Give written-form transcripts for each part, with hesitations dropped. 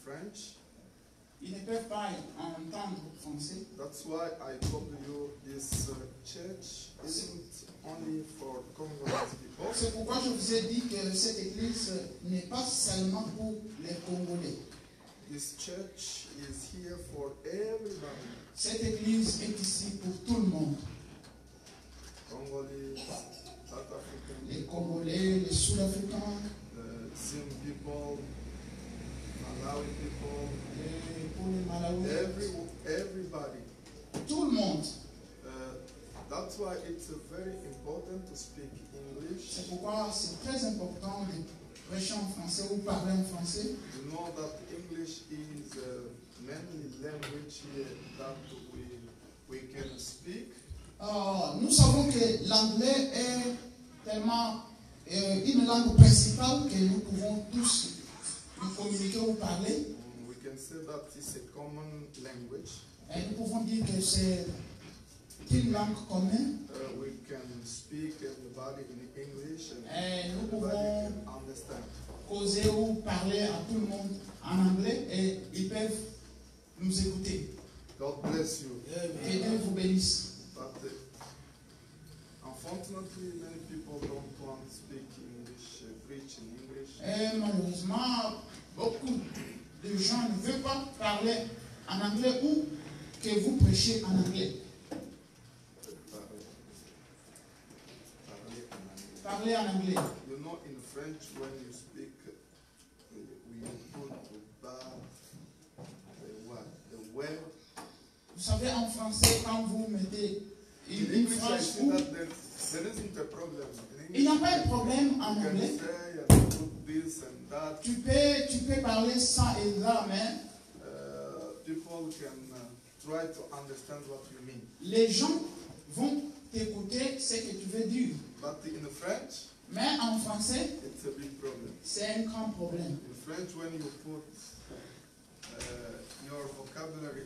French. Ils ne peuvent pas entendre français. That's why I told you this church isn't only for Congolese people. C'est pourquoi je vous ai dit que cette église n'est pas seulement pour les Congolais. This church is here for everybody. Cette église est ici pour tout le monde. Congolese, South African, Les Congolais, les Sud-Africains, Zim people, Malawi people, pour les Malawiens, everybody. tout le monde. That's why it's very important to speak English. C'est pourquoi c'est très important de prêcher en français ou parler en français. You know that English is mainly language that we can speak. Nous savons que l'anglais est tellement une langue principale que nous pouvons tous communiquer ou parler. We can say that it's a common language. Et nous pouvons dire que c'est une langue commune. We can speak everybody in English and Et nous everybody pouvons can understand. causer ou parler à tout le monde en anglais et ils peuvent nous écouter. God bless you. Que Dieu vous bénisse. But unfortunately, many people don't want to speak English, preach in English. Et malheureusement, beaucoup de gens ne veulent pas parler en anglais ou que vous prêchez en anglais. Parler en anglais. You know, in French, when you speak, we put the word. Vous savez, en français, quand vous mettez In une English, I phrase see où that there isn't a problem. In il n'y a English, pas de problème en you can anglais. say and put this and that. Tu peux parler ça et là, mais People can try to understand what you mean. les gens vont t'écouter ce que tu veux dire. But in French, Mais en français, it's a big problem. c'est un grand problème. In French, when you put your vocabulary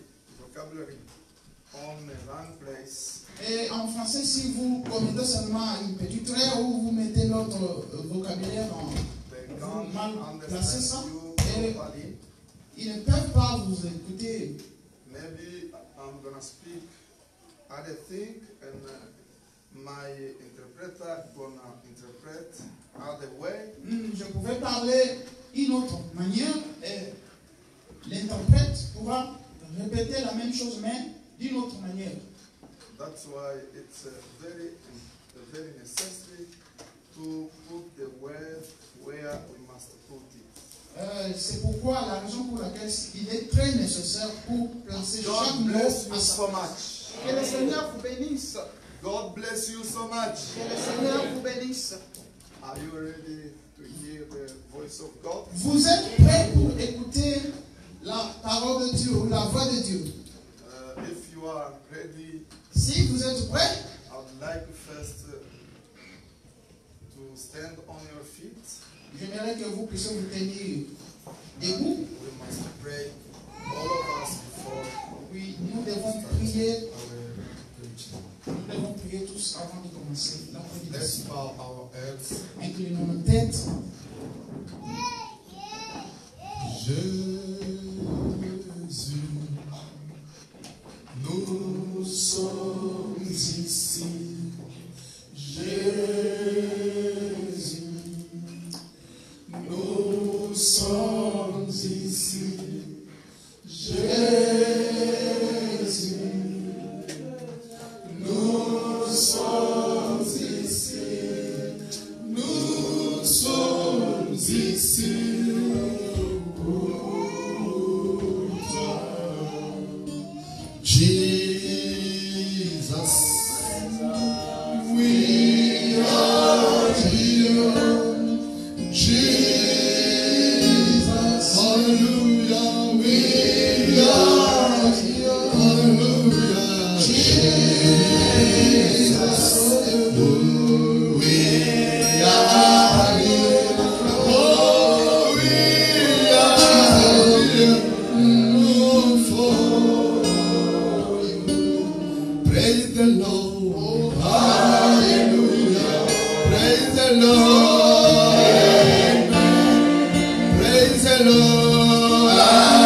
on a wrong place, Et en français, si vous commettez seulement une petite erreur ou vous mettez notre vocabulaire en they vous can't mal placé ça, understand you et properly. ils ne peuvent pas vous écouter. Maybe I'm gonna speak other thing, and my interpreter gonna interpret other way. Je pouvais parler d'une autre manière et l'interprète pourra répéter la même chose mais d'une autre manière. That's why it's very necessary to put the word where we must put it. C'est pourquoi la raison pour laquelle il est très nécessaire pour placer chaque God mot bless à you sa so much. Que le Seigneur vous bénisse. God bless you so much. Que le Seigneur vous bénisse. Are you ready to hear the voice of God? Vous êtes prêts pour écouter la parole de Dieu ou la voix de Dieu? If you are ready, Si vous êtes prêts, I would like first to stand on your feet. j'aimerais que vous puissiez vous tenir debout. We must pray, all of us, before Oui, nous devons prier. our preaching. Nous devons prier tous avant de commencer la Let's prédication. bow our heads. Inclinons nos têtes. Jésus, nous sommes ici. Jésus, nous sommes ici. Jésus, nous sommes ici. Nous sommes ici. Jesus, we are here. Jesus, hallelujah, we are here. Hallelujah, Jesus, we are here. Oh, we are here. Praise the Lord. Hallelujah. Praise the Lord. Praise the Lord.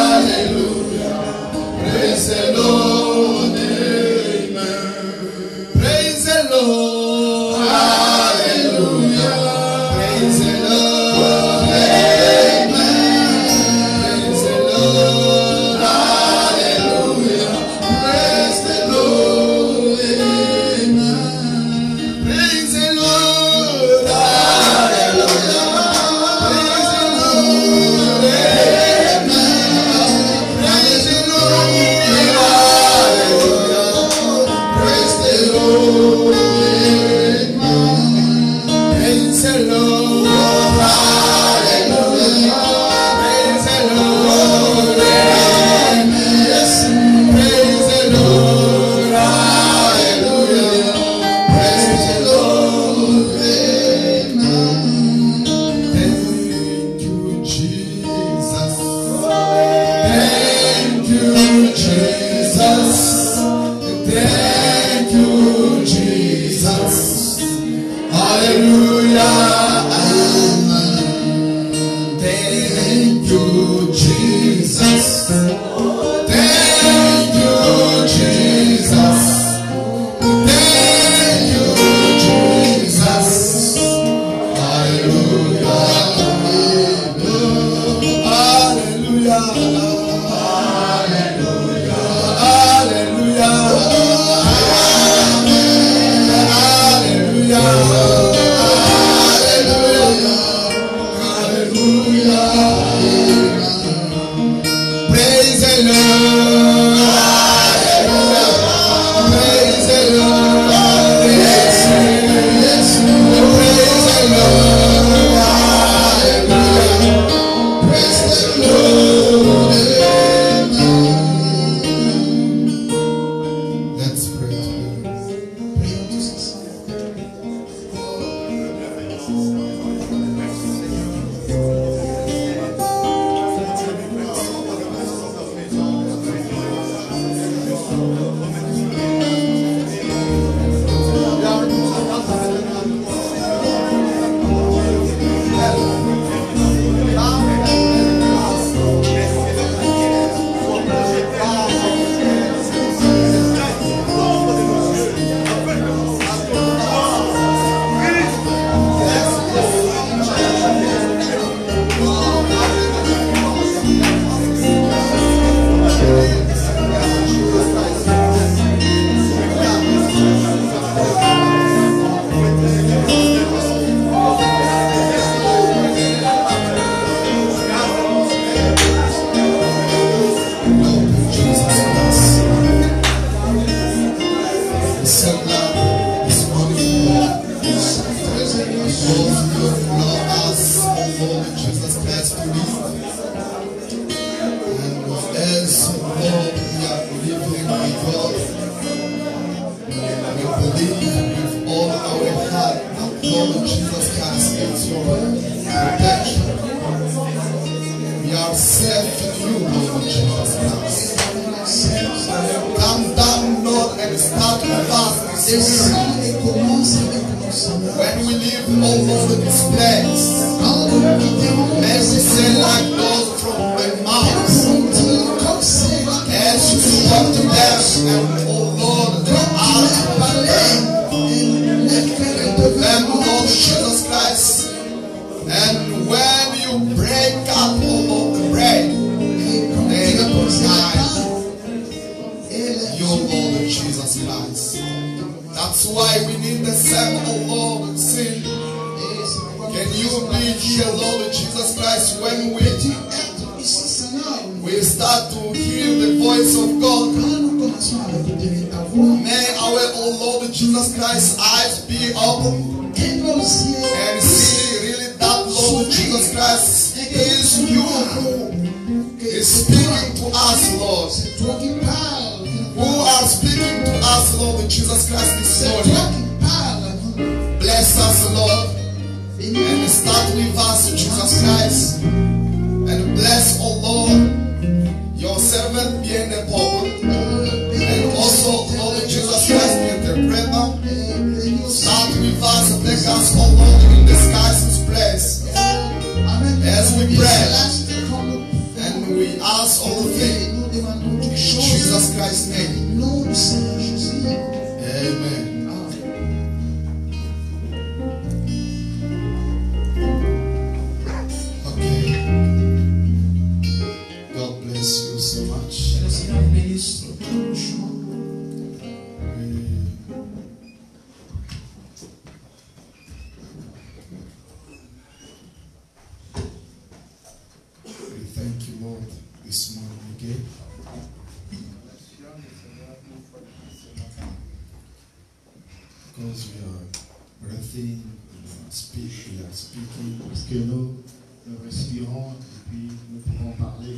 Parce que nous respirons et puis nous pouvons parler.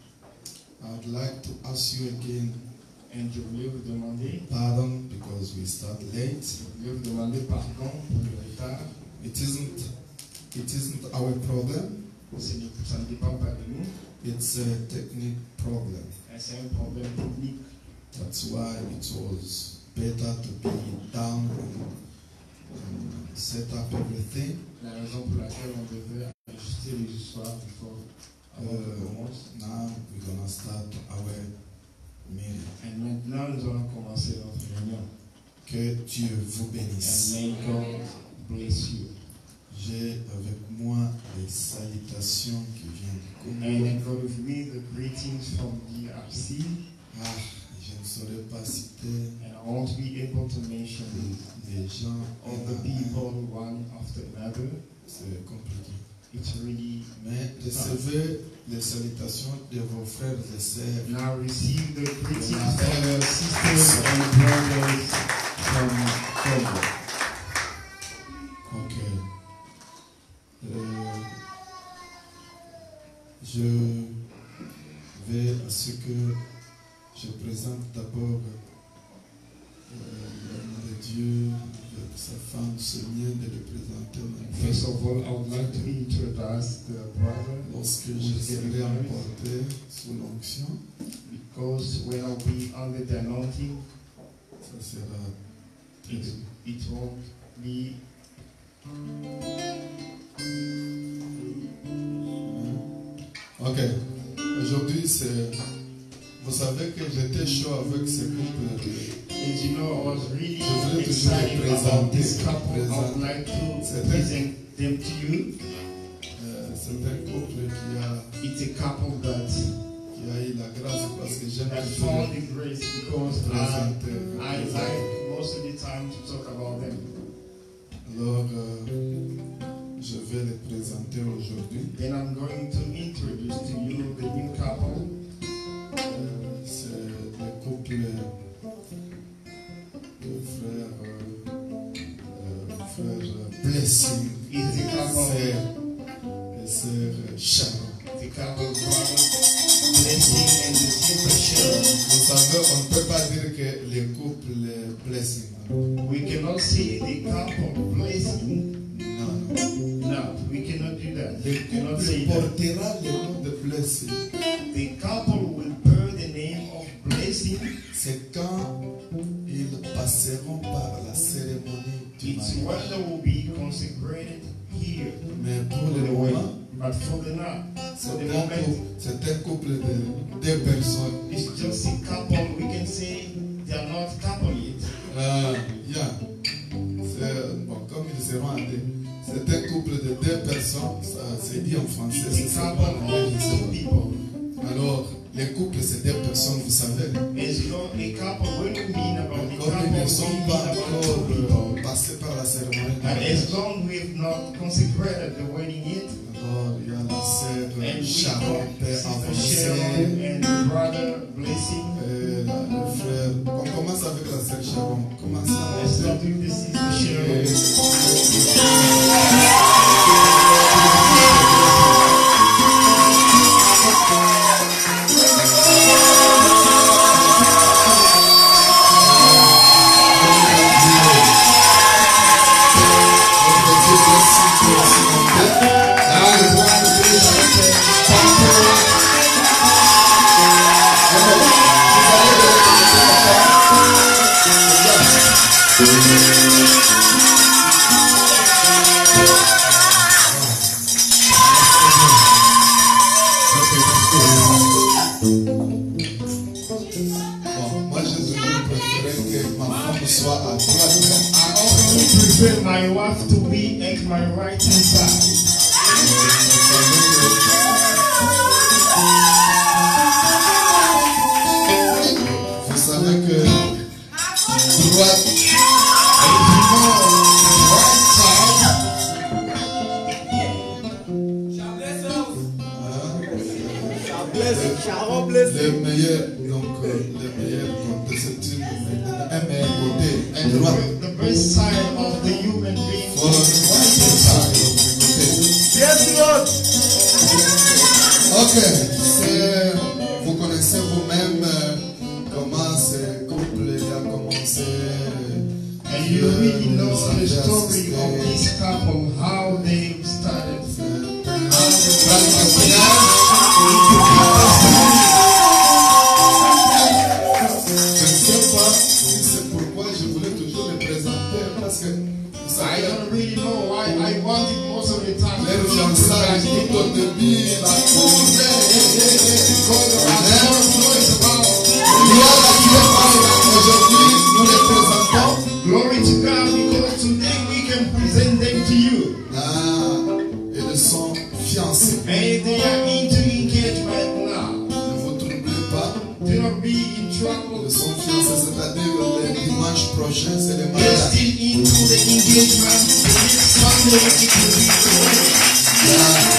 I would like to ask you again, Et je voulais vous demander, pardon because we start late. je voulais vous demander pardon pour le retard. It isn't our problem. Ça ne dépend pas de nous, It's a technique problem. c'est un problème technique. That's why it was better to be down and set up everything. La raison pour laquelle on devait ajuster les histoires avant qu'on commence. Now we're gonna start our meeting. Et maintenant, nous allons commencer notre réunion. Que Dieu vous bénisse. And may God bless you. J'ai avec moi les salutations qui viennent du And Congo. I've got with me the greetings from DRC. Ah, je ne saurais pas citer And I won't be able to mention les gens. all the people one after another. C'est compliqué. It's really Mais recevez les salutations de vos frères et sœurs. now receive the greetings from your sisters and brothers from Congo. Ok. Je vais à ce que je présente d'abord l'homme de Dieu, sa femme, c'est bien de le présenter maintenant. First of all, I would like to introduce the brother Lorsque je serai emporté sous l'onction, because when I'll be under the anointing, ça sera très it won't be Ok. Aujourd'hui, c'est. Vous savez que j'étais chaud avec ce couple. as you know, I was really Je voulais toujours excited les about this présenter. couple. I would like to C'est present them to you. C'est un couple It's a couple that qui a eu la grâce parce que j'aime I toujours found the grace because présenter. I like most of the time to talk about them. Alors, je vais les présenter aujourd'hui. Then I'm going to introduce to you the new couple. C'est le couple de frère Blessing It's the couple, et sœur Sharon. the couple brother Blessing and the sister Sharon. Vous savez, on ne peut pas dire que le couple Blessing. We cannot say the couple Blessing. Non. No, we cannot do that. Le We cannot say couple that. portera le nom de Blessing. The couple will bear the name of Blessing. C'est quand ils passeront par la cérémonie du It's mariage. when they will be consecrated here. Mais pour For le the wedding. moment, But for the now, for the moment, c'est un couple de deux personnes. it's just a couple. We can say they are not couple yet. Yeah. Bon, comme ils seront à deux. C'est un couple de deux personnes. Ça c'est dit en français. It's C'est a ça. couple of two people. Alors, les couples, c'est deux personnes, vous savez. As you know, a couple, when we mean about the Comme couple, ils ne we sont mean pas about two encore people. passés par la cérémonie. And as long we have not consecrated the wedding yet, Alors, il y a la sœur and we Sharon, père Sister Sharon avancé. and the brother Blessing, Et le frère. On commence avec la sœur Sharon. Comment ça? let's start with the sister Sharon. Bon, moi j'ai toujours préféré que ma femme soit à droite. I always prefer my wife to be at my right hand side. Vous savez que droite, Sharon blessé. les meilleurs, donc les meilleurs côtés, c'est un meilleur côté, à droite. The best side of the human being Voilà, is the right hand side. Yes, Lord. Ok, vous connaissez vous-même comment ce couple a commencé. And you really know the story of this couple, how they started, how Je ne sais pas si c'est pourquoi je voulais toujours les présenter parce que vous I savez, don't really know why I want it most of the time. les fiançailles tout au début, la cour, aujourd'hui, nous les présentons. Glory to God, because today we can present them to you. Ah, ils sont fiancés. And they are into engagement now. prochain, c'est les Get mariages. still into the engagement. The next Sunday it will be the wedding.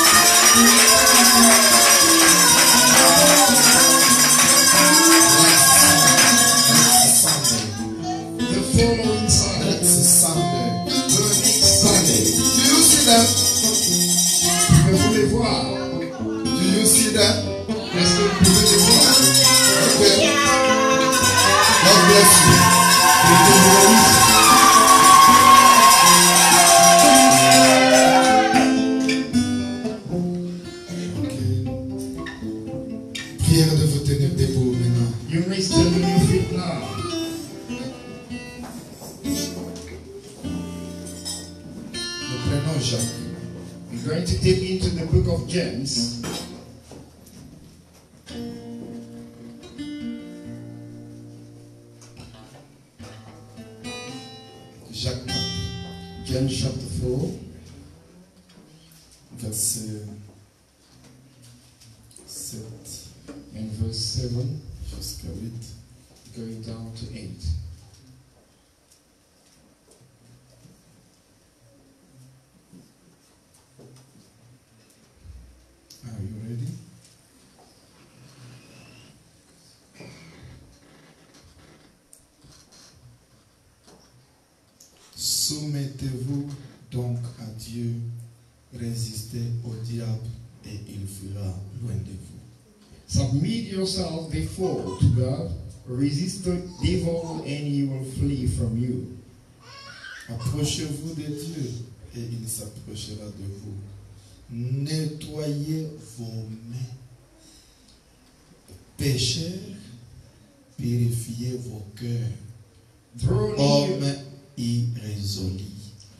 The following Sunday. Next Sunday. The next Sunday. Do you see them? Mais vous les voir. Do you see them? Est-ce que vous pouvez les voir? Okay. God bless you. Que Dieu vous bénisse. Prière de vous tenir debout maintenant. You may stand on your feet now. Nous prenons Jacques. We're going to take into the book of James. Jacques 4, James chapter 4, verset 7 and verse 7, jusqu'à 8. going down to 8. Are you ready? Soumettez-vous donc à Dieu, résistez au diable et il fuira loin de vous. Submit yourself therefore to God, resist the devil, and he will flee from you. Approchez-vous de Dieu et il s'approchera de vous. Nettoyez vos mains. Pécheurs, purifiez vos cœurs. Draw near, Hommes irrésolus.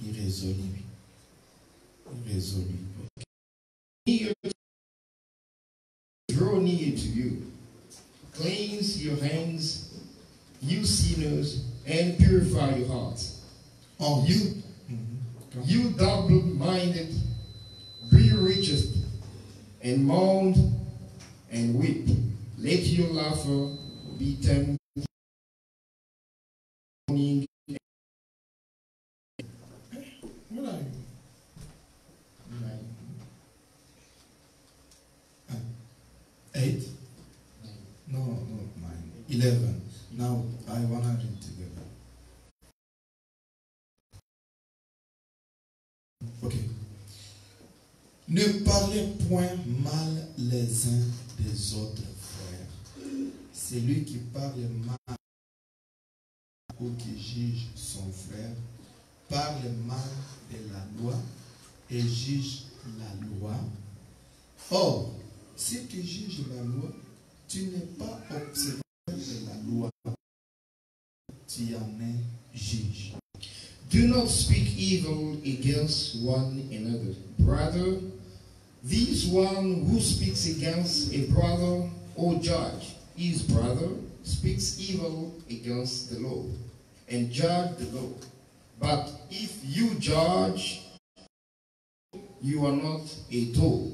draw near to you. Cleanse your hands, you sinners, and purify your hearts. Oh, You double-minded, be riches and mourn and weep. Let your laughter be turned mourning. What are you? 8? No, 9. 11. Now I want to read together. Okay. Ne parlez point mal les uns des autres frères. Celui qui parle mal ou qui juge son frère parle mal de la loi et juge la loi. Or, si tu juges la loi, tu n'es pas observateur de la loi, tu en es juge. Do not speak evil against one another. Brother, this one who speaks against a brother or judge his brother speaks evil against the law and judge the law. But if you judge, you are not a tool,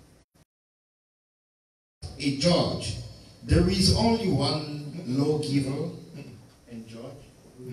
a judge. There is only one lawgiver and judge.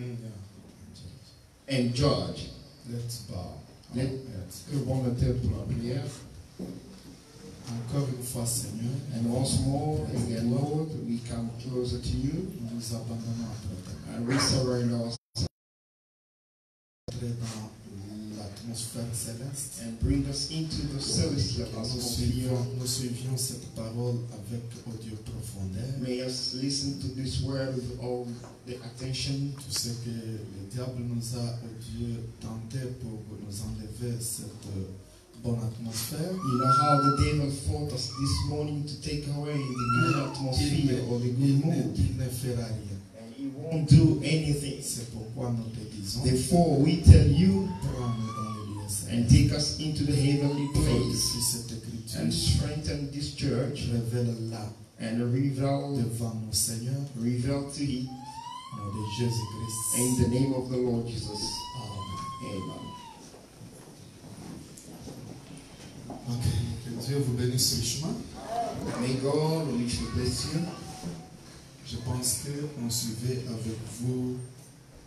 And judge. Let's bow. Let's levons la tête pour la prière. Encore une fois, Seigneur, And once more, again, Lord, we come closer to you nous nous abandonnons à toi. and we surrender ourselves Entrer dans l'atmosphère céleste. and bring us into the celestial atmosphere. Nous suivions cette parole avec audio profondeur. May us listen to this word with all the attention. Tout ce que le diable nous a, Dieu, tenté pour nous enlever cette bonne atmosphère. You know how the devil fought us this morning to take away the good atmosphere or the good mood, Il ne fera rien. and he won't do anything. C'est pourquoi nous te disons, Therefore, we tell you prends-nous dans le lieu saint. and take us into the heavenly place Fortifie cette écriture. and strengthen this church Révèle-la and reveal devant nous, Seigneur, to it au nom de Jésus-Christ. in the name of the Lord Jesus. Amen. Amen. Ok, que Dieu vous bénisse richement. May God richly bless you. Je pense qu'on suivait avec vous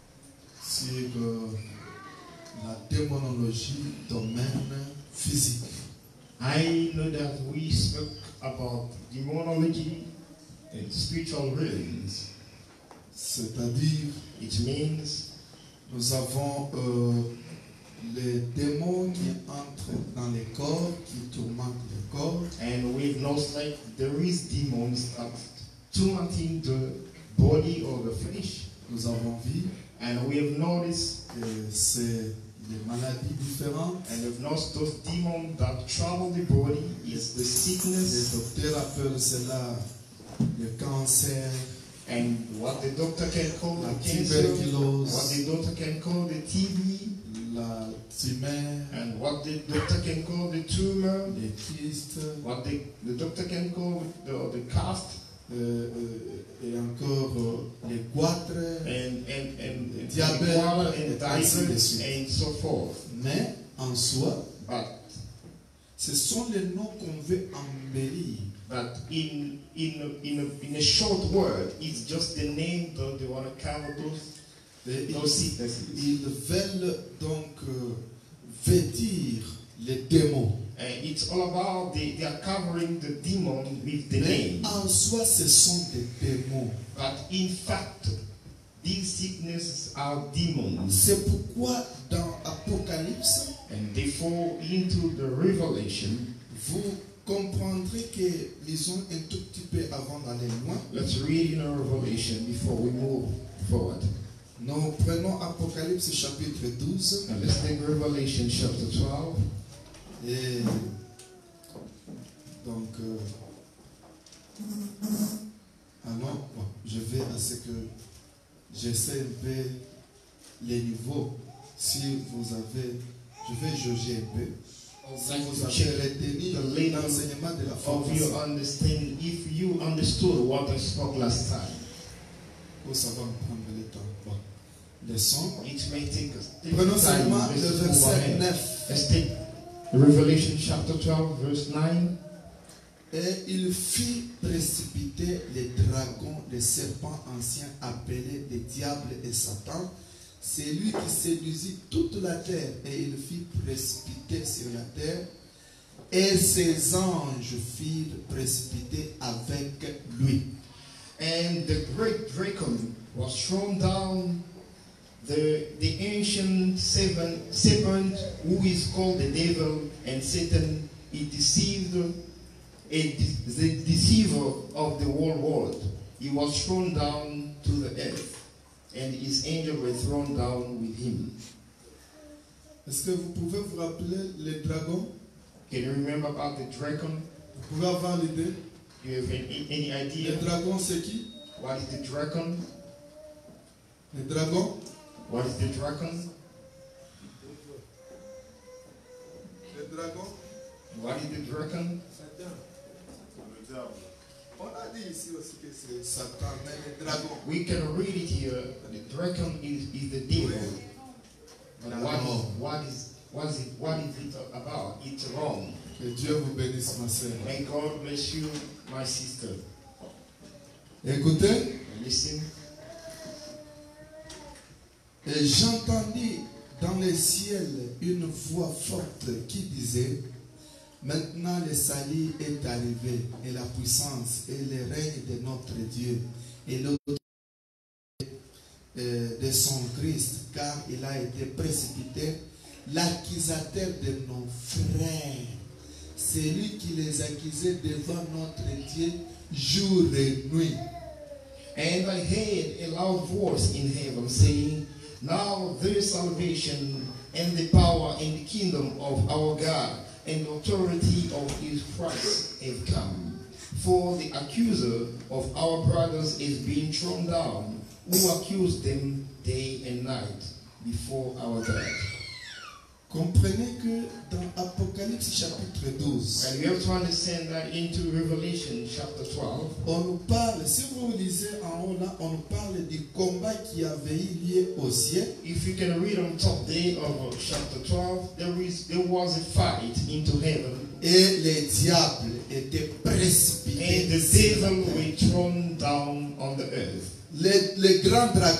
sur la démonologie domaine physique. I know that we spoke about demonology and spiritual realms. C'est-à-dire, It means nous avons les démons qui entrent dans les corps, qui tourmentent les corps. and we've noticed like there is demons that tormenting the body or the flesh. Nous avons vu And we have noticed que c'est des maladies différentes. and we've noticed those demons that trouble the body is the Les sickness docteurs appellent cela le cancer, and what the doctor can call la the cancer, what tuberculose, the doctor can call the TB, la tumeur, and what the doctor can call the tumor, les kystes, what the doctor can call the cast, et encore les goitres. and Diabète, and et ainsi de diabetes, suite. and so forth. Mais en soi, But ce sont les noms qu'on veut embellir. But in a short word, it's just the name that they want to cover Et those sicknesses. ils veulent donc vêtir les démons. And it's all about they are covering the demon with the Mais name. en soi, ce sont des démons. But in fact, these sicknesses are demons. C'est pourquoi dans Apocalypse, And they fall into the revelation. vous comprendrez que, lisons un tout petit peu avant d'aller loin, Let's read in a revelation before we move forward. nous prenons Apocalypse chapitre 12 And let's take Revelation chapter 12. et donc alors bon, je vais à ce que j'essaie un peu les niveaux. Si vous avez, je vais jauger un peu. Si vous avez retenu l'enseignement de la Of you formation, understand, if you understood what I spoke last time, pour savoir prendre le temps. Bon, leçon. it may take us. Prenons seulement Let's le move verset ahead. 9. Let's take Revelation chapter 12, verse 9. Et il fit précipiter les dragons, les serpents anciens appelés les diables et Satan. C'est lui qui séduisit toute la terre et il fit précipiter sur la terre. Et ses anges firent précipiter avec lui. And the great dragon was thrown down, the ancient serpent who is called the devil and Satan. He deceived the deceiver of the whole world. He was thrown down to the earth, and his angels were thrown down with him. Est-ce que vous pouvez vous rappeler les dragons? Can you remember about the dragon? Vous pouvez avoir l'idée? Do you have any idea Les dragons, c'est qui? what is the dragon? Les dragons? What is the dragon? Les dragons? What is the dragon? On a dit ici aussi que c'est Satan, mais les dragons. We can read it here. The dragon is the devil. But what is it about? It's wrong. Que Dieu vous bénisse, ma sœur. May God bless you, my sister. Écoutez, Listen. et j'entendis dans les ciels une voix forte qui disait: maintenant le salut est arrivé, et la puissance et le règne de notre Dieu, et l'autorité de son Christ, car il a été précipité, l'accusateur de nos frères. C'est lui qui les accusait devant notre Dieu jour et nuit. And I heard a loud voice in heaven saying, now there is salvation and the power and the kingdom of our God and the authority of his Christ have come. For the accuser of our brothers is being thrown down, who accused them day and night before our God. Comprenez que dans Apocalypse chapitre 12, And we have to understand that into Revelation chapter 12, on nous parle, si vous lisez en haut là, on nous parle du combat qui avait eu lieu au ciel. if you can read on top there of chapter 12, there was a fight into heaven, Et les diables étaient précipités. and the sur la devil terre. were thrown down on the earth. Les grands dragons,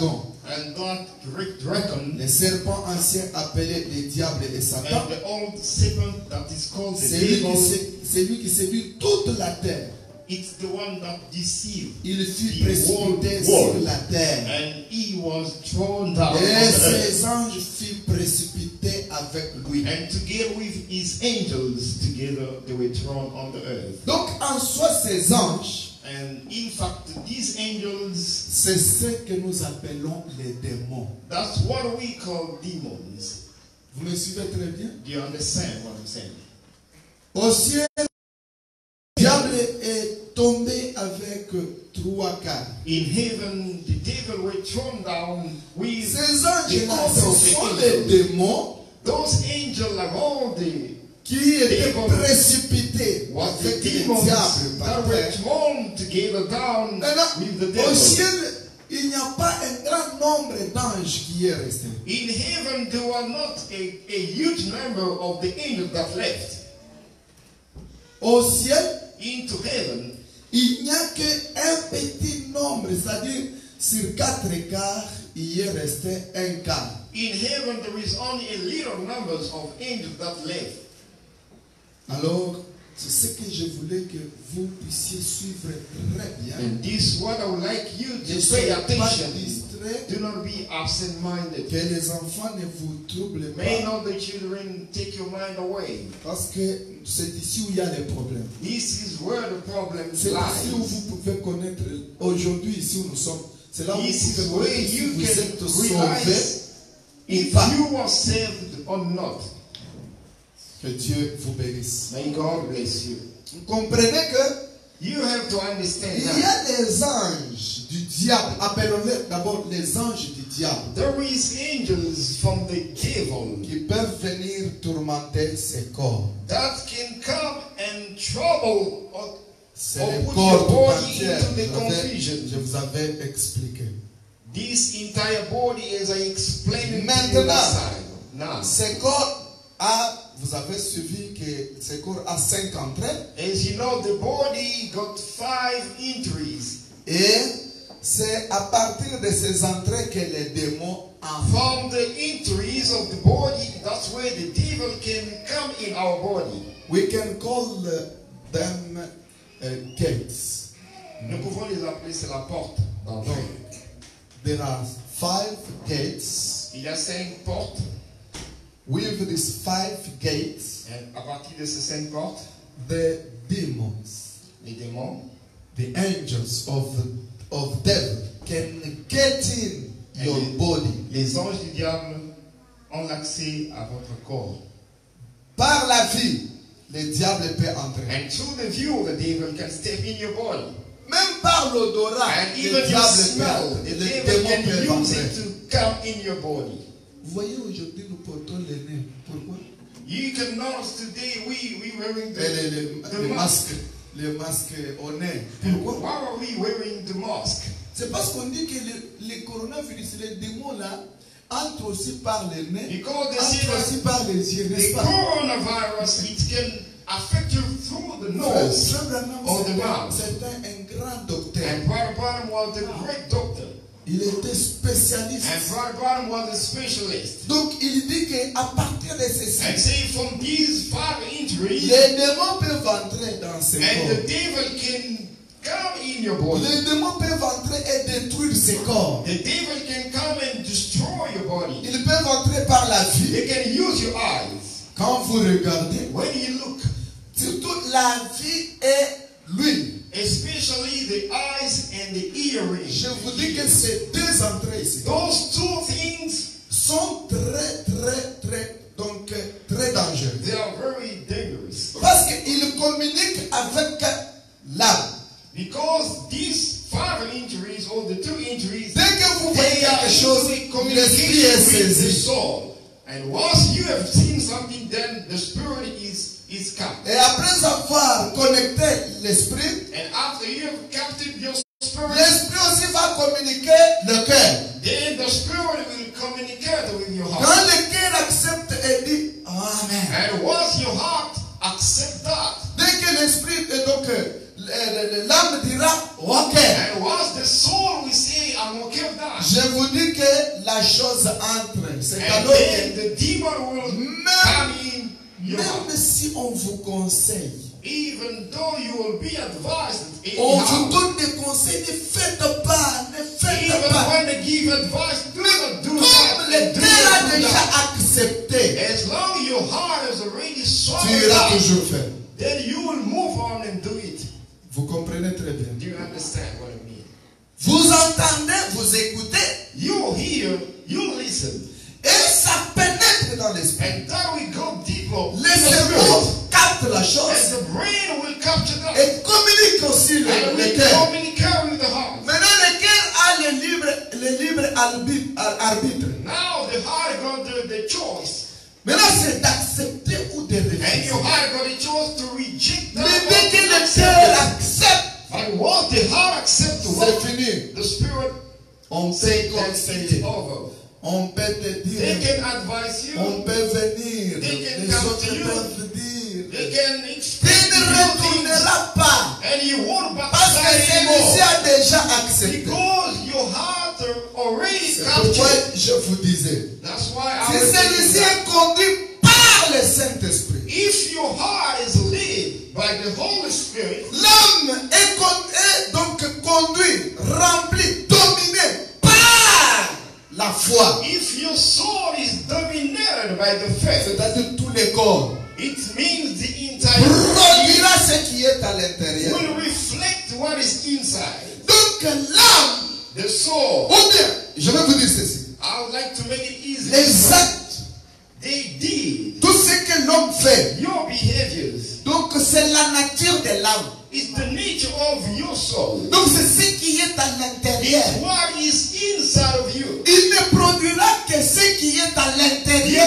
And that great dragon, le serpent ancien appelé le diable et Satan, and the old serpent that is called the c'est lui, devil, qui séduit toute la terre. it's the one that deceived. Il fut The précipité world. sur la terre. And he was thrown down. Et on the earth. ses anges furent précipités avec lui. And together with his angels, together they were thrown on the earth. Donc en soi, ces anges, And in fact, these angels, c'est ce que nous appelons les démons. that's what we call demons. Vous me suivez très bien? Do you understand what I'm saying? Au ciel, le diable est tombé avec 3 quarts. In heaven, the devil were thrown down with Ces anges-là, the ce of sont the les angels. démons Those angels are all the qui étaient Demons. précipités was the avec les demons diables par that were terre. thrown together down Maintenant, with the au devil. ciel, il n'y a pas un grand nombre d'anges qui est resté. In heaven, there were not a huge number of the angels that left. Au ciel, Into heaven, il n'y a qu'un petit nombre, c'est-à-dire sur 4 quarts, il est resté 1 quart. in heaven, there is only a little numbers of angels that left. Alors, c'est ce que je voulais que vous puissiez suivre très bien. And this is what I would like you Ne to pay soyez pas attention. distraits, Do not be absent-minded. que les enfants ne vous troublent May pas, not the children take your mind away. parce que c'est ici où il y a les problèmes. This is where the problem C'est ici où lies. vous pouvez connaître, aujourd'hui, ici où nous sommes, c'est là où This is vous pouvez where connaître si you vous êtes can sauvés realize ou if pas. you are saved or not. Que Dieu vous bénisse. May God bless you. Vous comprenez que You have to understand il y that a des anges du diable, appelons-les d'abord les anges du diable, there is angels from the devil qui peuvent venir tourmenter ces corps. that can come and trouble or C'est or le put corps your tout body entier. into the confusion. Je vous avais expliqué. This entire body, as I explained it to you Maintenant, last time. Now, Ce corps a, vous avez suivi que ce corps a 5 entrées as you know, the body got 5 entries. et c'est à partir de ces entrées que les démons entrent. From the entries of the body, that's where the devil can come in our body. We can call them gates. Nous pouvons les appeler, c'est la porte d'entrée. Donc, there are 5 gates. Il y a 5 portes. With these 5 gates, Et à partir de ces 5 portes, the demons, les démons, the angels of devil can get in your body. les anges du diable ont l'accès à votre corps. Par la vie, le diable peut entrer. And through the view, the devil can step in your body. Même par l'odorat, And le even your diable smell, peut, the le devil démon can peut use entrer. it to come in your body. Vous voyez, aujourd'hui, nous portons les nez. Pourquoi? You can notice today we wearing Et the les mask. masques, les masques au nez. And Pourquoi? why are we wearing the mask? C'est parce qu'on dit que les coronavirus, les démons là, entrent aussi par les nez, Because they say entrent aussi that par les yeux, n'est-ce the pas? coronavirus, it can affect you through the nose. Frère Branham, or the mouth. c'était un grand docteur. And Brother Branham was a great doctor. Il était spécialiste. And Brother Branham was a specialist. Donc il dit qu'à partir de ceci, And say from these 5 injuries, les démons peuvent entrer dans ce and the corps. devil can come in your body. Les démons peuvent entrer et détruire ce corps. The devil can come and destroy your body. Ils peuvent entrer par la vie. They can use your eyes. Quand vous regardez, When you look, surtout la vie et l'huile. especially the eyes and the earrings. Je vous dis que ces 2 entrées ici Those 2 things, sont très dangereux. they are very dangerous. Parce qu'ils communiquent avec l'âme. Because these 5 injuries or the 2 injuries, Dès que vous voyez they are quelque chose, usually l'esprit est communicating with the saisi. soul. And once you have seen something, then the spirit is come. Et après avoir connecté l'esprit, And after you have captured your spirit, l'esprit aussi va communiquer le cœur. then the spirit will communicate with your Quand heart. le cœur accepte et dit Amen. And once your heart accepts that, Dès que l'esprit, et donc l'âme dira OK. and once the soul will say, I'm okay with that, Je vous dis que la chose entre. C'est And alors then que the demon will come in your heart. même si on vous conseille, Even though you will be advised on vous anyhow, donne des conseils, ne faites pas, ne faites even pas. when they give advice, do not do Comme that. le Do cœur a not do déjà that. accepté, As long as your heart is already tu swallowed iras up, toujours faire. then you will move on and do it. Vous comprenez très bien. Do you understand what I mean? Vous entendez, vous écoutez, You hear, you listen, et ça pénètre dans l'esprit. and that will go deeper in Le the spirit. cerveau capte la And chose the brain will capture that. et communique aussi And le will cœur. communicate with the heart. Maintenant, le cœur a le libre arbitre. Now the heart got the choice. Maintenant, c'est d'accepter ou de And refuser. your heart got a choice to reject that. Mais dès que or to le accept cœur it. accepte, But once the heart accepts c'est what fini. the spirit On peut says, then conseiller. it's over. On peut te They dire. can advise you. On peut venir. They can Les come autres to you. peuvent dire. They can Tu explain ne to you things. retourneras pas. And you won't Parce que backslide celui-ci anymore. a déjà accepté. Because your heart are already C'est pourquoi captured. je vous disais. That's why I Si was saying celui-ci that. est conduit par le Saint-Esprit, If your heart is led by the Holy Spirit, l'homme est donc conduit, rempli, dominé par la foi. if your soul is dominated by the faith, C'est-à-dire tous les corps. it means the entire Produira ce qui est à l'intérieur. will reflect what is inside. Donc l'âme, The soul. ou bien, je vais vous dire ceci. I would like to make it easy. Les actes, They did. tout ce que l'homme fait, Your behaviors donc c'est la nature de l'âme. is the nature of your soul. Donc c'est ce qui est à l'intérieur. It's what is inside of you. Il ne produira que ce qui est à l'intérieur.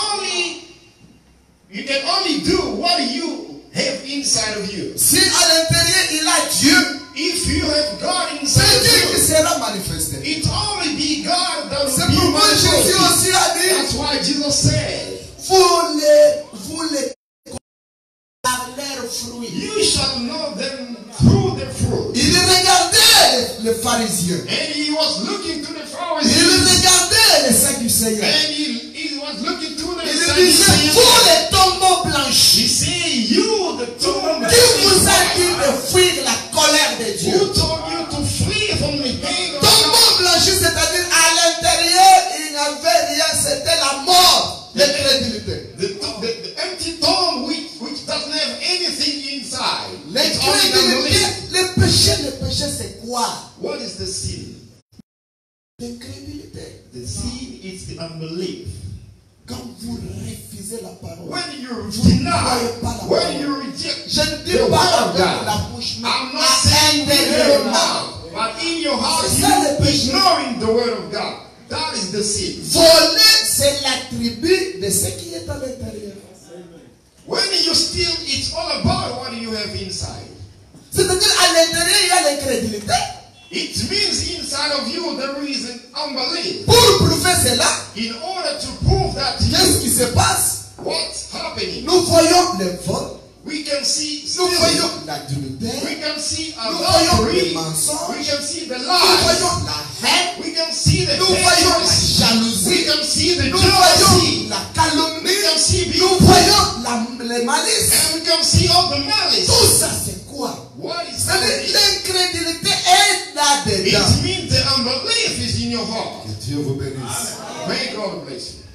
You can only do what you have inside of you. Si à l'intérieur il a Dieu, If you have God c'est inside Dieu qui of sera manifesté. you, it only be God that C'est will be pourquoi Jésus manifested. aussi a dit, That's why Jesus said, vous les par leurs fruits. you shall know them through their fruit. Il regardait les pharisiens. And he was looking to the Il Pharisees. regardait les sadducéens. And he was looking to the Il disait, Sadducees. vous les tombeaux He blanchis. said, you the tomb that Qui vous is a dit fire. de fuir la colère de Dieu? Who told you to flee from the hand of God? Tombeau blanchi, c'est-à-dire à l'intérieur, il n'y avait rien, c'était la mort, l'incrédulité. The empty tomb which doesn't have anything inside. It's only the L'incrédulité, le péché c'est quoi? What is the sin? L'incrédulité. The sin is the unbelief. Quand vous refusez la parole, When you deny, when you reject je ne dis the word pas of avec la God. bouche, mais I'm not saying with your intérieurement. mouth, but in your heart C'est ça le you péché. ignoring the word of God. That is the sin. Voler, c'est l'attribut de ce qui est à l'intérieur. When you steal, it's all about what you have inside. C'est-à-dire à l'intérieur, il y a l'incrédulité. It means inside of you there is an unbelief. Pour prouver cela, In order to prove that to qu'est-ce you, qui se passe? what's happening? Nous voyons le vol, We can see nous stealing. voyons l'adultère, We can see nous voyons adultery. le We mensonge, can see the nous lies. voyons la haine, We can see the nous voyons la hatred. We jalousie, can see the nous jealousy. voyons la We calomnie, can see nous being, voyons les malices. and we can see all the malice. Tout ça c'est quoi? What is C'est-à-dire that? l'incrédulité est là-dedans. It means the unbelief is in your heart. Que Dieu vous bénisse. May God bless you.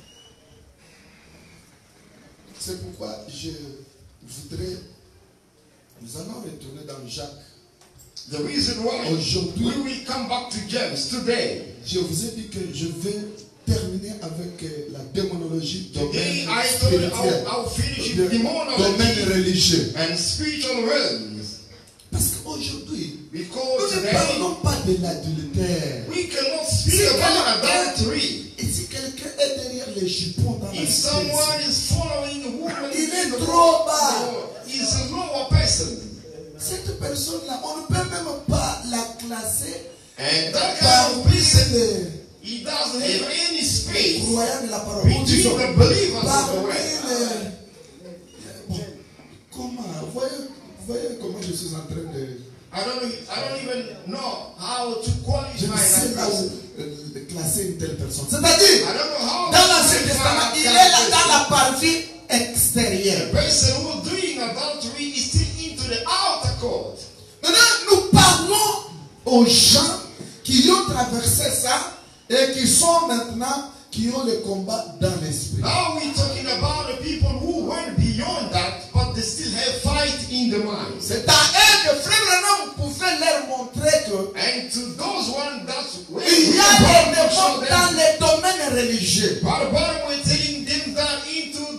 C'est pourquoi je voudrais, nous allons retourner dans Jacques. The reason why Aujourd'hui, we will come back to James today. je vous ai dit que je vais terminer avec la démonologie Today domaine I told you spirituel, I'll finish de- with demonology domaine religieux. and spiritual realms. Parce qu'aujourd'hui, Because nous ne today parlons pas de l'adultère. we cannot speak about adultery. Et si quelqu'un est derrière les jupons dans la If cité, someone is following a woman, il est trop bas. is a lower person. Cette personne-là, on ne peut même pas la classer And that kind parmi of person, les he doesn't have any space croyants de la parole. between Disons, the believers of the parmi word. les... Bon, comment voyez comment je suis en train de I don't even know how to Je qualify ne sais that pas person. où classer une telle personne. C'est-à-dire, I don't know how dans to l'Ancien qualify Testament, il est that là dans person. la partie extérieure. The person who doing adultery is still into the outer court. Maintenant, nous parlons aux gens qui ont traversé ça et qui sont maintenant, qui ont le combat dans l'esprit. Now we're talking about the people who went beyond that, but they still have fight in the mind. C'est à eux que Frère Branham pouvait leur montrer que And to those ones that's where il y a des démons dans les domaines religieux. But we're telling them that into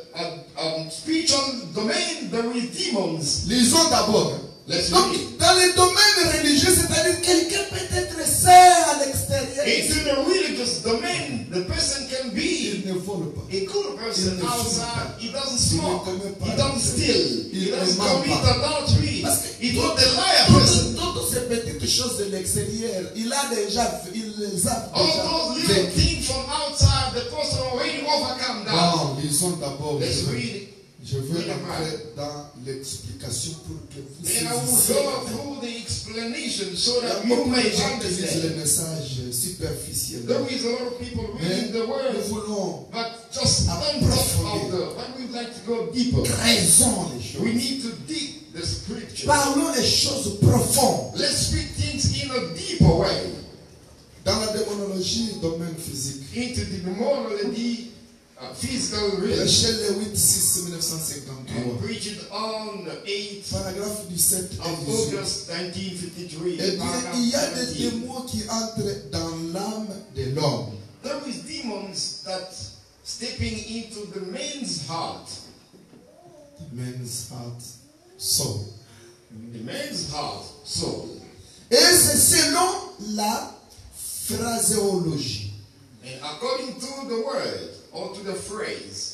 the spiritual domain there is demons. Lisons d'abord. Let's Donc, read. dans les domaines religieux, c'est-à-dire quelqu'un peut être saint à l'extérieur. Into the religious domain, the person can Il be ne vole pas. a good person Il ne fume outside. pas. He doesn't Il ne smoke. commet pas He doesn't steal. Il He ne doesn't ment commit pas. adultery. Parce que He's not a liar person. Toutes ces petites choses de l'extérieur, il les a déjà All those little vécues. things from outside, the person already overcome that. Non, lisons d'abord. Let's read it. Je veux Read it entrer dans l'explication pour que vous Then I will saisissiez. go through the explanation so Il y a that you beaucoup may de gens qui lisent understand. le message superficiel. There is a lot of people Mais reading the nous word, voulons but just don't talk out there. But we'd like to go deeper. Raisons les choses. We need to dig the scripture. Parlons les choses profondes. Let's speak things in a deeper way. dans la démonologie, domaine physique. Into the demonology, physical realm. Rachel Lewitt 6 1953. And preached on the 8th Paragraphe 17 et of 18. August 1953. Eh bien, paragraph il y a des 17. démons qui entrent dans l'âme de l'homme. There is demons that stepping into the man's heart. The man's heart, soul. The man's heart, soul. Et c'est selon la phraséologie. And according to the word or to the phrase,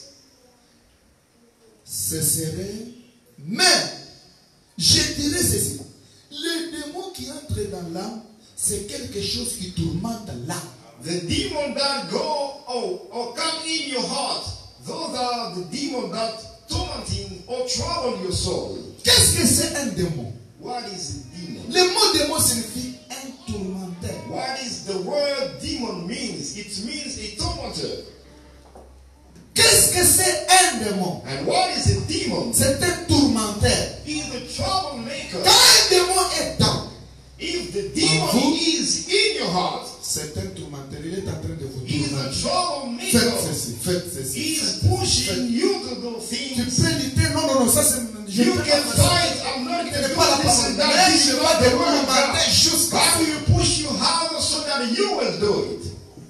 Ce serait, mais je dirais ceci. Les démons qui entrent dans l'âme, c'est quelque chose qui tourmente l'âme. the demon that go or come in your heart, those are the demons that tormenting or trouble your soul. Qu'est-ce que c'est un démon? What is a demon? Le mot démon signifie un tourmenteur. What is the word demon means? It means a tormentor. Qu'est-ce que c'est un démon? And what is a demon? C'est un tourmenteur. He's a troublemaker. Quand un démon est dans, If the demon vous? is in your heart, c'est un tourmenteur. Il est en train de vous he's a tourmenter. troublemaker. Faites ceci, faites ceci. He's faites pushing ceci. you to do Tu things. peux lutter. Non, non, non, ça c'est. Je You ne peux can pas faire ça. fight. I'm not Ce going n'est to pas la do this parole. and that. Mais This je is vais not te the word of tourmenter God. jusqu'à How will you push you harder so that you will do it?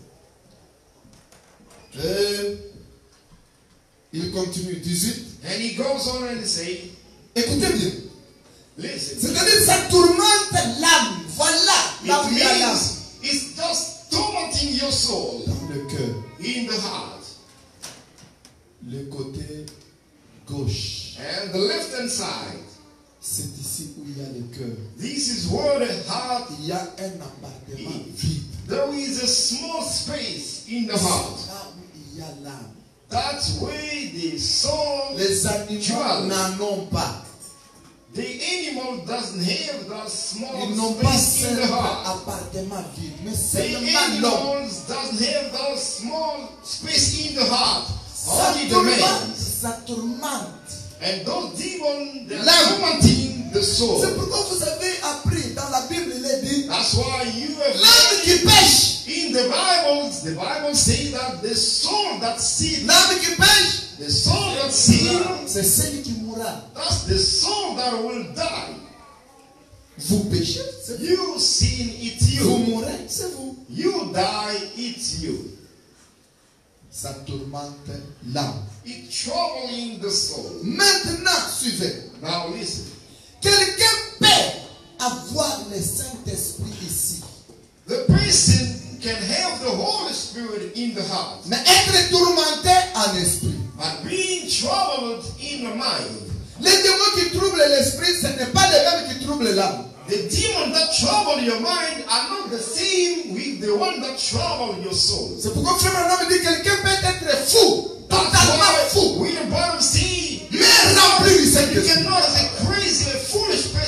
Et il continue, 18. And he goes on and say, Écoutez bien. listen. C'est-à-dire ça tourmente l'âme. Voilà là où It il y a l'âme. means it's just tormenting your soul Dans le cœur, in the heart. le côté gauche. And the left hand side, C'est ici où il y a le cœur. this is where the heart, Il y a un appartement vide. there is a small space in the heart. Là où il y a l'âme. That's where the soul, Les animaux n'en ont pas. the animal doesn't have that small Ils n'ont pas space in cet the heart. appartement vide. Mais The seulement l'homme. animals doesn't have that small space in the heart. Ça Only the tourmente. man. Ça tourmente. And those demons, they're L'âme. tormenting the soul. C'est pourquoi vous avez appris dans la Bible, il est dit That's why you have l'âme qui pêche. in the Bible says that the soul that sins, L'âme qui pêche, the soul that sins, c'est celui qui mourra. that's the soul that will die. Vous péchez, c'est vous. You sin, it's Vous you. mourrez, c'est vous. You die, it's you. Ça tourmente l'âme. It's troubling the soul. Maintenant, suivez. Now listen. Quelqu'un peut avoir le Saint-Esprit ici. The person can have the Holy Spirit in the heart, Mais être tourmenté en esprit. but being troubled in the mind. Les démons qui troublent l'esprit, ce n'est pas les mêmes qui troublent l'âme. The demons that trouble your mind are not the same with the one that trouble your soul. C'est pourquoi Frère Branham dit quelqu'un peut être fou, That's totalement why fou, when the Bible says mais rempli du you Saint-Esprit. cannot as a crazy, a foolish person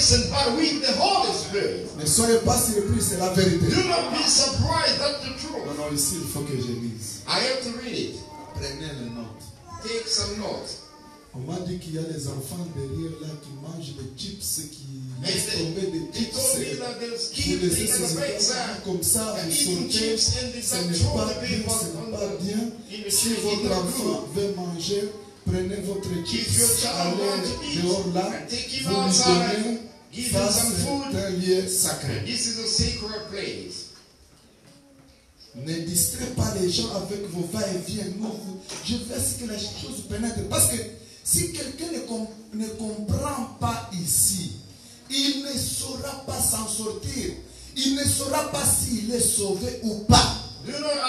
person, but with the Holy Spirit. Ne soyez pas surpris, c'est la vérité. Do not be surprised, that's the truth. Non, non, ici, il faut que je lise. I have to read it. Prenez les notes. Take some notes. On m'a dit qu'il y a des enfants derrière là qui mangent des chips, qui Hey, laissent tomber des He told me chips. that there's Vous kids laissez in the ces backside. enfants comme ça, and vous eating sautez. chips and they Ce start n'est throwing pas the bien, people ce on n'est pas the, bien. in the Si street. votre enfant veut manger, prenez votre If your chips, child wants to allez eat, dehors là, and take him vous lui outside, donnez. give Ça, him some c'est food. un lieu sacré. This is a sacred place. Ne distrait pas les gens avec vos va-et-vient. Je veux que les choses pénètrent. Parce que si quelqu'un ne comprend pas ici, il ne saura pas s'en sortir. Il ne saura pas s'il est sauvé ou pas. Do not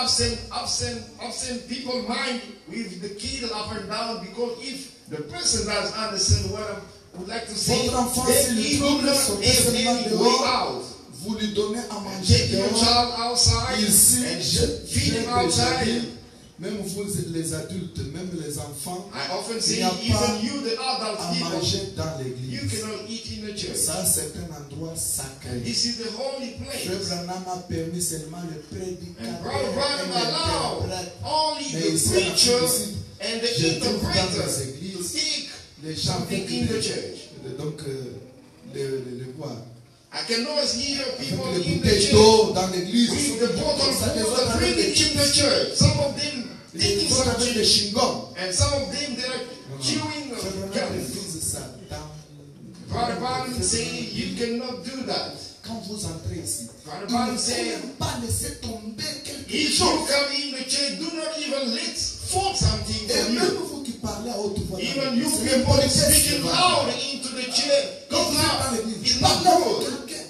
absent people's mind with the kid up and down, because if the person doesn't understand what I would like to say, Votre enfant, then s'il he will trouve not son have seulement any way dehors, out. vous lui donnez à manger Take your dehors. child outside Ici, and feed him déjà outside. dit, même vous les adultes, même les enfants, I often il say, n'y a pas even you, the adult à people, manger dans you l'église. cannot eat in the church. Ça, c'est un endroit sacré. This is the holy Frère place. Branham a permis seulement le And prédicateur Brother Branham et allowed l'interprète. only Mais the ici, en preacher Afrique, and the je trouve dans interpreter les to églises, speak les gens something avec in the les, church. donc, les boire. I can always hear people Avec les in the bouteilles church d'eau dans l'église. with the bottle Ça, les full autres of avec des drinking in the chips. church. Some of them taking Les autres some avec des chips, chewing-gums. and some of them they are Non, non. chewing Frère on Branham gum. refuse ça dans- Brother Branham saying you cannot do that. Quand vous entrez ici, Brother il ne Branham faut said, même pas laisser tomber quelque if chose. you come in the church, do not even let fall something Et from même you. vous qui parlez à haute voix, Even you c'est people l'impolitesse speaking qui va. loud into the church, Quand vous êtes dans l'église, it's parlez not à good. quelqu'un.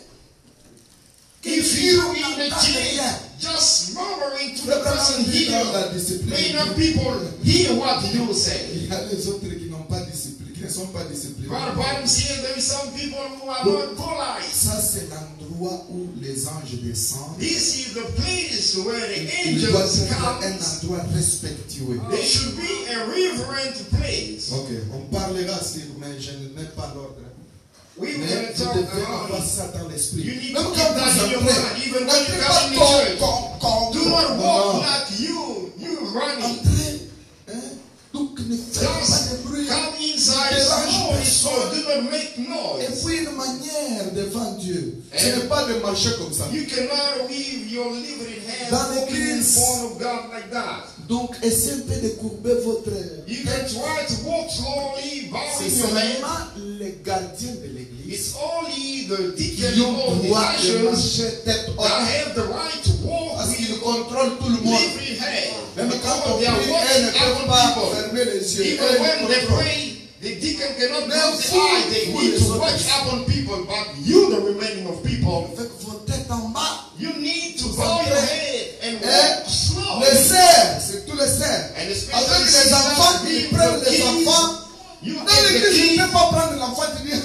If you in the church just murmuring to the Frère Branham person dit dans here, la discipline. may not people hear what you say. Il y a les autres qui n'ont pas discipline, qui ne sont pas disciplinés. Brother Branham said there is some people who are not polite. Ça, c'est l'endroit où les anges descendent. This is the place where the Il doit angels être come. un endroit respectueux. There should be a reverent place. Ok, on parlera sur, mais je ne mets pas l'ordre. We were Mais going to vous talk devez about avoir it. ça dans l'esprit. You need Même to quand keep that vous in your entrez, mind, even when you n'entrez come in the pas church. Do not walk like you running. Entrez, hein, donc ne faites pas Just de bruit. come inside Dérange slowly, so personne. do not make Et noise. puis une manière devant Dieu. Ce Et- n'est pas de marcher comme ça. You cannot leave your living hand Dans walking in l'église. front of God like that. Donc essayez un peu de courber votre You can try to walk slowly, C'est bowing your head. seulement les gardiens de l'église It's only the qui deacon ont or the droit de ushers marcher tête that haute. have the right to walk Parce qu'ils with contrôlent tout le monde. living hand. Même quand on Because prie, they are elles ne watching peuvent other pas people. fermer les yeux. Even Elles when they contrôlent. pray, the deacon cannot Mais close the vous, eye. They vous need les to autres. watch upon people, but you, the remaining of people, Avec vos têtes en bas. you need to Vous bow your entrez. head and Et walk slow. les serfs, c'est tous les serfs. And especially Avec les sisters, enfants, ils with prennent the les kids, enfants. you Dans get the l'église, ils ne kids. peuvent pas prendre l'enfant et dire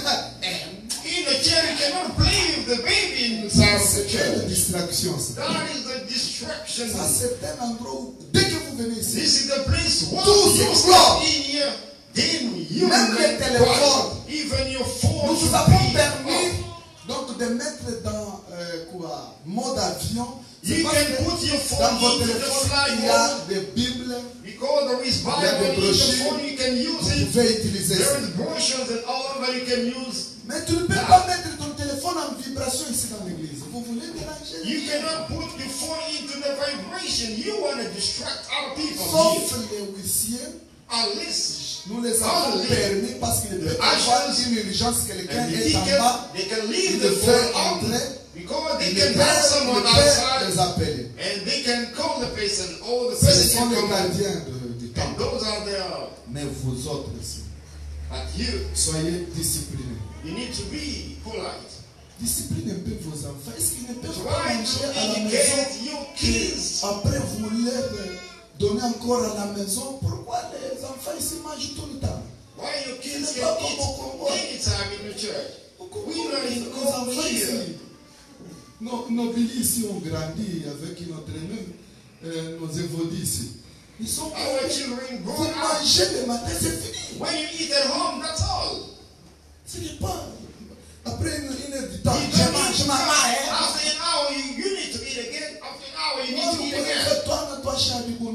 In the church, you cannot play with the baby inside of the c'est une church. distraction. Ça, That is the distraction. Ça, c'est un endroit où, dès que vous venez ici, This is the place once Tous you croient. step in here, then you Même make les téléphones. quiet. Even your phone nous should vous avons be permis off. donc de mettre dans mode avion. C'est You parce can que put your dans phone votre into the téléphone, flight il y a mode des Bibles. because there is Il y a Bible des in the brochures. phone. You can use Vous it. pouvez utiliser ça. There is brochures and all over you can use. Mais tu ne peux pas mettre ton téléphone en vibration ici dans l'église. Vous voulez déranger les You gens. cannot put your phone into the vibration. You want to distract other people Sauf here. les huissiers, Unless nous les avons Only permis parce qu'il peut the avoir ushers une urgence, quelqu'un and the est en deacon, bas, they can il leave le the fait phone on entrer, because they il can peut have someone les outside appeler. and they can call the person or the Ce person sont can les come. gardiens du And temple. those are there. Mais vous autres ici, But you, soyez disciplinés. you need to be polite. Disciplinez un peu vos enfants. Est-ce qu'ils ne peuvent pas Try manger to à la maison educate your et kids. après vous leur donnez encore à la maison? Pourquoi les enfants ici mangent tout le temps? Why your kids C'est can pas comme au Congo. eat anytime in the church? We not in Nos Congo enfants here. ici, nos Billy ici ont grandi avec notre même, nos évodis ici. Ils sont Our children grow vous up. mangez le matin, c'est fini. When you eat at home, that's all. Ce n'est pas. Après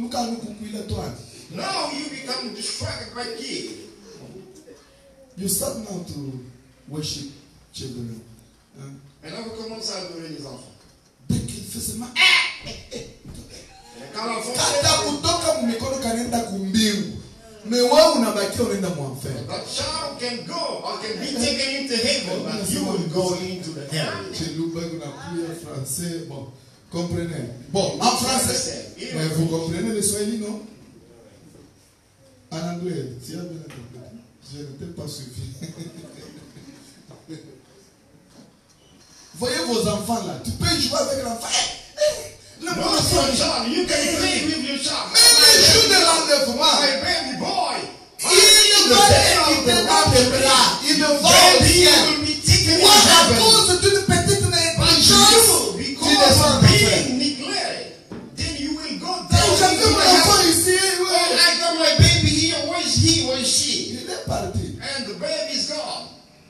Now you become distracted by kids. You start now to worship children. Et là, vous commencez à adorer les enfants. Dès qu'il fait seulement Et quand l'enfant kata kutoka mumikono kanenda kumbiu. Mais wewe unabakia unaenda mwanfer. that child can go or can be taken into heaven, but you will go into the hell. Chez Loubac, on a pris en français. Bon, comprenez. Bon, en français. Mais vous comprenez le Swahili, non? En anglais, tu as bien compris. Je ne t'ai pas suivi. Voyez vos enfants là. Tu peux jouer avec l'enfant. Le No, bon son child, you can play with your child. Mais les jours de l'enlèvement, My baby boy. il ne va pas quitter dans les bras. Il ne va au Baby ciel. will be taken in Moi, à heaven. cause d'une petite But négligence, you, tu because descends of en enfer. being neglected, then you will go Et down j'ai vu into mon the enfant hell. ici. Oh, I got my baby here. Where's he? Where's she? Il est parti. And the baby's gone.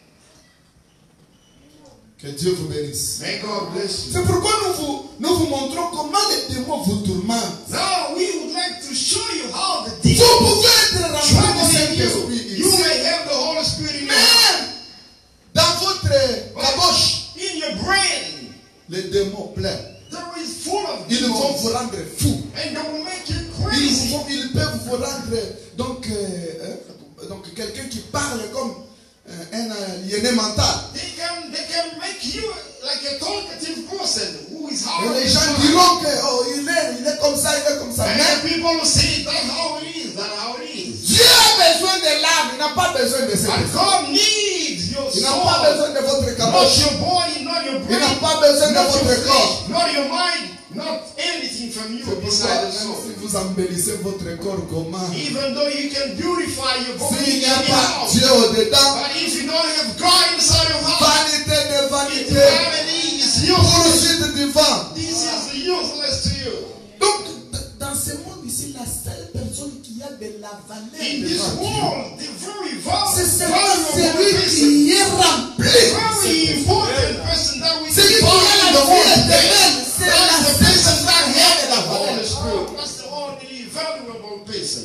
Que Dieu vous bénisse. May God bless you. C'est pourquoi nous vous montrons comment les démons vous tourmentent. Now we would like to show you how the Vous demons pouvez être rempli du trouble in Saint-Esprit you. You ici. may have the Holy Spirit in your heart. Mais dans votre caboche, In your brain, les démons pleins. there is full of Ils vont demons. vous rendre fou. And they will make you crazy. Ils peuvent vous rendre donc quelqu'un qui parle comme un aliéné mental. They can make you like a talkative person who is Et hard. les gens diront que oh, il est comme ça, il est comme ça. And Mais people will say that's how it is, that's how it is. Dieu a besoin de l'âme, il n'a pas besoin de cette But personne. God needs your Il n'a pas soul. besoin de votre Not caboche. your body, not your Il brain. n'a pas besoin de Not your votre corps. flesh, not your mind, not anything from you C'est pourquoi beside the même soul. si vous embellissez votre corps comment, Even though you can beautify your body s'il in n'y a your pas house, Dieu au-dedans, but if you don't have God inside your heart, vanité de it's vanité, vanity, it's useless. poursuite du vent. This is useless to you. Donc, dans ce monde ici, la seule personne qui a de la valeur In this devant Dieu, world, the very c'est seulement valuable celui person, qui est rempli. very important person that we Celui qui find a in la the vie world éternelle, today. c'est la That's the seule person personne that qui a de has la the Holy valeur. Spirit. That's the only valuable person.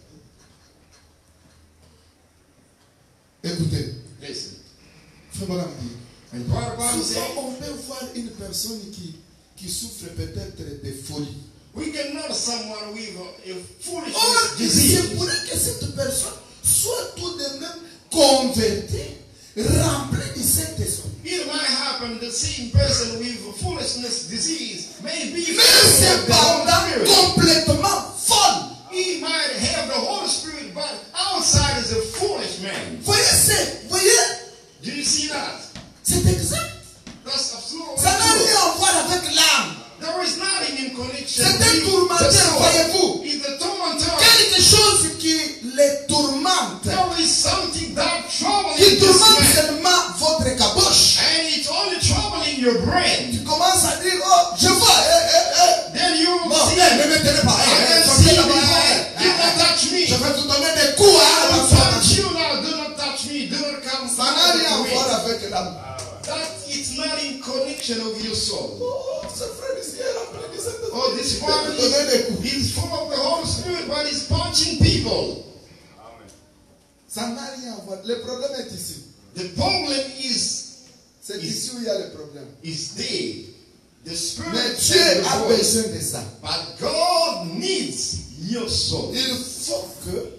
Écoutez, Listen. frère Branham dit, And Brother Bible souvent said, on peut voir une personne qui souffre peut-être de folie. we can know someone with a foolish Or, disease. c'est pourrait que cette personne soit tout de même convertie, remplie du Saint-Esprit. It might happen the same person with a foolishness disease may be Mais filled with the cependant Holy Spirit. complètement folle. He might have the Holy Spirit, but outside is a foolish man. Voyez, Do you see that? c'est exact. That's absolutely Ça n'a true. rien à voir avec l'âme. There is nothing in connection C'est un with the tourmenteur, soul. voyez-vous. It's a tormentor. Quelque chose qui les tourmente. There is something that troubling Qui this tourmente man. seulement votre caboche. And it's only troubling your brain. Tu commences à dire, oh, je vois, Then you Bon, see, ne me tenez pas. I can Sortez see là-bas. before. Do not touch me. Je vais te donner des coups, I hein. will attention. touch you now. Do not touch me. Do not come. Ça n'a rien à with me. voir avec l'âme. That it's not in connection of your soul. Oh, ce frère ici est rempli du Saint-Esprit. Oh, this Je vais one te donner des coups. is full of the Holy Spirit, but he's punching people. Ça n'a rien à voir. Le problème est ici. The problem is C'est ici où il y a le problème. there. The Spirit Mais and Dieu the a voice. besoin de ça. But God needs your soul. Il faut que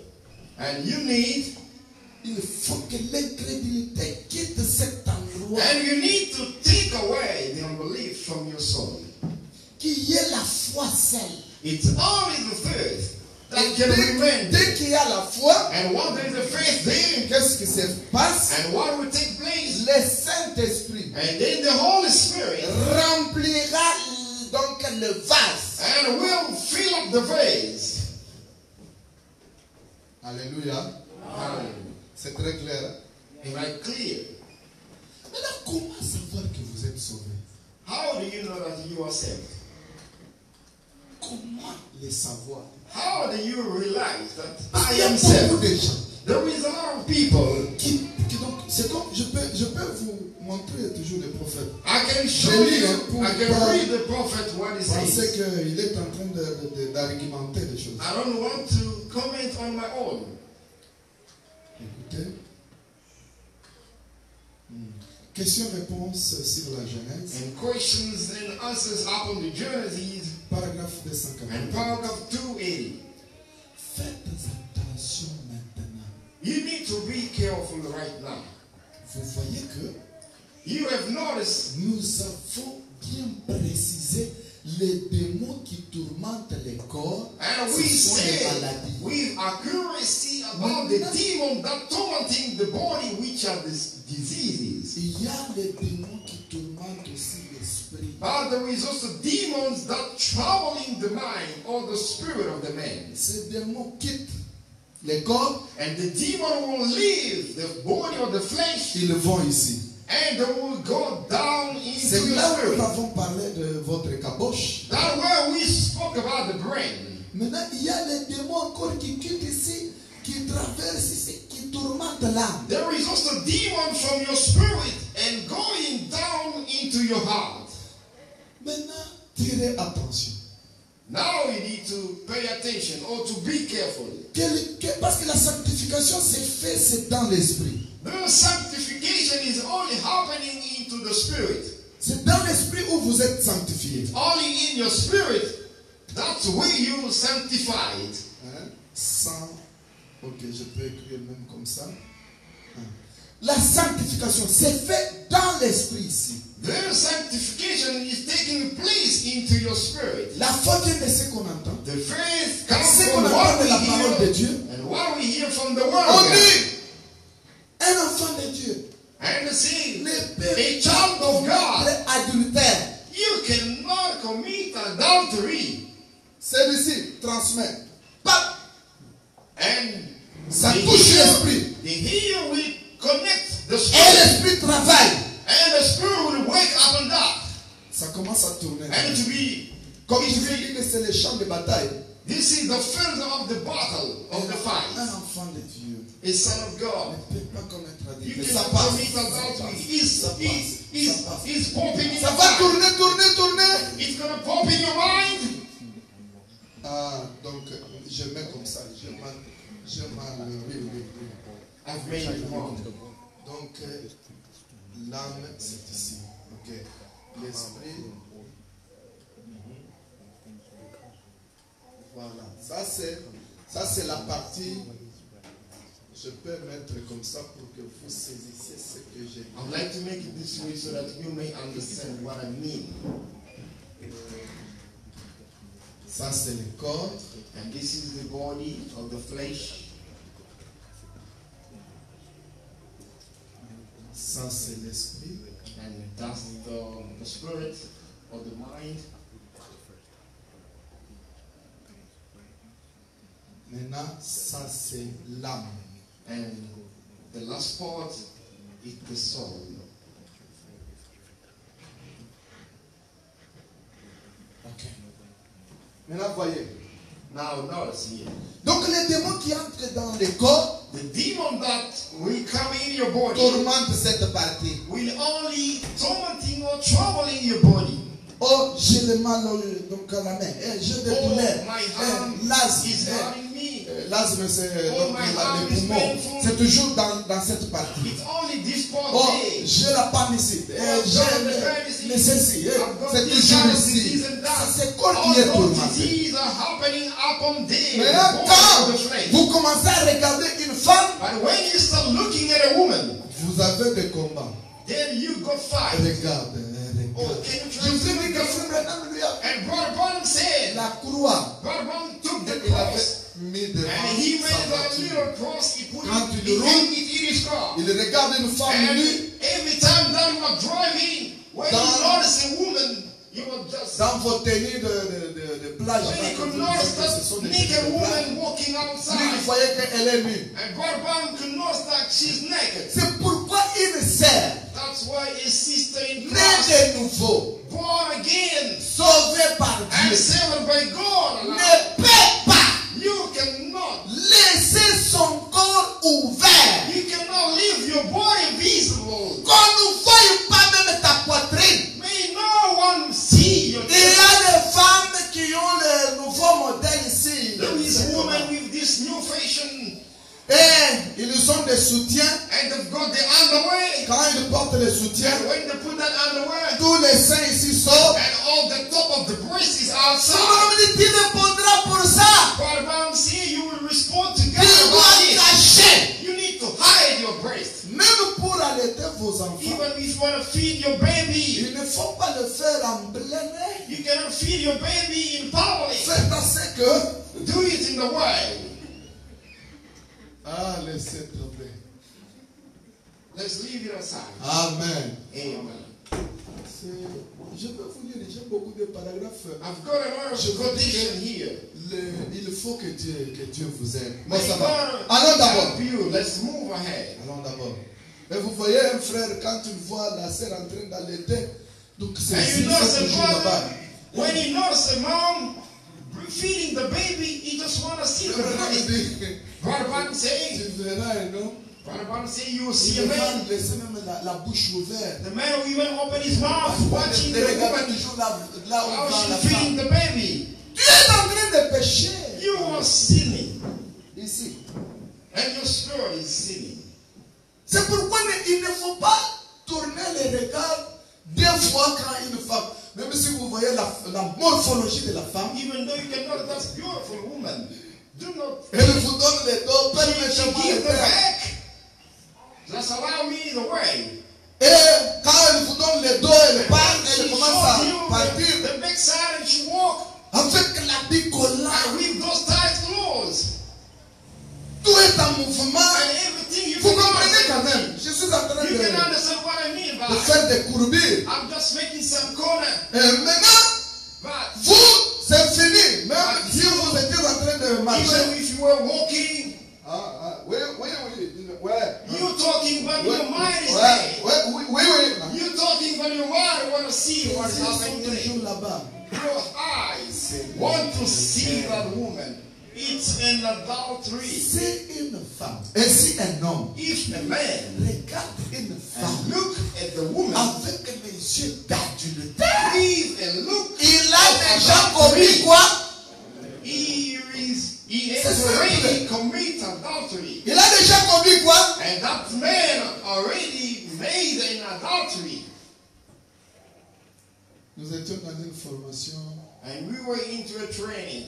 l'incrédulité quitte cet endroit. And you need to take away the unbelief from your soul. Qu'il y ait la foi seule. It's only the faith that Et can remain. dès qu'il y a la foi, And what there is the faith there, qu'est-ce qui se passe? and what will take place, Le Saint-Esprit and then the Holy Spirit remplira donc le vase. and will fill up the vase. Alléluia. C'est très clair. Am I clear? Maintenant, comment savoir que vous êtes sauvé? How do you know that you are saved? Comment le savoir? How do you realize that Parce I qu'il y a am beaucoup saved? de gens There is a lot of people qui donc c'est comme, je peux vous montrer toujours des prophètes. I can show Je lis, you, hein, pour I can pas read the prophet what he Pensez says. qu'il est en train d'argumenter des choses. I don't want to comment on my own. Écoutez. Question-réponse sur la Genèse. And questions and answers upon the Genesis Paragraphe and 280. paragraph 280. Faites attention maintenant. You need to be careful right now. Vous voyez que You have noticed nous avons bien précisé les démons qui tourmentent les corps. and Ce we sont les said maladies. with accuracy about the demon that tormenting the body, which are the diseases. Il y a les démons qui tourmentent aussi l'esprit. But there is also demons that troubling the mind or the spirit of the man. Ces démons quittent les corps, And the demon will leave the body or the flesh ils vont ici. and they will go down into C'est the là où nous spirit. avons parlé de votre caboche. That's where we spoke about the brain. Maintenant, il y a les démons encore qui quittent ici, qui traversent ici, qui tourmentent l'âme. There is also demon from your spirit and going down into your heart. Maintenant, tirez attention. Now you need to pay attention or to be careful. Parce que la sanctification c'est fait, c'est dans l'esprit. The sanctification is only happening into the spirit. C'est dans l'esprit où vous êtes sanctifié. Only in your spirit. That's where you sanctified. Hein? Sans. Ok, je peux écrire même comme ça. Hein. La sanctification c'est fait dans l'esprit ici. The sanctification is taking place into your spirit. La foi vient de ce qu'on entend. The faith comes C'est from qu'on what entend de we la parole de hear Dieu. and what we hear from the word On of God. dit un enfant de Dieu And see, ne peut a child of God, commettre adultère. you cannot commit adultery. Celui-ci transmet. Pas. And Ça the touche ear- l'esprit. the ear will connect the Et spirit. l'esprit travaille. And the spirit will wake up and down. Ça commence à tourner. And to be, Comme je vous ai dit que c'est le champ de bataille. this is the field of the battle, of the Un fight. enfant de Dieu A son of God. ne peut pas commettre You adultère. Ça cannot passe. commit Ça adultery. passe. It's, Ça passe. it's, Ça passe. it's popping in Ça your va mind. tourner, tourner, tourner. It's going to pop in your mind. Ah, donc je mets comme ça. Je m'en. Oui. I've made it wrong. Donc l'âme c'est ici. Ok. L'esprit. Voilà. Ça c'est la partie. Je peux mettre comme ça pour que vous saisissiez ce que j'ai dit. I'd like to make it this way so that you may understand what I mean. Ça c'est le corps. And this is the body of the flesh. Ça c'est l'esprit. And that's the spirit or the mind. Maintenant, ça c'est l'âme. And the last part is the soul. Ok. Maintenant, voyez. Now notice here. Donc les démons qui entrent dans le corps The demon that will come in your body tourmentent cette partie. will only tormenting or troubling your body. Oh, j'ai le mal donc à la main. J'ai des Oh, douleurs. my hand L'asthme. is hurting me. L'asthme, c'est Oh, donc my les arm is poumons. painful. C'est toujours dans cette partie. It's only this part Oh, there. j'ai la panicite. J'ai ceci. I've got C'est this toujours kind of ici. disease and that. C'est corps All qui est those tourmenté. diseases are happening upon there. Maintenant, the body of the quand flesh. vous commencez à regarder une femme, But when you start looking at a woman, vous avez des combats. then you got fight. Regarde. Oh, can you Je try vous to ai dit make que it? Frère Branham lui a And Brother Branham said, la croix. Brother Branham took the Il avait cross mis devant and he made sa that voiture. little cross. He put Quand it, il he roule, hung it in his car. Il regarde une femme And nue every time that you are driving, when Dans- you notice a woman, you will just dans vos tenues de plage. when you could Vous notice dites que ce sont that des naked tenues de plage. woman walking Lui, il outside, voyait qu'elle est nue. and Brother Branham could notice that she's naked. C'est pourquoi une sœur, That's why a sister in née Christ, de nouveau, born again, sauvée par and Dieu, saved by God, ne peut pas you cannot laisser son corps ouvert You cannot leave your body des soutiens, and they've got the underwear, quand ils portent les soutiens, and when they put that underwear, tous les seins ici sortent. and all the top of the breast is Son outside. homme dit, tu répondras pour ça. What about see you will respond to Tu God about dois it. cacher. You need to hide your breast. Même pour allaiter vos enfants, Even if you want to feed your baby, il ne faut pas le faire en plein air. you cannot feed your baby in public. Faites à ce que... Do it in the wild. Ah, laissez tomber. Let's leave it aside. Amen. Amen. Je peux vous lire, j'ai beaucoup de paragraphes. I've got a lot of quotation here. Il faut que Dieu vous aide. Bon, May ça va. God Allons d'abord. help you. Let's move ahead. Allons d'abord. Et vous voyez un frère, quand il voit la sœur en train d'allaiter, donc c'est And you notice a toujours là-bas. brother, when he notices a mom feeding the baby, he just want to see the breast. Brother Barton saying, Tu verras, non? Brother Barton saying, you will see Il a va man. laisser même la bouche ouverte. The man will even open his mouth, watching De the regarder woman toujours là où how va la she's feeding femme. the baby. Tu es en train de pécher. You are sinning, Ici. and your spirit is sinning. C'est pourquoi il ne faut pas tourner les regards deux fois quand une femme, même si vous voyez la morphologie de la femme, Even though you cannot, that's beautiful woman. Do not. elle vous donne les dos, She permettez-moi give de the faire. back. Just allow me the way. Et quand elle vous donne les dos, elle part, elle She commence shows à you partir the backside and she walk. avec l'habit collant. And with those tight clothes. Tout est en mouvement. And everything you Vous can comprenez quand understand. même. Je suis en train You can de understand what I mean by faire des courbures. I'm just making some corner. Et maintenant, But vous, c'est fini. Même si vous étiez en train de marcher. even if you were walking, Oui. Ouais. you talking but Ouais, your mind is ouais, there. oui. You talking but your mind want to see what is Ils sont happening there. toujours là-bas. Your eyes want to see that woman. It's an adultery. C'est une femme. Et si un homme If a man regarde une femme and look at the woman avec les yeux d'adultère, with a look, il a déjà commis quoi? he C'est has simple. already committed adultery. Il a déjà commis quoi? And that man already made an adultery. Nous étions dans une formation And we were into a training.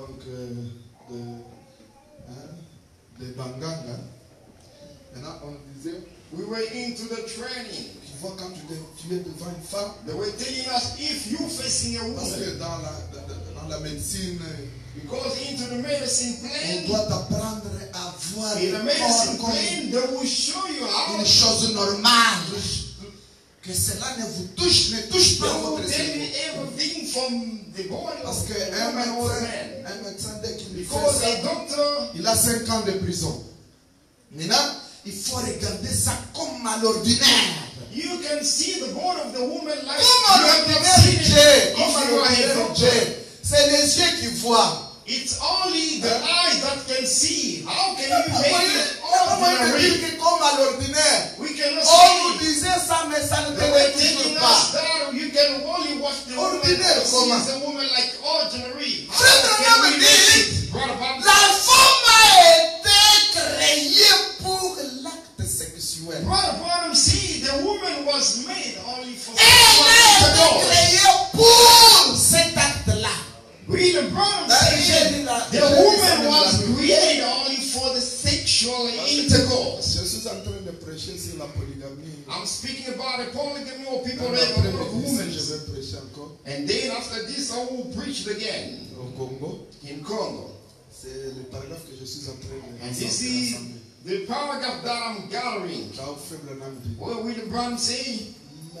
de Banganga. Maintenant, on disait, We were into the training. tu vois, quand tu es devant une femme, They were telling us if you facing a parce que woman, dans la médecine, because into the medicine on plan, doit apprendre à voir in le the medicine corps comme plan, they will show you how une chose normale. Que cela ne vous touche, ne touche they pas will votre tell cerveau. you everything from the body Parce of the qu'un woman or man. médecin, dès qu'il fait Because ça, a doctor, il a 5 ans de prison. Maintenant, il faut regarder ça comme à l'ordinaire. you can see the body of the woman like Comme à you have not l'ordinaire seen Dieu. it Comme if à you are a l'ordinaire doctor. Dieu. C'est les yeux qui voient. It's only the eyes that can see. How can you Vous make voyez, it comment il ordinary? dit que comme à l'ordinaire. We cannot On nous see. disait ça, mais ça ne They were tenait telling toujours us pas. that you can only watch the woman Ordinaire, see comment? the woman like ordinary. How Frère can Branham we dit, make it? Brother Bob, La femme a été créée pour l'acte sexuel. Brother Branham, see, the woman was made only for Elle a été sexual créée pour cet acte-là. William Branham said the woman was created only for the sexual intercourse. Je suis en train de prêcher sur la polygamie. I'm speaking about a polygamy or people Après, that have a lot of women. je vais prêcher encore And then after this, I will preach it again au Congo. in Congo. C'est le paragraphe que je suis en train de And this is the paragraph that I'm gathering. Là où Frère Branham dit, What William Branham say?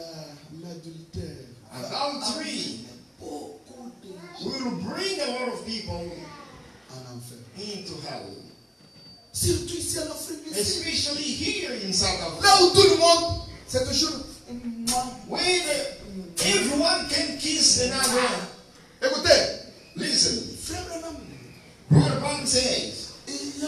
l'adultère Adultery beaucoup de gens will bring a lot of people en enfer. into hell. Surtout ici en Afrique du Sud. Especially here in South Africa. Là où tout le monde, c'est toujours moi. Where everyone can kiss another. Écoutez, Listen, Frère Branham, Brother Branham says, il y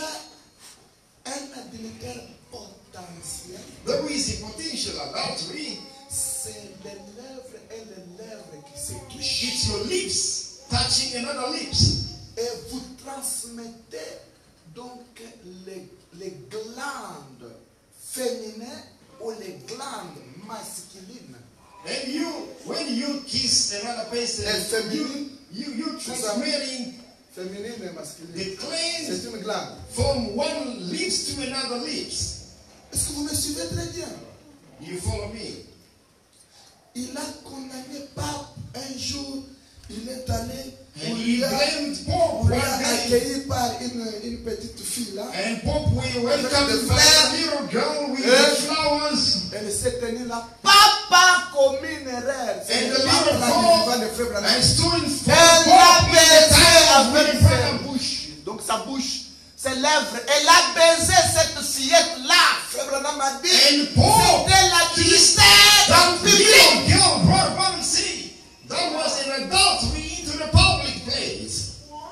a un adultère potentiel. there is a potential adultery. C'est les lèvres et les lèvres qui se touchent. It's your lips touching another lips. Et vous transmettez Donc, les glandes féminines ou les glandes masculines. And you, when you kiss another person, you transmitting Féminine et the masculine. cleanse C'est une glande. from one lips to another lips. Est-ce que vous me suivez très bien? You follow me? Il a condamné Pape un jour. Il est allé. And he blamed Pope On one l'a day. accueilli par une petite fille là. And Pope will welcome the little girl with the flowers. Elle s'est tenue là. Papa comme une erreur. And the Le little pape là du vivant de frère girl Branham. and stood in front Elle of l'a Pope in the baisé time of avec William sa Branham. bouche. Donc sa bouche, ses lèvres. Elle a baisé cette fillette là. Frère Branham a dit. And Pope C'était la tristesse that en public. little girl brought Branham see. That was an adultery into the public place.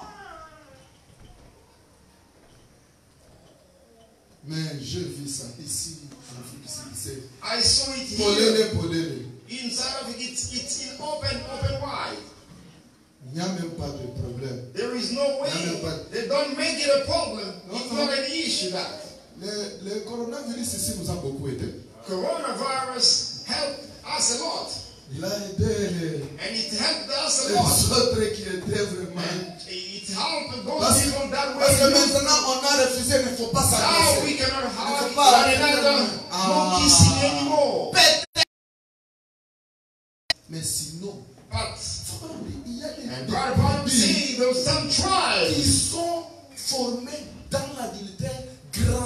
Mais je vis ça ici en Afrique. C'est I saw it here. polélé. In South Africa, it's in open wide. Il n'y a même pas de problème. There is no way. They don't make it a problem. It's not an issue that. Le coronavirus ici nous a beaucoup aidé. Coronavirus helped us a lot. Il a aidé And it helped us a les lot. autres qui étaient vraiment. And it helped those Parce people that que way. maintenant on a refusé, il ne faut pas Now s'agresser. we cannot have pas- one another. No kissing anymore. Mais sinon, But, il y a and des Brother Branham pays said there was some qui tribes sont formés dans l'adultère grand.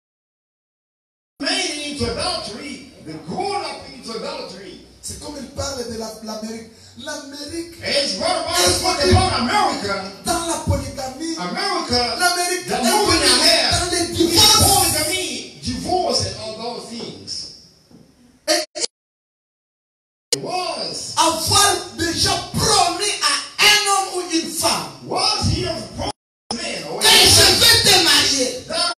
made into adultery. They grown up into adultery. C'est comme il parle de l'Amérique. L'Amérique, As Brother Branham spoke about America, dans la polygamie, America, l'Amérique the est moving dans ahead les is divorces. polygamy, divorce, and all those things. It was. Avoir déjà promis à un homme ou une femme Was he a promised man? Or que je vais te marier. that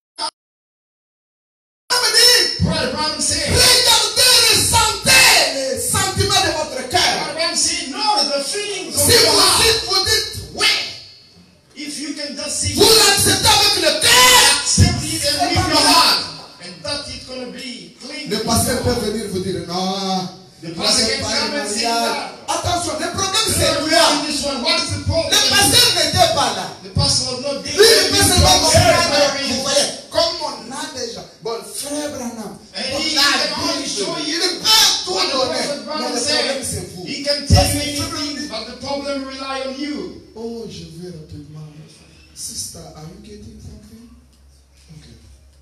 Ça veut dire, Brother Branham said, regardez, ressentez les sentiments de votre cœur. Brother Branham said, no, the feelings of Si your heart. vous dites oui, If you can just see vous l'acceptez avec le cœur. accept it and with your heart, and that it's going to be clean. Le pasteur peut venir vous dire non. The pastor can come and say that. Attention, le problème c'est We're quoi? in this one. What's the problem? Le pasteur n'était pas là. The pastor was not there. Lui, il peut seulement comprendre. Very Vous voyez, comme on a déjà. Bon, frère Branham, And on he a can only dit, show you il peut tout what the donner. prophet Mais Branham le problème said. c'est vous. He can tell you anything, but the problem rely on you. Oh, je vais rapidement. Sister, are you getting something? Okay.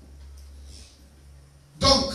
Donc,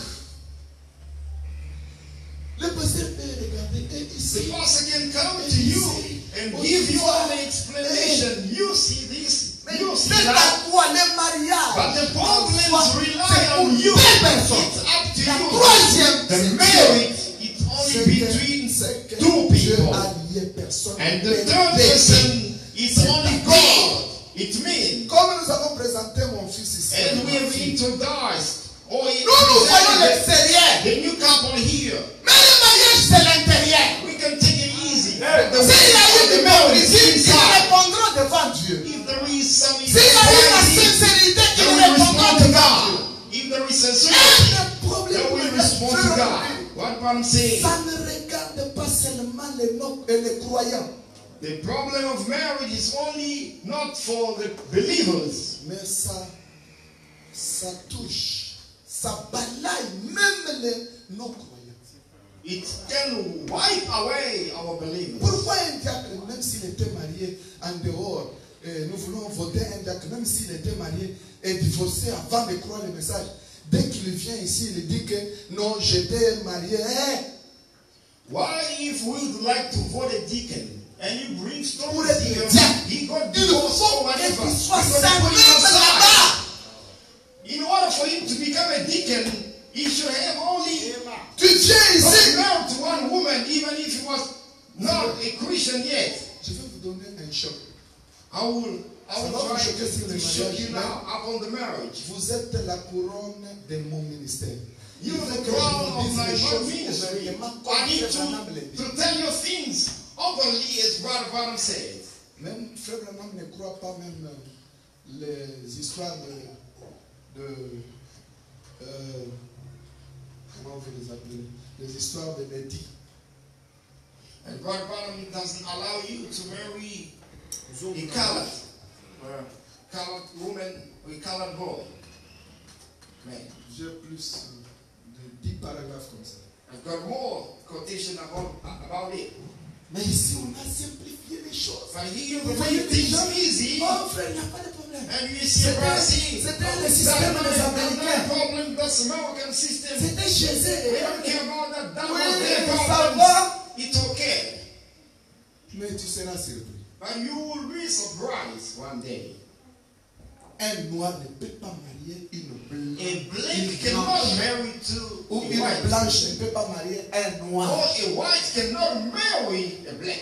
le pasteur peut regarder et The ici. pastor can come to you and give you all the explanation. You see this, you see C'est that. à toi le mariage. But the En soi, problems c'est rely pour on you. deux personnes. It's up to La you. troisième, The c'est marriage, it's Dieu. only between C'est que two Dieu people. a lié personne. And the third person is only God. It means, Comme nous avons présenté mon fils ici. and we have introduced, or Nous voyons presented l'extérieur. the new couple here. Mais le mariage, c'est l'intérieur. We can take it easy. But the S'il y a eu the du marriage mépris, is ils inside. répondront devant Dieu. If there is some S'il y a eu la insincerity, sincérité, then ils we répondront respond to devant Dieu. God. If there is sincerity, Le problème, then we c'est respond to God. What I'm saying, ça ne regarde pas seulement les non et les croyants, the problem of marriage is only not for the believers, mais ça touche, ça balaye même les non-croyants. it can wipe away our believers. Pourquoi un diacre, même s'il était marié en dehors, nous voulons voter un diacre, même s'il était marié et divorcé avant de croire le message, dès qu'il vient ici, il dit que non, j'étais marié. Why, if we would like to vote a deacon and you bring Pour stories être here, diacre, he got il divorced faut or whatever, qu'il soit we're gonna put him sacré aside. là-bas. In order for him to become a deacon, he should have only Tu viens ici. married to one woman, even if he was not a Christian yet. Je vais vous donner un choc. I will Ça va vous try choquer sur to le shock mariage, you now upon the marriage. Vous êtes la couronne de mon ministère. You Il faut the que je crown vous of dise my les choses ministry. ouvertement I comme need Frère Branham le dit. to tell you things openly, as Brother Branham said. Même Frère Branham ne croit pas même les histoires comment vous les appelez? Les histoires de Betty. And Brother Branham doesn't allow you to marry a colored woman or a colored boy. Man. J'ai plus de 10 paragraphes comme ça. I've got more quotation about it. Mais ici, on a simplifié les choses. But here we make things easy. Oh frère, il n'y a pas de problème. And you see a saying, C'était le système des Américains. problem, that's American system. C'était chez eux. We don't care about that. That Oui, was their ça problem. va. It's okay. Mais tu seras surpris. But you will be surprised one day. Un noir ne peut pas marier une blanche. A black cannot marry to Ou a une white. blanche ne peut pas marier un Or noir. a white cannot marry a black.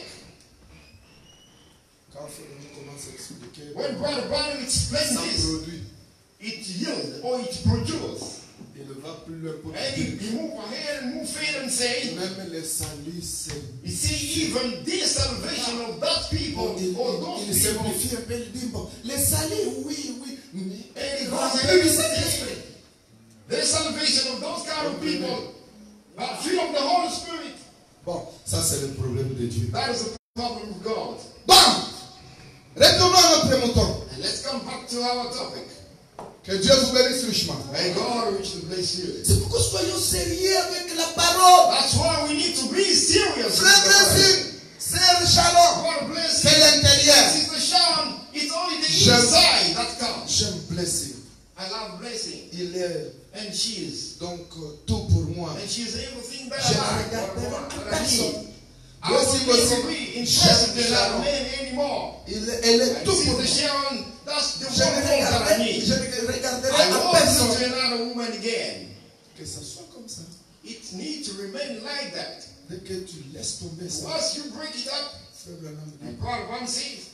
Quand on commence à expliquer, When Brother Branham explains ça this, produit. it yields or it produces. Il va plus loin pour And you move ahead and move further and say, même les saluts, c'est. you see, even this salvation of that people or those Il people, simplifie un peu, il dit bon, les saluts, oui, mais and it goes remplis ahead du and Saint-Esprit. say, the salvation of those kind of people, but filled of the Holy Spirit, Bon, ça c'est le problème de Dieu. that is the problem of God. Bon, retournons à notre mouton. And let's come back to our topic. Que Dieu vous bénisse richement. May God richly bless you. C'est pourquoi soyons sérieux avec la parole. That's why we need to be serious. Frère Blessing, c'est Shalom. God bless C'est you. l'intérieur. Sister Sean, it's only the J'aime- inside that counts. J'aime Blessing. I love blessing. Il est And she is. donc tout pour moi. And she is everything that Je I ne like. regarderai What I personne. need. I will Blessing never aussi. be interested in J'aime that Shalom. man anymore. Elle est And tout pour Sister moi. Sharon, that's the Je one ne that I regarderai, need. je ne regarderai I à won't personne. listen to another woman again. Que ça soit comme ça. It needs to remain like that. Dès que tu laisses tomber ça, Once you break it up, Frère Branham dit, and God one says,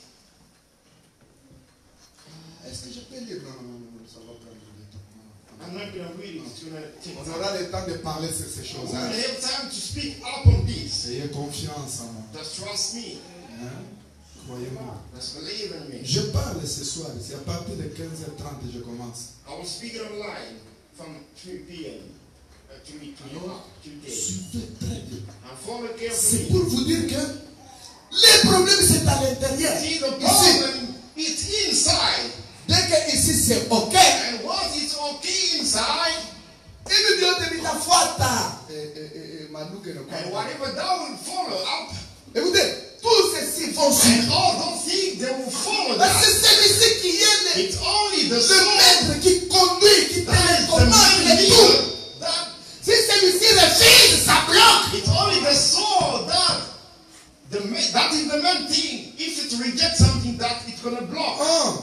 est-ce que je peux lire? Non, non, non, ça va prendre du temps. I'm not going to read it. It's going to take On time. aura le temps de parler sur ces We will choses-là. have time to speak up on this. Ayez confiance en moi. Just trust me. Hein? Croyez-moi. Just believe in me. Je parle ce soir, c'est à partir de 15h30 que je commence. I will speak it online from 3 p.m. 3 Alors, today. suivez très bien. And follow C'est carefully. pour vous dire que les problèmes c'est à l'intérieur. See, the Ici, problem it's inside. dès que ici c'est ok, And once it's okay inside, il Dieu te dit la foi tard. and whatever that will follow up, Écoutez, tous ceci vont and suivre. all those things they will follow Parce that. que c'est celui-ci qui est It's only the le soul maître qui conduit, qui that is the commande main le tout. leader. That Si celui-ci refuse, ça bloque. it's only the soul that that is the main thing. If it rejects something, that it's gonna block. Ah.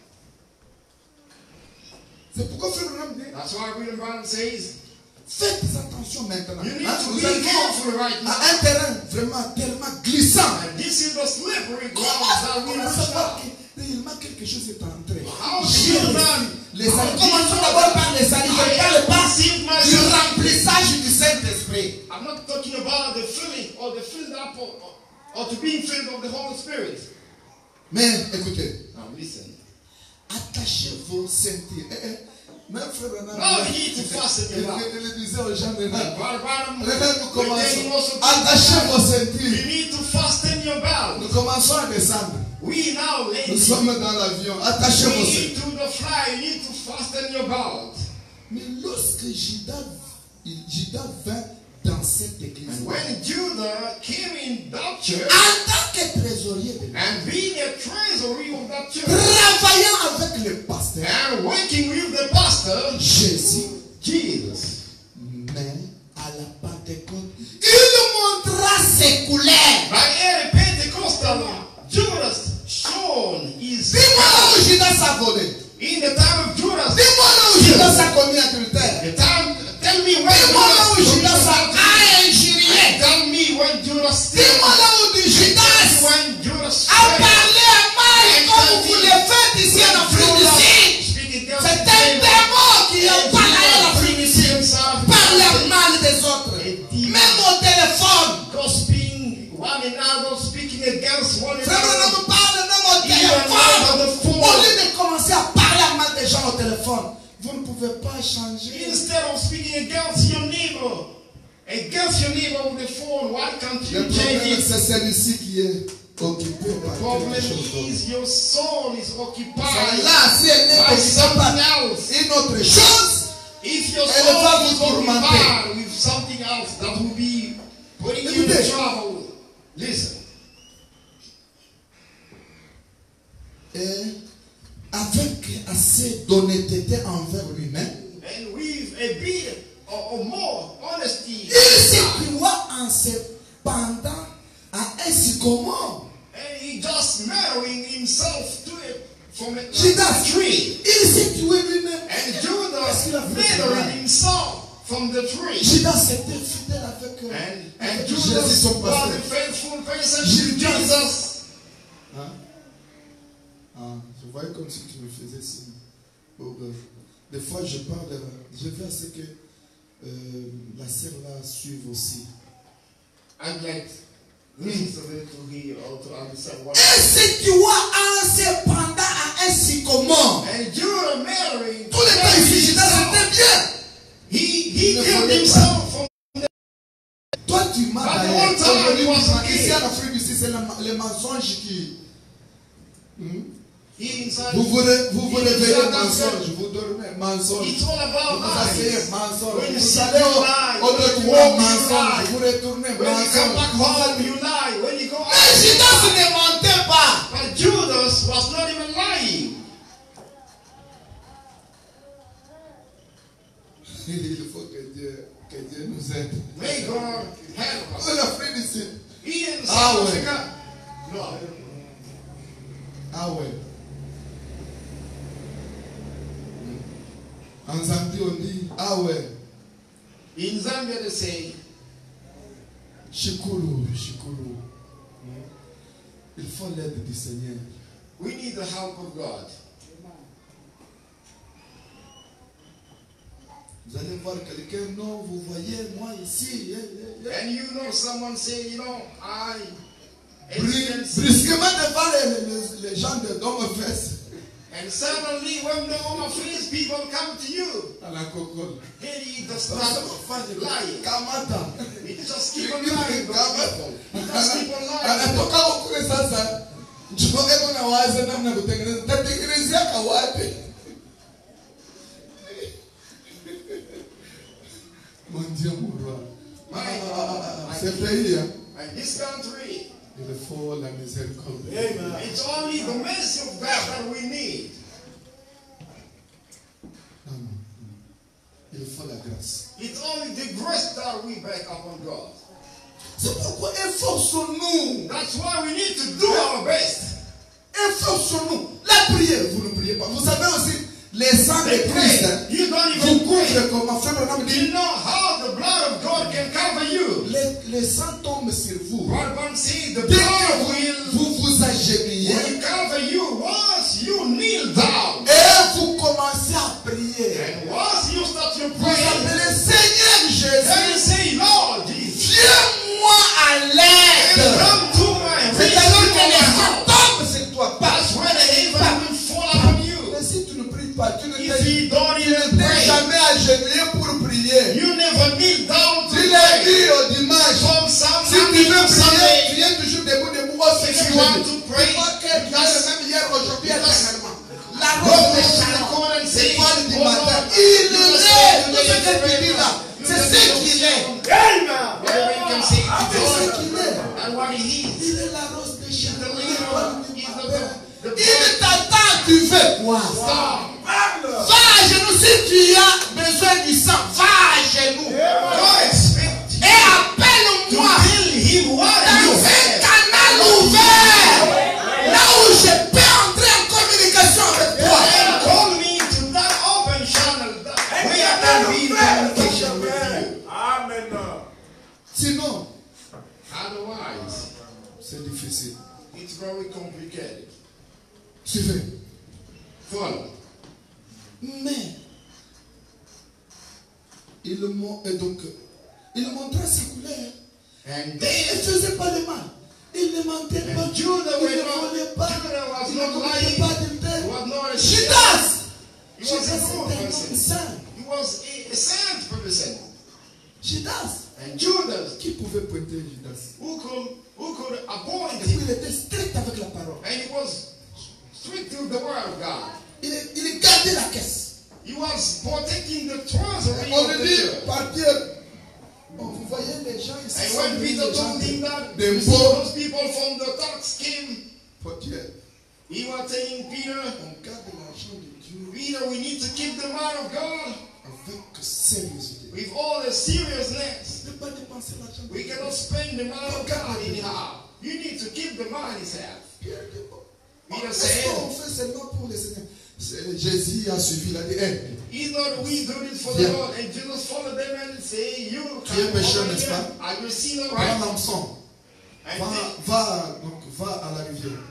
C'est pourquoi Frère Branham dit, That's why William Branham says faites attention maintenant. you need Hein, to nous be arrivons careful right now. à un terrain vraiment tellement glissant. And this is the slippery ground Comment that we on va reach savoir now. que réellement quelque chose est entré? How J'ai do you reçu know? les saluts. Commençons d'abord par les saluts. Je ne parle pas Receive du myself. remplissage du Saint-Esprit. I'm not talking about the filling or the filled up or to being filled of the Holy Spirit. Mais écoutez, Now listen. attachez vos ceintures. Même Frère Branham, Now you need to fasten your belt. il disait aux gens de And là, Brother Branham, nous commençons. also Attachez vos you ceintures. need to fasten your belt. Nous commençons à descendre. We now, Nous ladies, sommes dans l'avion. Attachez we vos need ceintures. to the fly. You need to fasten your belt. Mais lorsque Judas vint dans cette église, And when Judah came in that church en tant que trésorier de l'église, and being a treasury of that church travaillant avec le pasteur and working with the pastor, Jésus, Jesus. mais à la Pentecôte, il montra ses couleurs. By every Pentecostal, Judas shown his Dis-moi là où Judas a volé. in the time of Judas. Dis-moi là où Judas a commis adultère. The time, tell me when Dis-moi là où Judas Judas a injurié. tell me when Judas Dis-moi là où Judas when Judas a parlé à mal comme vous le faites ici en Afrique du Sud. C'est un démon qui a parlé à l'Afrique du Sud. Parle mal des autres. Même au téléphone. gossiping one another, speaking against one Frère another. Branham parle même au téléphone. Au lieu de commencer à téléphone. Vous ne pouvez pas changer. Instead of speaking against your neighbor on the phone, why can't Le you change problème, it? c'est celui-ci qui est occupé par The problem quelque chose d'autre. is your soul is occupied Là, si elle n'est by occupée something par else. une autre chose, If your Elle va soul vous is tourmenter. occupied with something else that will be putting you in Écoutez. trouble, listen. et avec assez d'honnêteté envers lui-même, And with a bit or more honesty, il se croit en se pendant à un sycomore. and he just marrying himself to it from a Judas, tree. il s'est tué lui-même. And Qu'est-ce qu'il a Judas fait? marrying himself from the tree. Judas était fidèle avec, And avec Judas Jésus, son was a pasteur. faithful person Judas. to Jesus. Hein? Ah, je voyais comme si tu me faisais signe. Bon, des fois, je parle, je veux à ce que la sœur là suive aussi. I'd like Sister to hear or to understand what. Et si tu vois en se pendant à un sycomore, And Judah marrying. tout le temps ici, Judas était bien. He Ne killed voulait himself from. Toi, tu m'as But d'ailleurs. one time he was Aujourd'hui, okay. ici en Afrique, ici, c'est le mensonge qui. He inside. Vous vous He réveillez inside mensonge, that vous dormez mensonge. It's all Vous about vous asseyez lies. mensonge. When you Vous sit, allez you lie. au When you retour walk, you mensonge. lie. Vous retournez When you come back mensonge. home, you lie. When you go out, Mais you Judas lie. ne mentait pas. But Judas was not even lying. Il faut que Dieu nous aide. May God help us. On a fait ici. In South Ah, ouais. Africa, no. Ah ouais. En Zambie, on dit ah ouais. In Zambia, they say, Shukuru, shukuru. Il faut l'aide du Seigneur. we need the help of God. Vous allez voir quelqu'un, non, vous voyez, moi ici. And you know, someone say, you know, I Brusquement experience. devant les gens de Domofest. And suddenly, when the Home Office people come to you, À la cocotte. then you just start lying. Kamata. You just keep on lying. Kamata. You just keep on lying. Anatoka huku sasa. Chukua eko na waza namna kutengeneza. Tatengenezea kawapi? Mon Dieu, mon roi. C'est pays, hein. And this country, Il faut la miséricorde. it's only the mercy of God that we need. Non, non. Il faut la grâce. It's only the grace that we back upon God. C'est pourquoi efforçons-nous. That's why we need to do our best. Efforçons-nous. La prière, vous ne priez pas. Vous savez aussi, les sangs de They Christ pray. You don't vous even pray. couvrent comme un frère Branham You dit. know how the blood of God can cover you. Les sangs tombent sur vous. Brother Branham said the Dès blood que will, vous vous agenouillez when you cover you, once you kneel down, et vous commencez à prier, and once you start your vous prayer, appelez Seigneur then you Jésus, say, Lord Jesus, viens-moi à l'aide. come to my C'est alors que les rescue. sangs tombent sur toi. That's when the heaven will fall upon you. Mais si tu ne pries pas, tu ne If t'es you don't even pray, jamais agenouillé pour prier. you never kneel down to Tu l'as pray. dit au dimanche. From Si tu veux prier, Sunday, tu es toujours debout au if Seigneur you want Jésus. to pray, Tu vois que tu as le même hier, aujourd'hui, éternellement. La go rose de to the Sharon, corner and say, l'étoile du oh matin. Lord, Il you est, say, tout ce que tu dis là, c'est ce qu'il est. whatever you can say to C'est ce God, qu'il est. and what he is. Il est la rose de Sharon, The l'étoile leader du is matin. the Il t'attend, tu veux quoi? star. Va à genoux si tu as besoin du sang. Va à genoux. God expects you Et to appelle-moi tell him what you dans un have. canal ouvert. Là où je peux entrer en communication avec toi. And call me to that open channel that we are going to be in communication with you. Sinon, Otherwise, c'est difficile. it's very complicated. Suivez. Follow. Mais, il montrait ses couleurs. And Il ne they, faisait pas le mal. Il ne mentait pas. Judah Il ne volait pas. was Il ne not commettait lying, pas d'adultère. was not a Judas, He was a Judas good était un homme person. saint. He was a saint person. Judas, And Judas, qui pouvait pointer Judas? who could appoint Et puis him. il était strict avec la parole. And he was strict to the word of God. Il gardait la caisse. He was protecting the treasury On of lui the dit church. par Pierre, oh, vous voyez les gens ici. And sont when venus, Peter les gens told him that, des you see, pauvres. those people from the tax came, Pour Pierre, he was telling Peter, on garde l'argent de Dieu Peter, we need to keep the mind of God avec sérieuxité. with all the seriousness. Ne pas dépenser l'argent de We Dieu. cannot spend the mind of God anyhow. You need to keep the mind itself. Pierre dit, bon, Peter est-ce said, qu'on fait seulement pour les Seigneurs? Jésus a suivi, il a dit, hey, it's not we do this for Yeah. the Lord. And Jesus followed them and say, you Tu es come pécheur, over n'est-ce here. pas? Are you sinner, prends right? l'hameçon, And va à la rivière.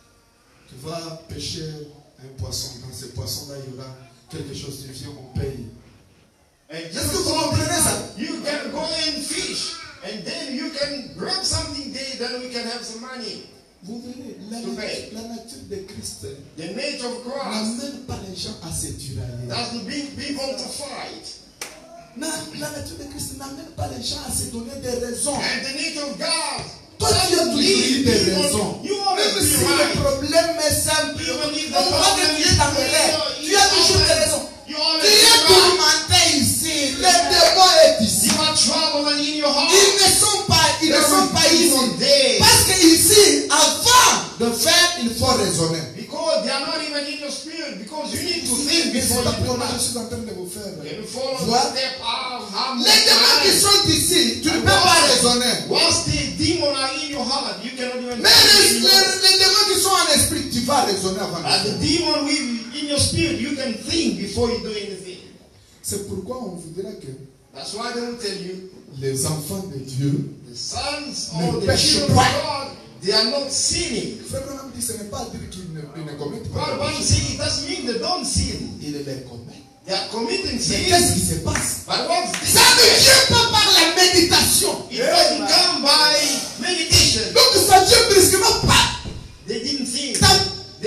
Tu vas pêcher un poisson. Dans ces poissons-là, il y aura quelque chose. Tu viens, on paye. Est-ce que vous comprenez ça? You can go and fish, and then you can grab something there, then we can have some money. Vous verrez, la nature de Christ The nature of Christ n'amène pas les gens à se tirailler. doesn't bring people to fight. Non, la nature de Christ n'amène pas les gens à se donner des raisons. And the nature of God Toi, tu as toujours eu des raisons. You always Même be si le right. problème est simple, Even if the on va problem te is tuer dans les rêves. Tu as toujours des raisons. You Tu always es be right. tourmenté ici. Le démon est ici. You are troubling in your heart. Ils ne sont pas ici. There. Parce que ici, avant de faire, il faut raisonner. Because they are not even in your spirit. Because you need to think Mais c'est before pas you do pour moi que that. je suis en train de vous faire. And follow Vois? the step of how Les démons qui sont ici, tu ne peux pas raisonner. once the demon are in your heart, you cannot even Mais think anymore. les démons qui sont en esprit, tu vas raisonner avant But de the faire. demon in your spirit, you can think before you do anything. C'est pourquoi on vous dira que That's why they will tell you les enfants de Dieu, the sons Ne or the pêchent children of pas. God, they are not sinning. Frère Branham dit, ce n'est pas dire qu'ils ne commettent pas God de wants to péché. say it doesn't mean they don't sin. Ils les commettent. They are committing Mais sin. qu'est-ce qui se passe? But what's Ça ne vient pas par la méditation. It doesn't come by meditation. Donc ça vient brusquement pas. They didn't think. Ça-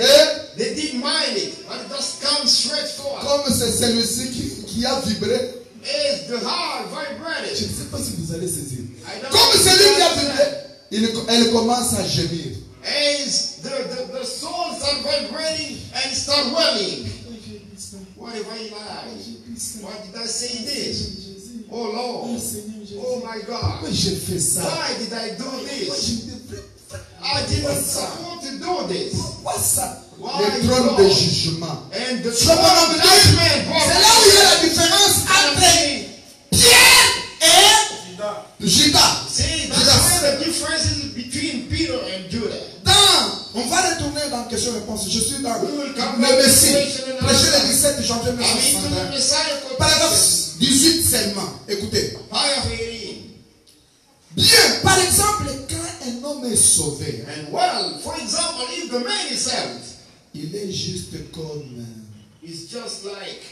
They didn't mind it. But it just comes straight forward. Comme c'est celui-ci qui a vibré. As the heart Je vibrated. ne sais pas si vous allez saisir. I don't Comme know celui qui a if you vibré, elle commence à gémir. As the soul start vibrating and start welling. What have I lied? Why did I say this? Oh Lord. Oh my God. Pourquoi j'ai fait ça? Why did I do Pourquoi this? je devrais faire I didn't support to do this. Pourquoi ça? Why Le trône God? de jugement. And the C'est là où il y a la différence entre Pierre et Judas. See, that's where the difference is between Peter and Judah. On va retourner dans question-réponse. Je suis dans We will come le back to Messie. question and Prêché answer. le 17 janvier I'm into the 1961. Messiah Paragraphe quotation. 18 seulement. Écoutez. Paragraphe 18. Bien, par exemple, quand un homme est sauvé, And well, for example, if the man is saved, il est juste comme it's just like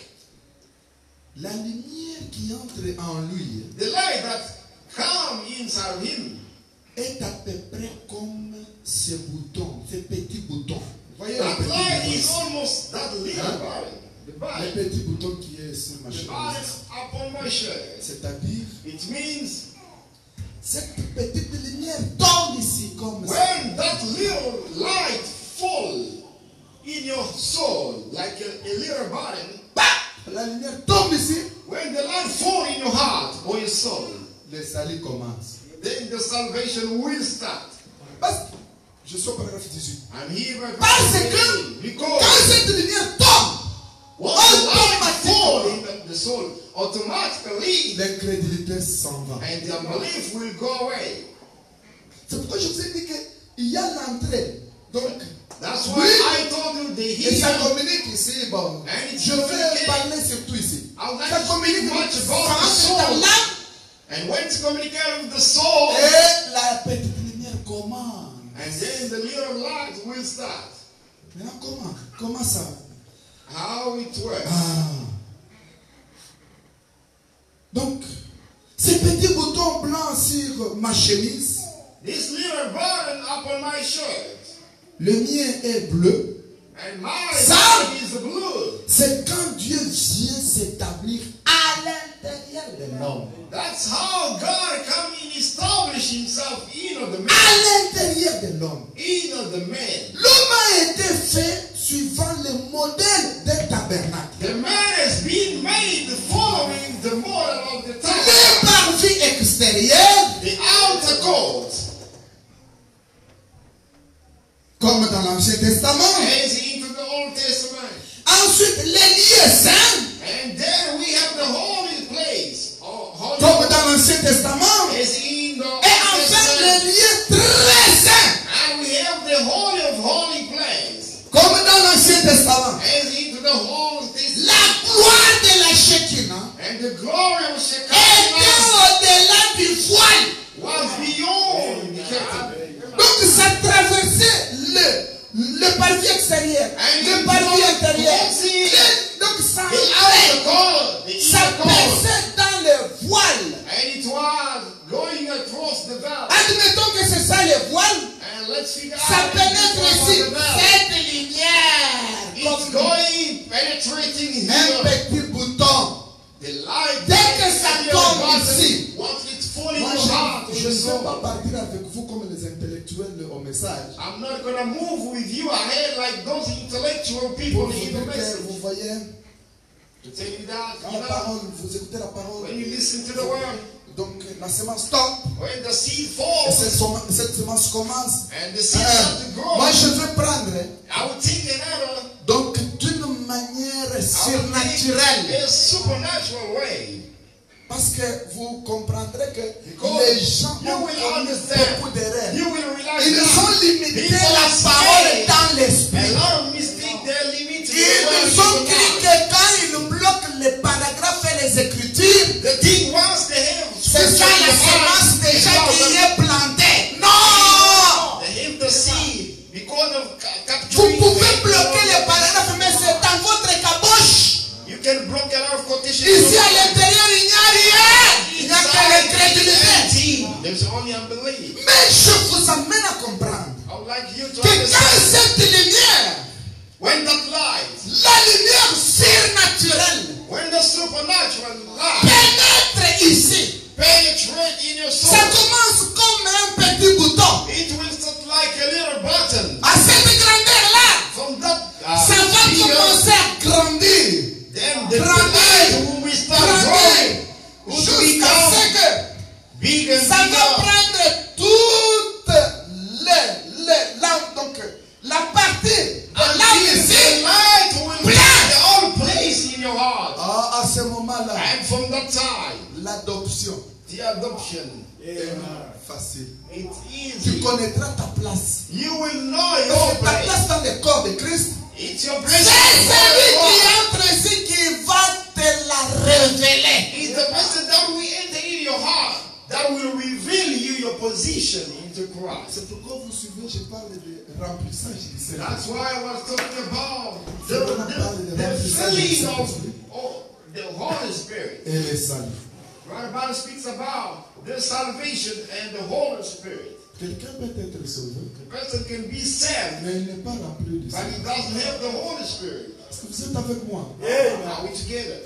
la lumière qui entre en lui the light that comes inside of him. est à peu près comme ces boutons, ces petits boutons. Vous voyez les That petits light is boutons? almost that little Huh? body. The Les body. petits boutons qui est sur ma The chemise. body upon my shirt. C'est-à-dire, It means cette petite lumière tombe ici comme ça. when that little light fall in your soul, like a little body, Bah! La lumière tombe ici. when the light fall in your heart or your soul, Le salut commence. then the salvation will start. Parce que, je suis au paragraphe 18. I'm here by Parce que quand because cette lumière tombe, once the light fall in the soul, automatically l'incrédulité s'en va. and the unbelief will go away. C'est pourquoi je vous ai dit qu'il y a l'entrée. Donc, That's why oui, I told you the et ça healing. communique ici. Bon, And it's je vais communicating. parler surtout ici. I would like Ça to communique speak much ça about the entre dans soul. l'âme And when it's communicated with the soul, et la petite lumière commence. and then the little light will start. Maintenant, comment ça? How it works. Ah. Donc, ces petits boutons blancs sur ma chemise, This little button upon my shirt, le mien est bleu, And my Ça, body is the blood. c'est quand Dieu vient s'établir à l'intérieur de l'homme. That's how God come and establish himself in the man. À l'intérieur de l'homme. In the man. L'homme a été fait suivant le modèle d'un tabernacle. The man has been made following the model of the Les tabernacle. parvis extérieurs, The outer court. comme dans l'Ancien Testament. As into the Old Testament. Ensuite, les lieux saints, And then we have the holy place. Holy comme dans l'Ancien Testament. as in the Old Et enfin, Testament. les lieux très saints, And we have the holy of holy place. comme dans l'Ancien Testament. As into the Holy Testament. La gloire de la Shekinah And the glory of était Shekinah au-delà du voile. was beyond the curtain. Donc, ça traversait le parvis extérieur, le parvis intérieur. Donc, ça The outer court, the ça inner court. perçait dans le voile. And it was going across the valley. Admettons que c'est ça le voile. And let's figure out Ça pénètre ici. the valley. Cette lumière. It's Comme going, penetrating un here. petit bouton. The light. Dès que ça that tombe button, ici. once it's falling Moi, hard je in ne the vais soul. pas partir avec vous comme les intellectuels au message. I'm not going to move with you ahead like those intellectual Pour people vous in dire the que message. vous voyez, To tell you that, dans you la know, parole, vous écoutez la parole. when you listen to the word, Donc la semence tombe. when the seed Et falls cette semence commence. and the seed starts to grow, Moi, je vais prendre. I will take another, Donc d'une manière surnaturelle. a supernatural way. Parce que vous comprendrez que Because les gens you ont will commis understand. beaucoup d'erreurs. You will realize Ils that ont limité people la are parole saying dans a l'esprit. lot of mistakes, they're limited. Ils ont cru que quand ils bloquent les paragraphes et les écritures, The thing once they have c'est ça la semence déjà qui est plantée. Non! They have the seed because of Vous capturing. pouvez bloquer les paragraphes, mais c'est dans votre caboche. You can block a lot of quotations. Ici à l'intérieur, il n'y a rien. Il n'y a que l'incrédulité. There's only unbelief. Mais je vous amène à comprendre I would like you to que quand understand cette lumière, when that light, la lumière surnaturelle, when the supernatural light pénètre ici, penetrate in your soul, ça commence comme un petit bouton. it will start like a little button. À cette grandeur-là, From that, ça va bigger, commencer à grandir. then the Grandir. light will start growing. Will Jusqu'à ce become que big and ça va bigger. prendre toutes donc la partie de l'âme Until the ici. light will be the whole place in your heart. À ce moment-là, And from that time, l'adoption the adoption, est facile. it's Tu easy. connaîtras ta place. You will know Et your c'est ta place. place dans le corps de Christ. It's your C'est place. celui qui entre ici qui va te la révéler. It's the person that will enter in your heart that will reveal you your position into Christ. C'est pourquoi vous suivez, je parle de remplissage du Saint-Esprit. That's why I was talking about C'est qu'on parle de the remplissage du filling of Saint-Esprit the Holy Spirit. et le salut. Right, the Bible speaks about the salvation and the Holy Spirit. Quelqu'un peut être sauvé, The person can be saved, mais il n'est pas rempli du but Saint-Esprit. he doesn't have the Holy Spirit. Est-ce que vous êtes avec moi? Are we together?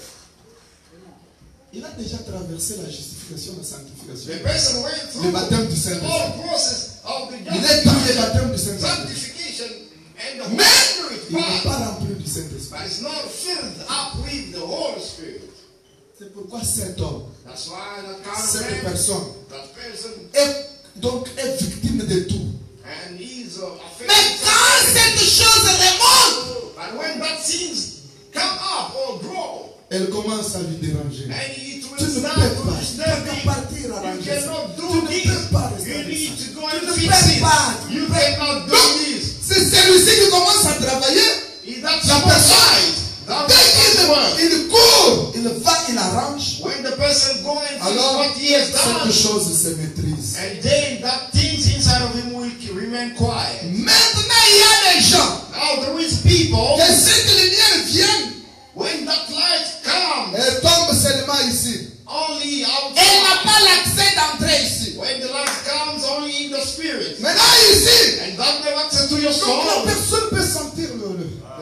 Il a déjà traversé la justification, la sanctification. The person went Le through baptême du the Saint-Esprit. whole process of the Il est dans le baptême du Saint-Esprit. sanctification and the Holy Mais Spirit, il n'est but pas rempli du Saint-Esprit. it's not filled up with the Holy Spirit. C'est pourquoi cet homme, That's why that kind of cette man, personne, that person, est victime de tout. and he's Mais affected. quand cette chose remonte, But when that things come up or grow, elle commence à lui déranger. and it will Tu ne start peux to pas. disturb Tu peux you, partir you arranger ça. cannot Tu do ne this. peux pas You rester need avec ça. to go Tu and ne fix peux it. pas. You cannot do Donc, this. c'est celui-ci qui commence à travailler. Is that La personne, That dès was work. qu'il court, il va, il arrange. When the person go and fix Alors, what he has cette done, chose se maîtrise. and then that things inside of him will remain quiet. Maintenant, il y a des gens Now there is people, que cette lumière vient, when that light comes, elle tombe seulement ici. only Elle n'a outside. pas l'accès d'entrer ici. When the light comes, only in the spirit. Maintenant, ici, And that never access to your donc soul. la personne peut sentir le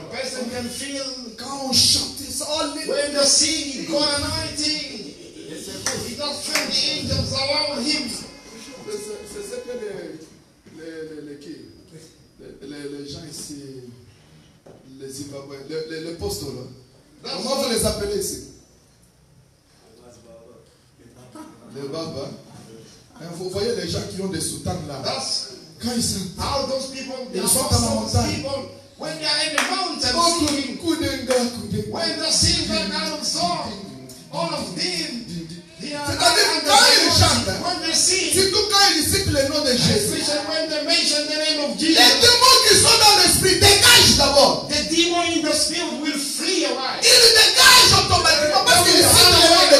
can feel Quand on chante ça, when the singing, God anointing. He just feel the angels around him. c'est ce que les gens ici, les Zimbabwéens, les postes là. Comment vous les appelez ici? Les Baba. Vous voyez les gens qui ont des soutanes là. Quand ils sont How those people, ils sont dans la montagne. people, when they are in the mountains singing, when they sing that kind of song, all of them, they are C'est-à-dire quand ils chantent, when they sing, surtout quand ils citent le nom de Jésus, especially when they mention the name of les Jesus, démons qui sont dans l'esprit dégagent d'abord. the demon in the spirit will flee away. Ils dégagent automatiquement parce qu'ils citent le nom de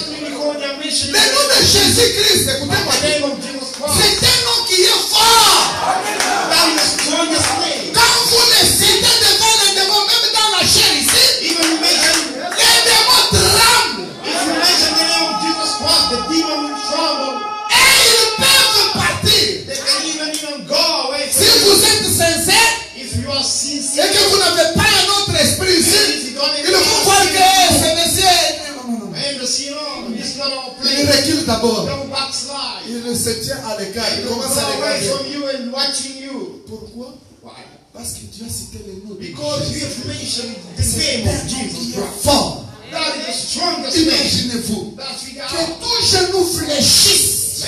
Jésus. Le nom de Jésus-Christ, écoutez-moi, The name of Jesus Christ. c'est un nom qui est fort. That is the strongest name. Quand vous le citez devant les démons, même dans la chair ici, Even you mention, les démons tremblent if you mention the name of Jesus Christ, the demon will tremble. et ils peuvent partir. They can even go away Si from you. vous êtes sincère If you are et sincere, que vous n'avez pas un autre esprit ici, if you don't il faut voir que ce monsieur, and the sinner, this not our il place. recule d'abord. Don't backslide. Il se tient à l'écart. Il Don't commence go à away regarder. from you and watching you. Pourquoi? Why? Parce que Dieu a cité le nom de Because you Jésus. have mentioned the name of Jesus Christ. Fort. That is the strongest name Imaginez-vous that we got. que tout genou fléchisse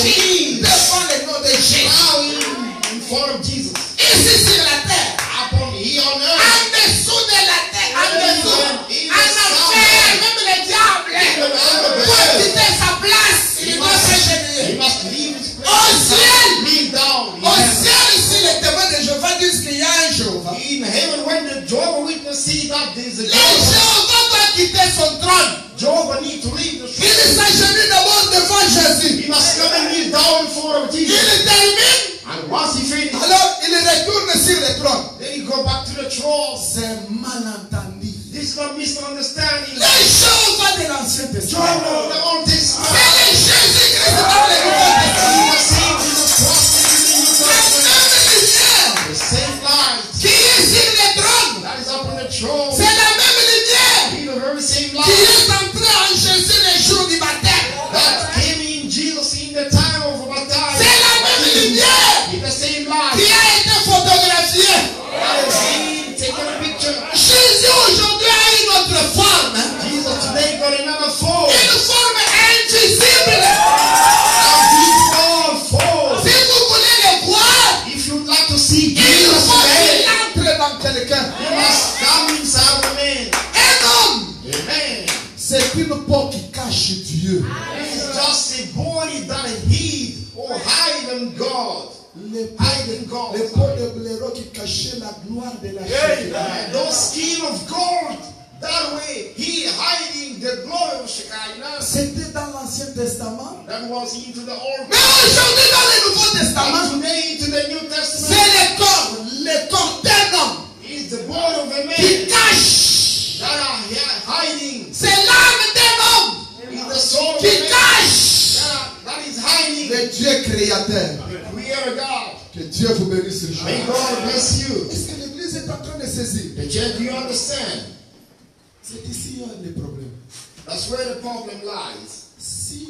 devant le nom de Jésus. Bowing in front of Jesus. Ici sur la terre, Upon here on earth. en dessous de la terre, en dessous, en enfer, même le diable doit quitter sa place. Il doit He s'agenouiller. must leave his place. Au ciel, Kneel down. au ciel, ici, les témoins de Jéhovah disent qu'il y a un Jéhovah. In heaven, when the Jehovah Witness see that there is a Le Jehovah, Jéhovah doit quitter son trône. Jehovah need to leave the Il throne. s'agenouille d'abord devant Jésus. He must come and kneel down in front of Jesus. Il termine, And once he finishes, alors il retourne sur le trône. then he go back to the throne. C'est malentendu. This is not misunderstanding. Le Jéhovah de l'Ancien Testament. Jehovah of the Old Testament. C'est le Jésus-Christ dans le Nouveau He Testament. was saved in the cross and in the New La Testament. même lumière The same light qui est sur le trône. that is upon the throne. C'est la même lumière Be the very same qui light est entrée en Jésus le jour du baptême. that came in Jesus in the time of baptism. C'est la même lumière Be the same qui light a été photographiée. that is seen, taken a picture. Jésus aujourd'hui a une autre forme. Jesus today got another form. Une forme invisible. A beautiful form. Si vous voulez le voir, If you'd like to see il Jesus faut today, qu'il entre dans quelqu'un. you must come inside of a man. Un homme, Amen. c'est une peau qui cache Dieu. It's just a body that hid or hide in God. Les Hide in God. peaux de blaireau qui cachaient la gloire de la chair. And those skin of gold, that way, he hiding the glory of Shekinah. C'était dans l'Ancien Testament. That was into the Old Mais aujourd'hui dans le Nouveau And Testament, today into the New c'est Testament le corps d'un homme is the body of a qui man cache. that are hiding. C'est l'âme d'un homme Is the soul of qui a man cache. that is hiding. Le Dieu créateur. We are God. Que Dieu vous bénisse ce jour. May God bless you. Est-ce que l'Église est en train de saisir? The church, do you understand? C'est ici le problème. That's where the problem lies. Si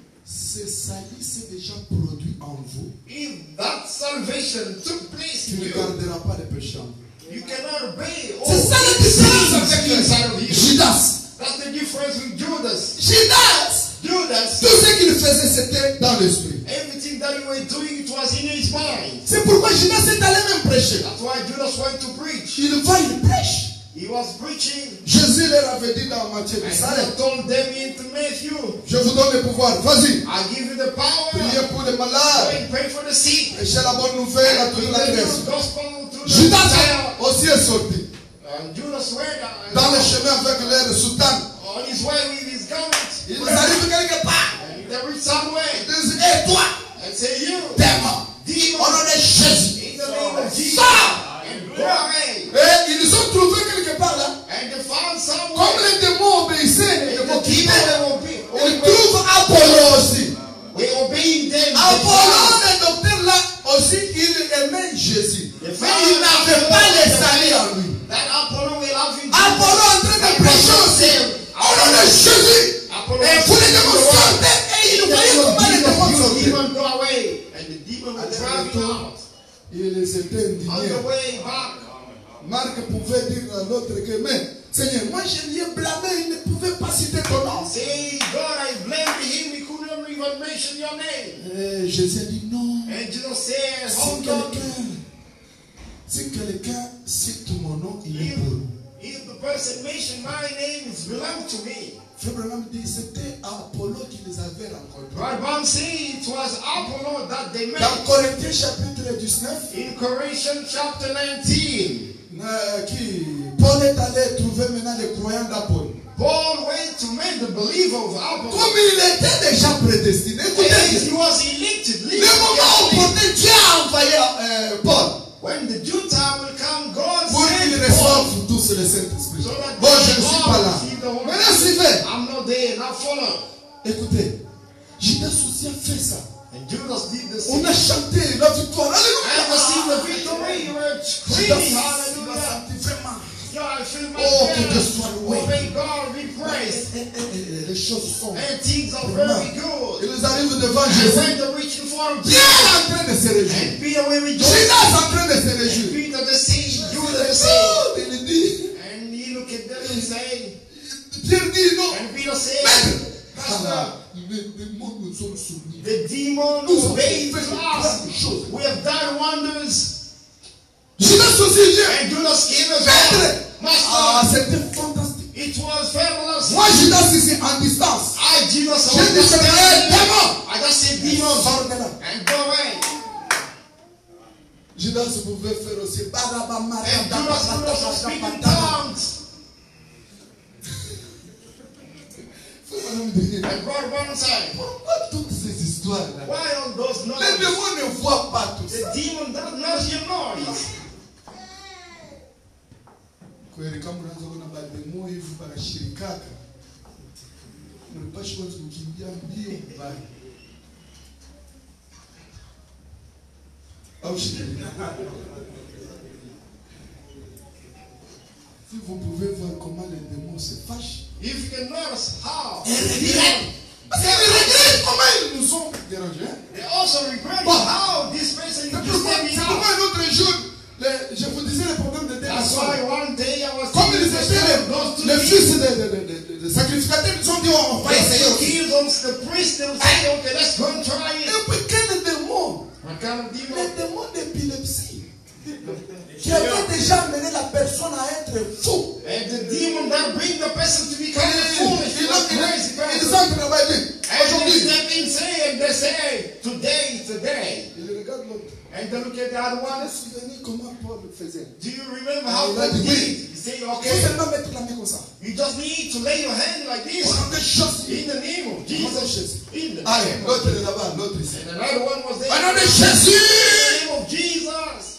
ce salut s'est déjà produit en vous, If that salvation took place tu in ne you, garderas pas de péché en vous. you cannot obey all C'est ça la the différence sins avec inside of you. Judas. That's the difference with Judas. Judas, Judas, tout ce qu'il faisait, c'était dans l'esprit. everything that you were doing, it was in his mind. C'est pourquoi Judas est allé même prêcher. That's why Judas went to preach. Il va, il prêche. He was preaching. Jésus leur avait dit dans Matthieu, And vous savez, he told them into Matthew, je vous donne le pouvoir. Vas-y, I give you the power. priez pour les Go malades. and pray for the sick. Prêchez la bonne nouvelle à toute Bring la the Grèce. new gospel to the Judas Gentiles. aussi est sorti. And Judas went Dans le chemin avec leur soutane. on his way with his garment. Ils arrivent quelque part. And they reached somewhere Ils disent, hé toi, and say, you, démon, au demon, nom de Jésus, in the name of Jesus, sors. and go away. Et ils ont trouvé quelque part là. And they found Comme somewhere. les démons obéissaient, les And démons the qui demon, étaient, they ils trouvent Apollon aussi. were obeying them. Apollon, le docteur là aussi, il aimait Jésus. They Mais found il n'avait pas les salut en lui. that Apollo were having Apollo en train de prêcher aussi. Au nom de Jésus. Et vous les démons sortaient. Et il voyait comment les démons sortaient. demon go away, and the demon will drive him out. Il était On indigné. the way back, Marc pouvait dire à l'autre que, mais Seigneur, moi je l'ai blâmé, il ne pouvait pas citer ton nom. say, God, I blamed him. He couldn't even mention your name. Et Jésus a dit non. And Jesus said, Si hold on. quelqu'un cite mon nom, il est pour. If the person mentioned my name, it belongs to me. Frère Branham dit c'était Apollo qui les avait rencontrés. Right, Bam said it was Apollo that they met. Dans Corinthiens chapitre 19, In Corinthians chapter 19, Paul est allé trouver maintenant les croyants d'Apollo. Paul went to meet the believer of Apollo. Comme il était déjà prédestiné, écoutez, As he was elected, le moment opportun, Dieu a envoyé Paul when the due time will come, God pour qu'il sent Paul. reçoive tous le Saint-Esprit. So that Bon, je ne suis pas là. receive the Holy Maintenant, suivez. I'm not there, not follow. Écoutez, Judas aussi a fait ça. And Judas did the On same. a chanté la victoire. And Alléluia. received the victory. You were Judas, screaming, il a hallelujah. senti vraiment. Yeah, I feel my Oh, que Dieu prayer. soit loué. Oh, may God be praised. Les choses sont. And things are very good. Ils arrivent devant And Jésus. when they're reaching for him, Dieu est en train de se réjouir. and Peter will rejoice. Judas est en train de se And réjouir. Peter the same, Il Judas the same. dit, And he look at them and say, Pierre dit non. and Peter said, Maître, Pastor, les démons nous ont soumis. the demon Nous avons obeyed fait de us. grandes choses. We have done wonders. Judas aussi vient. And Judas came as Maître, well. ah, Master, c'était fantastique. it was fabulous. Moi, Judas ici en distance. I, Jesus, I J'ai dit, c'est un démon. I just said, demon, Sors de là. and go away. Judas pouvait faire aussi. And Judas could also speak in tongues. And God one side. Pourquoi toutes ces histoires-là? Why on those Les noise? démons ne voient pas tout ça. The demon does not hear noise. Kweli kama unaanza kuona mademo hivi panashirikaka, unapaswa kwanza kukimbia mbio mbali. Au shirika. Si vous pouvez voir comment les démons se fâchent. If you can notice how Parce qu'ils regrettent comment ils nous ont dérangés. they also regret Bon. how this person is just stepping C'est pourquoi out. un autre jour, je vous disais le problème de That's démons. why one day I was Comme ils teaching étaient those two les kids. fils des sacrificateurs, ils ont dit on va essayer The aussi. kids, the priest, they will say, okay, let's go and try it. Et puis quel démon? What kind of demon? Les démons d'épilepsie qui avaient déjà amené la personne à être fou. And the demon that bring the person to become foolish, Ils was crazy ont person. travaillé. And they Aujourd'hui, step in, say, and they say, today is the day. ils regardent l'autre. And they look at the other one. Souvenez comment Paul faisait. Do you remember how Il a Paul dit did? oui. He said, Il faut okay, seulement mettre la main comme ça. you just need to lay your hand like this. On a des choses. In the name of Jesus. In the Allez, name of l'autre est là-bas, l'autre ici. And another one was there. Au nom de In Jésus. the name of Jesus.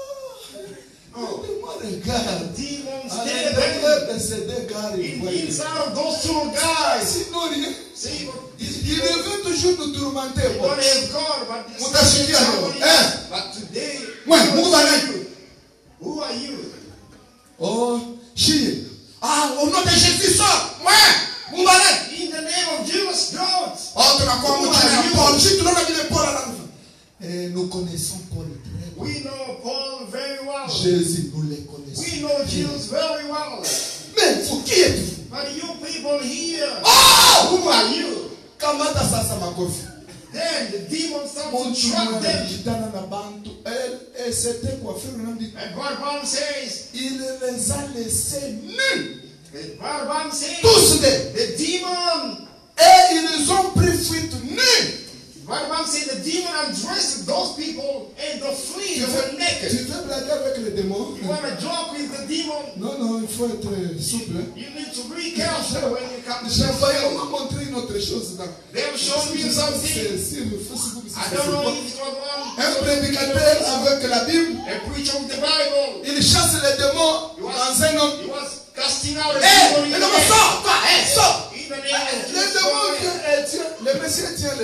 Oh, le démon regarde. Demons À stay there. l'intérieur de ces deux gars, ils voient. Inside of those two guys. Sinon, rien. See, these Il people veut toujours nous tourmenter. they don't have God, but this Mutashiki alors. Hein? But today, Ouais, Mungu banaye. who are you? Oh, chier. Ah, au nom de Jésus, sors. Ouais, Mungu banaye. In the name of Jesus, God. Oh, tunakuwa Who mchana are ya you? Paul. Si tunaona vile Paul anafanya. Nous connaissons Paul très bien. We know Paul very well. Jésus, nous les connaissons. We know Jesus very well. Mais vous, qui êtes-vous? But you people here, Oh! who are you? Kamata sasa makofi. Then the demons start to Mtu trap mwana them. alijitana na bantu. Et c'était quoi? Frère Nandi. And Barban says, Il les a laissés nus. Barban says, Tous des. the demon, Et ils ont pris fuite nus. Barban said the demon undressed those people and the flee, they were Tu naked. veux blaguer avec les démons? You want to joke with the demon? Non, non, il faut être souple. You need to be careful when you come to J'ai envoyé, on church. m'a montré une autre chose. They have shown me C'est something. sur le Facebook. I don't know if it was Un one. prédicateur avec la Bible, A preacher with the Bible. il chasse les démons dans un homme. He was casting out a Hé, demon in les the démons, name. sors, toi, hé, sors. In the name of Les Jesus démons, Christ. le monsieur tient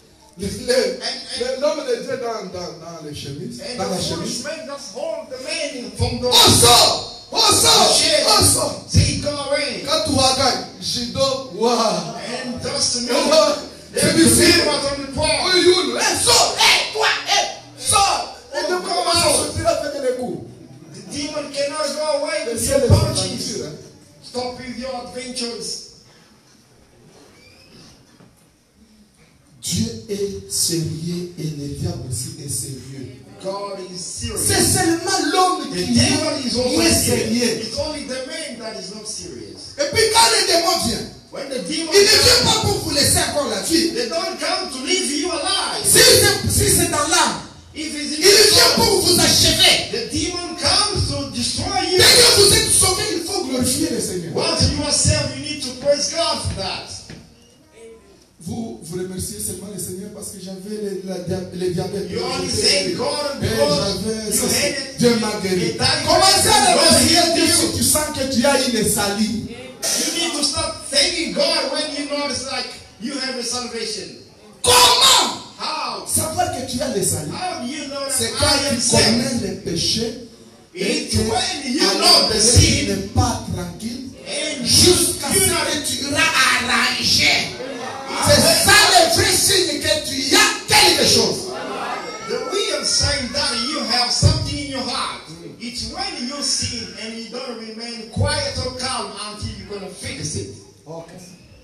l'homme de Dieu dans les chemises, And dans la the chemise. foolish man just hold the man from the Oh, sort, oh, sort, oh, sort. Say, go away. Quand tu regardes, je dors, waouh. And just know, C'est the difficile. man was on the cross. Oui, oui, sors, toi, sors. Et Oh, de comment come ça out. sortira avec les coups? The demon cannot go away Le with ciel your est punches. aventure, hein. Stop with your adventures. Dieu est sérieux et le diable aussi est sérieux. God is serious. C'est seulement l'homme The qui devil is also est serious. sérieux. It's only the man that is not serious. Et puis quand les démons viennent, When the demon il ne vient comes, pas pour vous laisser encore la vie. they don't come to leave you alive. Si c'est dans l'âme, If it's in il vient your soul, pour vous achever. the demon comes to destroy you. Dès que vous êtes sauvé, il faut glorifier le Seigneur. Once you are saved, you need to praise God for that. Vous remerciez seulement le Seigneur parce que j'avais le diabète. You only thank God Et because j'avais you ceci. had it. Dieu m'a guéri. Commencez à remercier Dieu si tu sens que tu as une salie. You need to stop thanking God when you notice like you have a salvation. Comment How? savoir que tu as les salis? How do you know that C'est I quand am tu saved? connais les péchés et It's que when you alors know the tu sin n'es pas tranquille and jusqu'à you ce know que tu iras arranger. C'est ça le vrai signe que tu as quelque chose. the real sign that you have something in your heart. It's when you sin and you don't remain quiet or calm until you're going to fix it. Okay.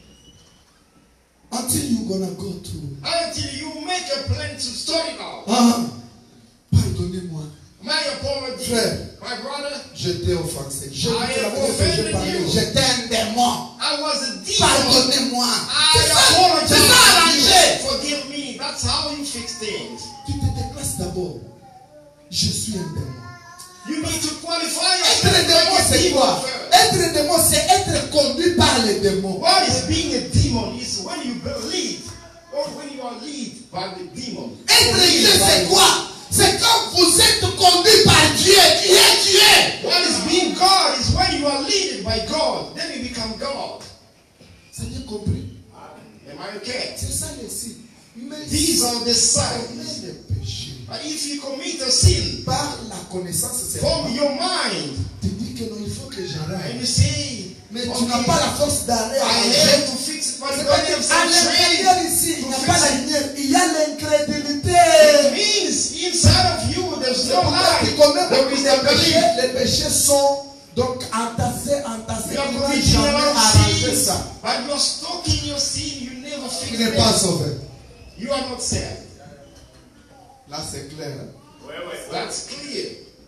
Until you're gonna go to. Until you make a plan to sort it out. Pardonnez-moi. My apology, Frère. my brother. Je t'ai offensé. Je I la have première fois que j'ai parlé. offended you. J'étais un démon. I was a demon. Pardonnez-moi. I C'est ça apologize. arrangé. Forgive me. That's how you fix things. Tu te déclares d'abord. Je suis un démon. You need to qualify Être yourself démon, like a c'est demon quoi? first. Être démon, c'est être conduit par les démons. What is being a demon is when you believe or when you are led by the demon. Être Dieu, c'est quoi? C'est quand vous êtes conduit par Dieu. Qui est Dieu? What is being God is when you are led by God. Then you become God. C'est bien compris. Am I okay? C'est ça le signe. Mais These are the si on signs. commet le péché But if you commit a sin par la connaissance, c'est from your mind tu dis que non, il faut que and j'arrête. you say, Mais tu okay, n'as pas la force d'arrêter. I have to fix it, but C'est God parce has qu'à some l'intérieur training. ici, il n'y a to pas fix la it. lumière. Il y a l'incrédulité. It means inside of you there's C'est no pourquoi tu light. commets There beaucoup is de a péchés. belief. Les péchés sont donc entassés. You Tu are ne vas committing jamais a lot of arranger sins, ça. but you are stalking your sin. You never Tu fix n'es pas it. sauvé. You are not saved. Là, c'est clair. Hein? That's clear.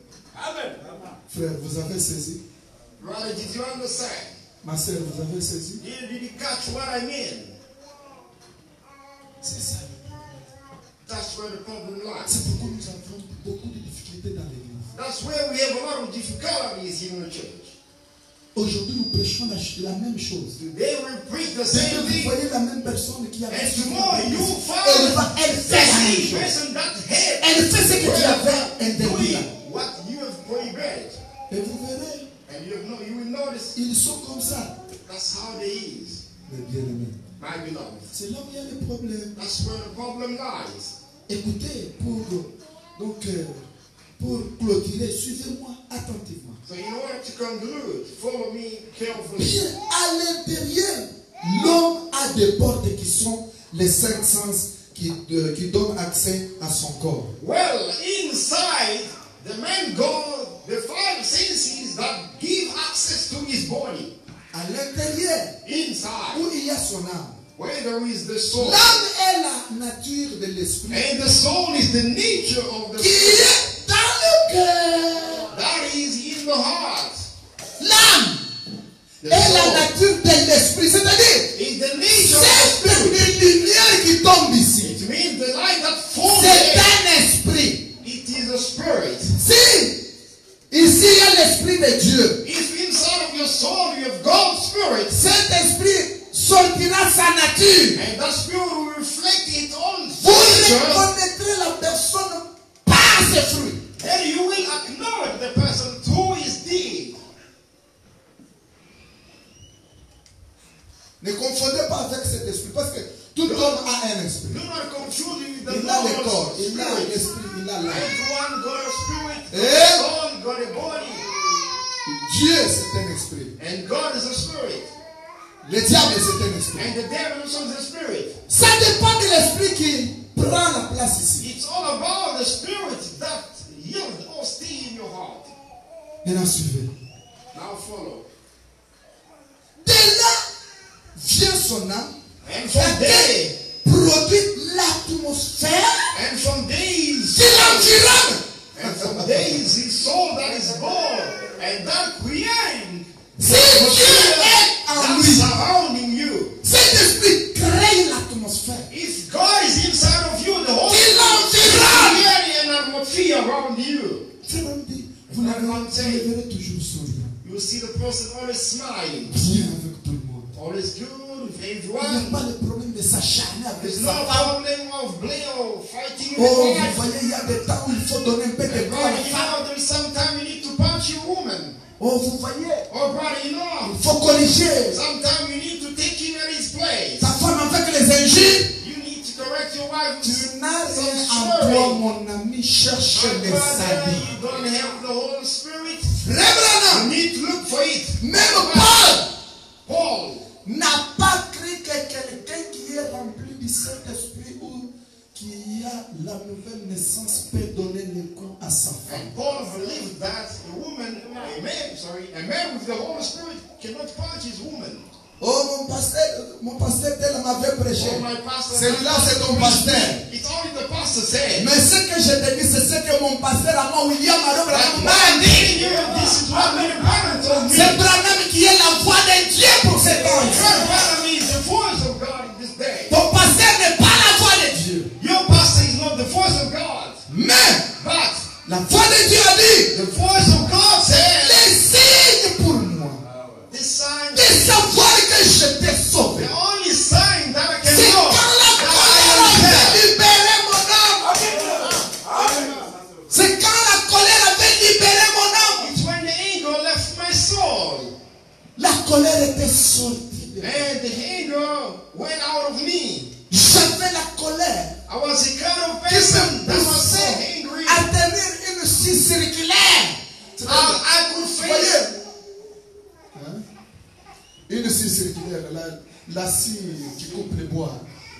Frère, vous avez saisi. Brother, did you understand? Ma soeur, vous avez saisi. Did you catch what I mean? C'est ça. That's where the problem lies. C'est pourquoi nous avons beaucoup de difficultés dans l'église. That's where we have a lot of difficulties in the church. Aujourd'hui, nous prêchons la même chose. Today we preach the Dès que same vous thing. voyez la même personne qui a And tomorrow you elle find fait la même the chose. person that had Elle fait ce que tu avais interdit. doing what you have prohibited. Et vous verrez, And you will notice ils sont comme ça. that's how they is. Les bien-aimés. My beloved. C'est là où il y a le problème. That's where the problem lies. Écoutez, pour clôturer, suivez-moi attentivement. So in order to conclude, follow me carefully. Bien, à l'intérieur, l'homme a des portes qui sont les 5 sens qui donnent accès à son corps. Well, inside, the man got the 5 senses that give access to his body. À l'intérieur, Inside, où il y a son âme. where there is the soul. L'âme est la nature de l'esprit And the soul is the nature of the qui soul. est dans le cœur. That is in the heart. L'âme The est la soul nature de l'esprit. C'est-à-dire, is the nature of the spirit. cette lumière qui tombe ici, It means the light that falls c'est there. un esprit. It is a spirit. Si ici il y a l'esprit de Dieu, If inside of your soul you have God's spirit, cet esprit sortira sa nature. and that spirit will reflect its own Vous nature, reconnaîtrez la personne par ses fruits. then you will acknowledge the person through his deed. Ne confondez pas avec cet esprit, parce que tout homme a un esprit. Do not confuse it with the Il a le corps, Lord's il a spirit. l'esprit, il a l'âme. Everyone got a spirit, got Eh? a soul, got a body. Dieu, c'est un esprit. And God is a spirit. Le diable, c'est un esprit. And the devil also is a spirit. Ça dépend de l'esprit qui prend la place ici. It's all about the spirit that yield or stay in your heart. Maintenant, suivez. Now follow. De là vient son âme. And from there, Produit l'atmosphère and from days, qui l'environne. and from days, his soul that is born, and that creating Si Dieu est en that's lui, surrounding you. cet esprit crée l'atmosphère If God is inside of you, the whole qui l'environne. creating an atmosphere around you. Frère me dit, vous le verrez toujours souriant, You will see the person always smiling, bien avec tout le monde. always good with Il n'y a everyone. pas de problème de s'acharner avec There's sa no femme. problem of blame or fighting Oh, with vous wife. voyez, il y a des temps où il faut donner un peu de And poids à la brother, you femme. know, there is some time you need to punch your woman. Oh, vous voyez, Or brother, you know, il faut corriger. sometimes you need to take him at his place. Ta femme avec les injures. You need to correct your wife. Tu n'as Some rien en toi, story. mon ami. Cherche My les brother, saluts. you don't have the Holy Spirit. Frère You Branham, need to look for it. même Paul Paul n'a pas cru que quelqu'un qui est rempli du Saint-Esprit ou qui a la nouvelle naissance peut donner le coup à sa femme. and Paul believed that a man with the Holy Spirit cannot punch his woman. Oh, mon pasteur tel m'avait prêché. Oh, my pastor, Celui-là, c'est ton pasteur. It's only the pastor said. Mais ce que je te dis, c'est ce que mon pasteur à moi, William Aaron Branham, m'a dit. This is what many parents told me. C'est Branham qui est la voix de Dieu pour cet Your ange. father is the voice of God in this day. Ton pasteur n'est pas la voix de Dieu. Your pastor is not the voice of God. Mais But la voix de Dieu a dit, the voice of God said, les signes pour moi the sign, de savoir que je t'ai sauvé. the only sign that I can C'est know quand la that colère I am avait saved. libéré mon âme. C'est quand la colère avait libéré mon âme. It's when the anger left my soul. La colère était sortie de moi. And the anger went out of me. J'avais la colère I was a kind of qui se person that was so poussait angry. à tenir une scie circulaire. I could Voyez, face hein? Une scie circulaire, la scie qui coupe les bois.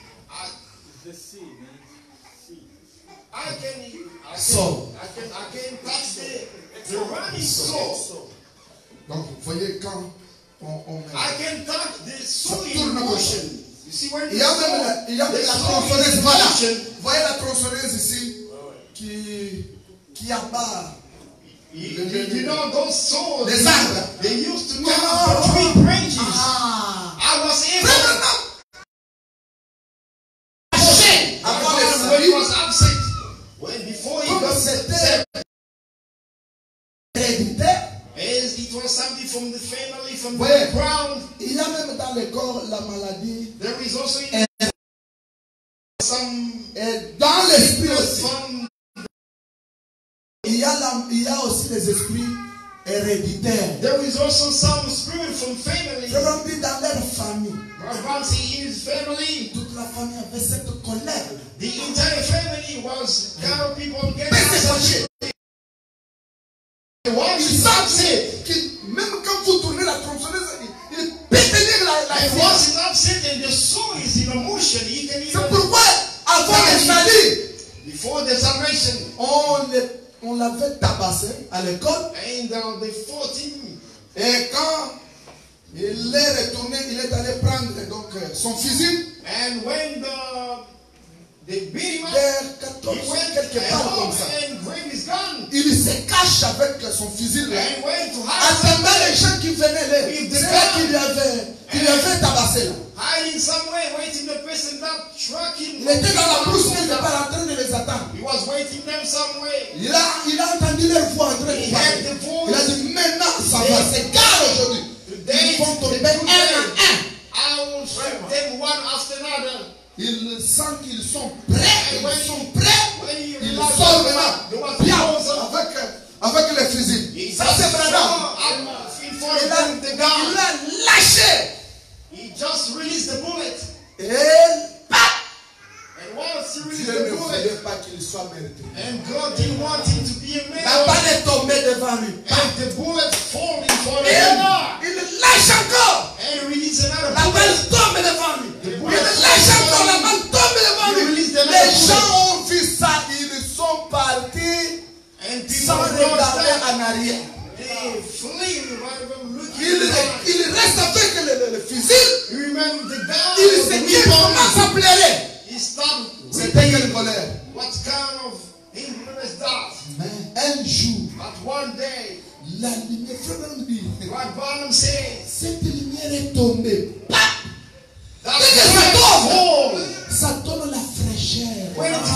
I can touch the running saw. Donc, vous voyez, quand on met. I can touch the saw Ça in tourne comme ça. motion. You see when Il y a même la the saw tronçonneuse, is in voilà. motion. Vous voyez la tronçonneuse ici qui abat. You know those saws, Les arbres. they used to cut the tree branches. Ah! I was able Avant les when he saluts, was upset. When before he comme got c'était saved, héréditaire, as it was something from the family, from the Ouais. ground. il y a même dans le corps la maladie. There is also some Et dans l'esprit aussi, from il y a aussi les esprits héréditaires. there is also some spirit from family. Je l'ai dit dans leur famille. Once in his family, Toute la famille avait cette colère. the entire family was kind of people getting Mais c'est upset. fâché. Once Ils he's savent upset, que même quand vous tournez la tronçonneuse, il peut tenir la and vie. once he's upset and the soul is in emotion, he can C'est even pourquoi, avant le salut, before the salvation. on l'avait tabassé à l'école. And they fought him. Et quand il est retourné, il est allé prendre donc son fusil. And when they beat him up, Vers he 14 went quelque part comme home ça. and grabbed his gun Il se cache avec son fusil là. and went to hide Attendant les somewhere, gens qui venaient là. C'est là qu'il lui avait tabassé là. hiding somewhere, waiting the person that struck him. Il était dans la brousse, il n'était pas en train de les attendre. He was waiting them somewhere. Il a entendu leur voix en train de He parler. heard the Il a voice. dit maintenant ça va, c'est gare aujourd'hui. Today, Ils vont tomber today, un à un. I will shoot them one after another. Ils sentent qu'ils sont prêts. Ils sont prêts. When he Ils realized sortent there was maintenant. Bien, a avec les fusils. he Ça just c'est saw Branham. up in front Il of him the a gun. lâché. He just released the bullet. Et paf! And once he released Dieu ne the bullet, voulait pas qu'il soit meurtri. and God didn't want him to be a La man. balle est tombée devant lui. And the bullet falling for La balle tombe devant lui. Il lâche encore la balle tombe devant lui. Les gens ont vu ça, ils sont partis sans regarder en arrière. Il reste avec le fusil. Il commence à pleurer. C'était quelle colère? Mais un jour, la lumière, cette lumière est tombée. Ça donne la fraîcheur.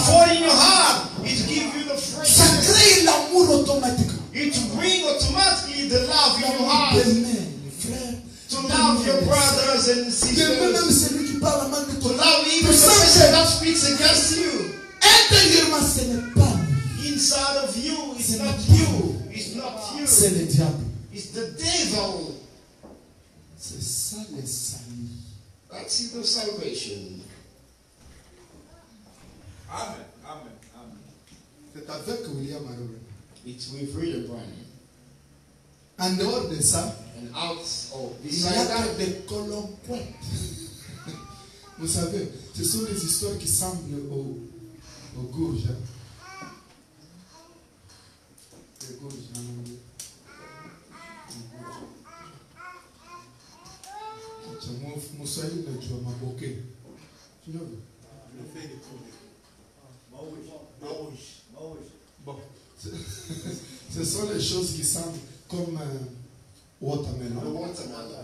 Ça crée l'amour automatiquement. It brings automatically the love in your heart. To love your brothers and sisters. Même celui qui parle en manque de To love even the person that speaks against you. Intérieurement, ce n'est pas lui. Inside of you, it's not you. It's not you. C'est le diable. It's the devil. C'est ça le salut. That's the salvation. Amen. Amen. Amen. C'est avec William Arrow. It's with William Branham. En dehors de ça, And out of il y beside a that, que des colompointes. Vous savez, ce sont des histoires qui semblent au gourges. Les gourges en anglais. Mon Swahili ne joue ma bouquet. Tu l'as vu? Bon. Ce sont les choses qui semblent comme watermelon. the watermelon.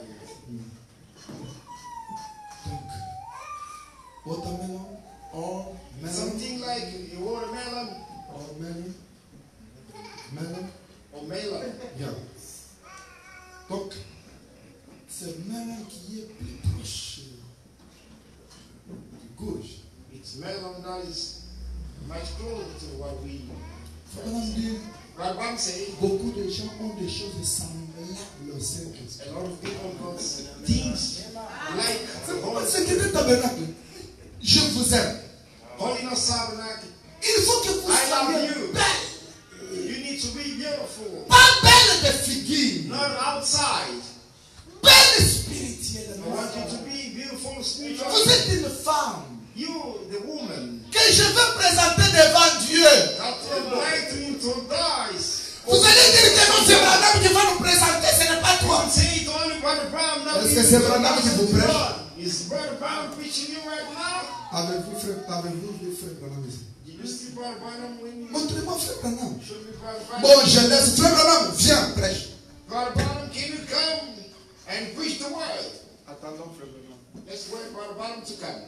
Donc, watermelon or melon Something like a watermelon or melon. Melon. or melon. Yeah. Donc, c'est melon qui est plus proche du gauche. It's melon that is much closer to what we. Frère dit, Rabban say beaucoup de gens ont des choses semblables au Saint-Esprit. a lot of people got things like the C'est que le tabernacle, je vous aime. Holiness Tabernacle. Il faut que vous I love soyez you. belle. You need to be beautiful. Pas belle de figure, Not outside. belle I spirituellement. want you to be beautiful Vous spiritually. êtes une femme You, the woman, que je veux présenter devant Dieu. that will like to introduce. Vous allez dire que non, c'est Branham qui va nous présenter, ce n'est pas toi. Don't say it only Brother Brown. That Est-ce que c'est Branham qui vous prêche? Is Brother Brown preaching you right now? Avez-vous vu frère Branham ici? Did you see Brother Brown when you Montrez-moi frère Branham. show me Brother Brown? Bon, je laisse frère Branham, viens, prêche. Brother Brown, can you come and preach the word? Attendons, frère Branham. Let's wait for Brother Brown to come.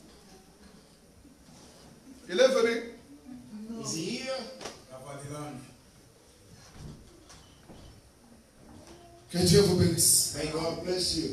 Il est venu. Is he here? Que Dieu vous bénisse. May God bless you.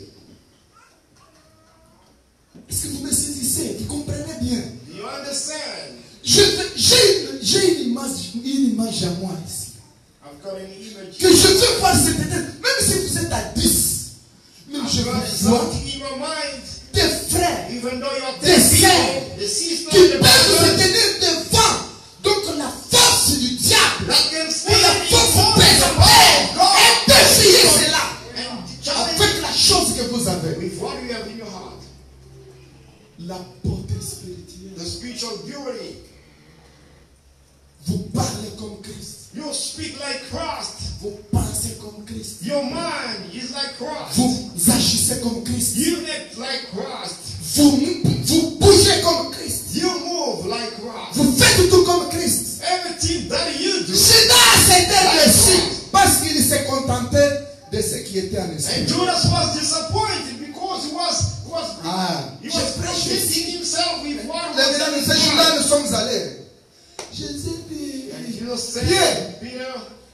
Est-ce que vous me saisissez? Vous comprenez bien? Do you understand? J'ai une image à moi ici. I've got an image. Que je veux voir cette tête. Même si vous êtes à 10. Même je I've got veux voir something in my mind. des frères Even though you're Des 10 sœurs people, the sisters, qui the peuvent se brothers, tenir devant. Donc la force du diable. that can Ou stand la in force front of personnelle. God Et défier cela. and challenge Avec la chose que vous avez. with what you have in your heart. La beauté spirituelle. The spiritual beauty. Vous parlez comme Christ. You speak like Christ. Vous pensez comme Christ. Your mind is like Christ. Vous agissez comme Christ. You act like Christ. Vous bougez comme Christ. You move like Christ. Vous faites tout comme Christ. Everything that you do. Judas s'était déçu parce qu'il s'est contenté de ce qui était en And esprit. Judas was disappointed because he was Je prêche convincing ici. himself with what Les was gars, in his ces jours-là, mind. nous sommes allés. Jésus dit, And Jesus said, Pierre, Peter,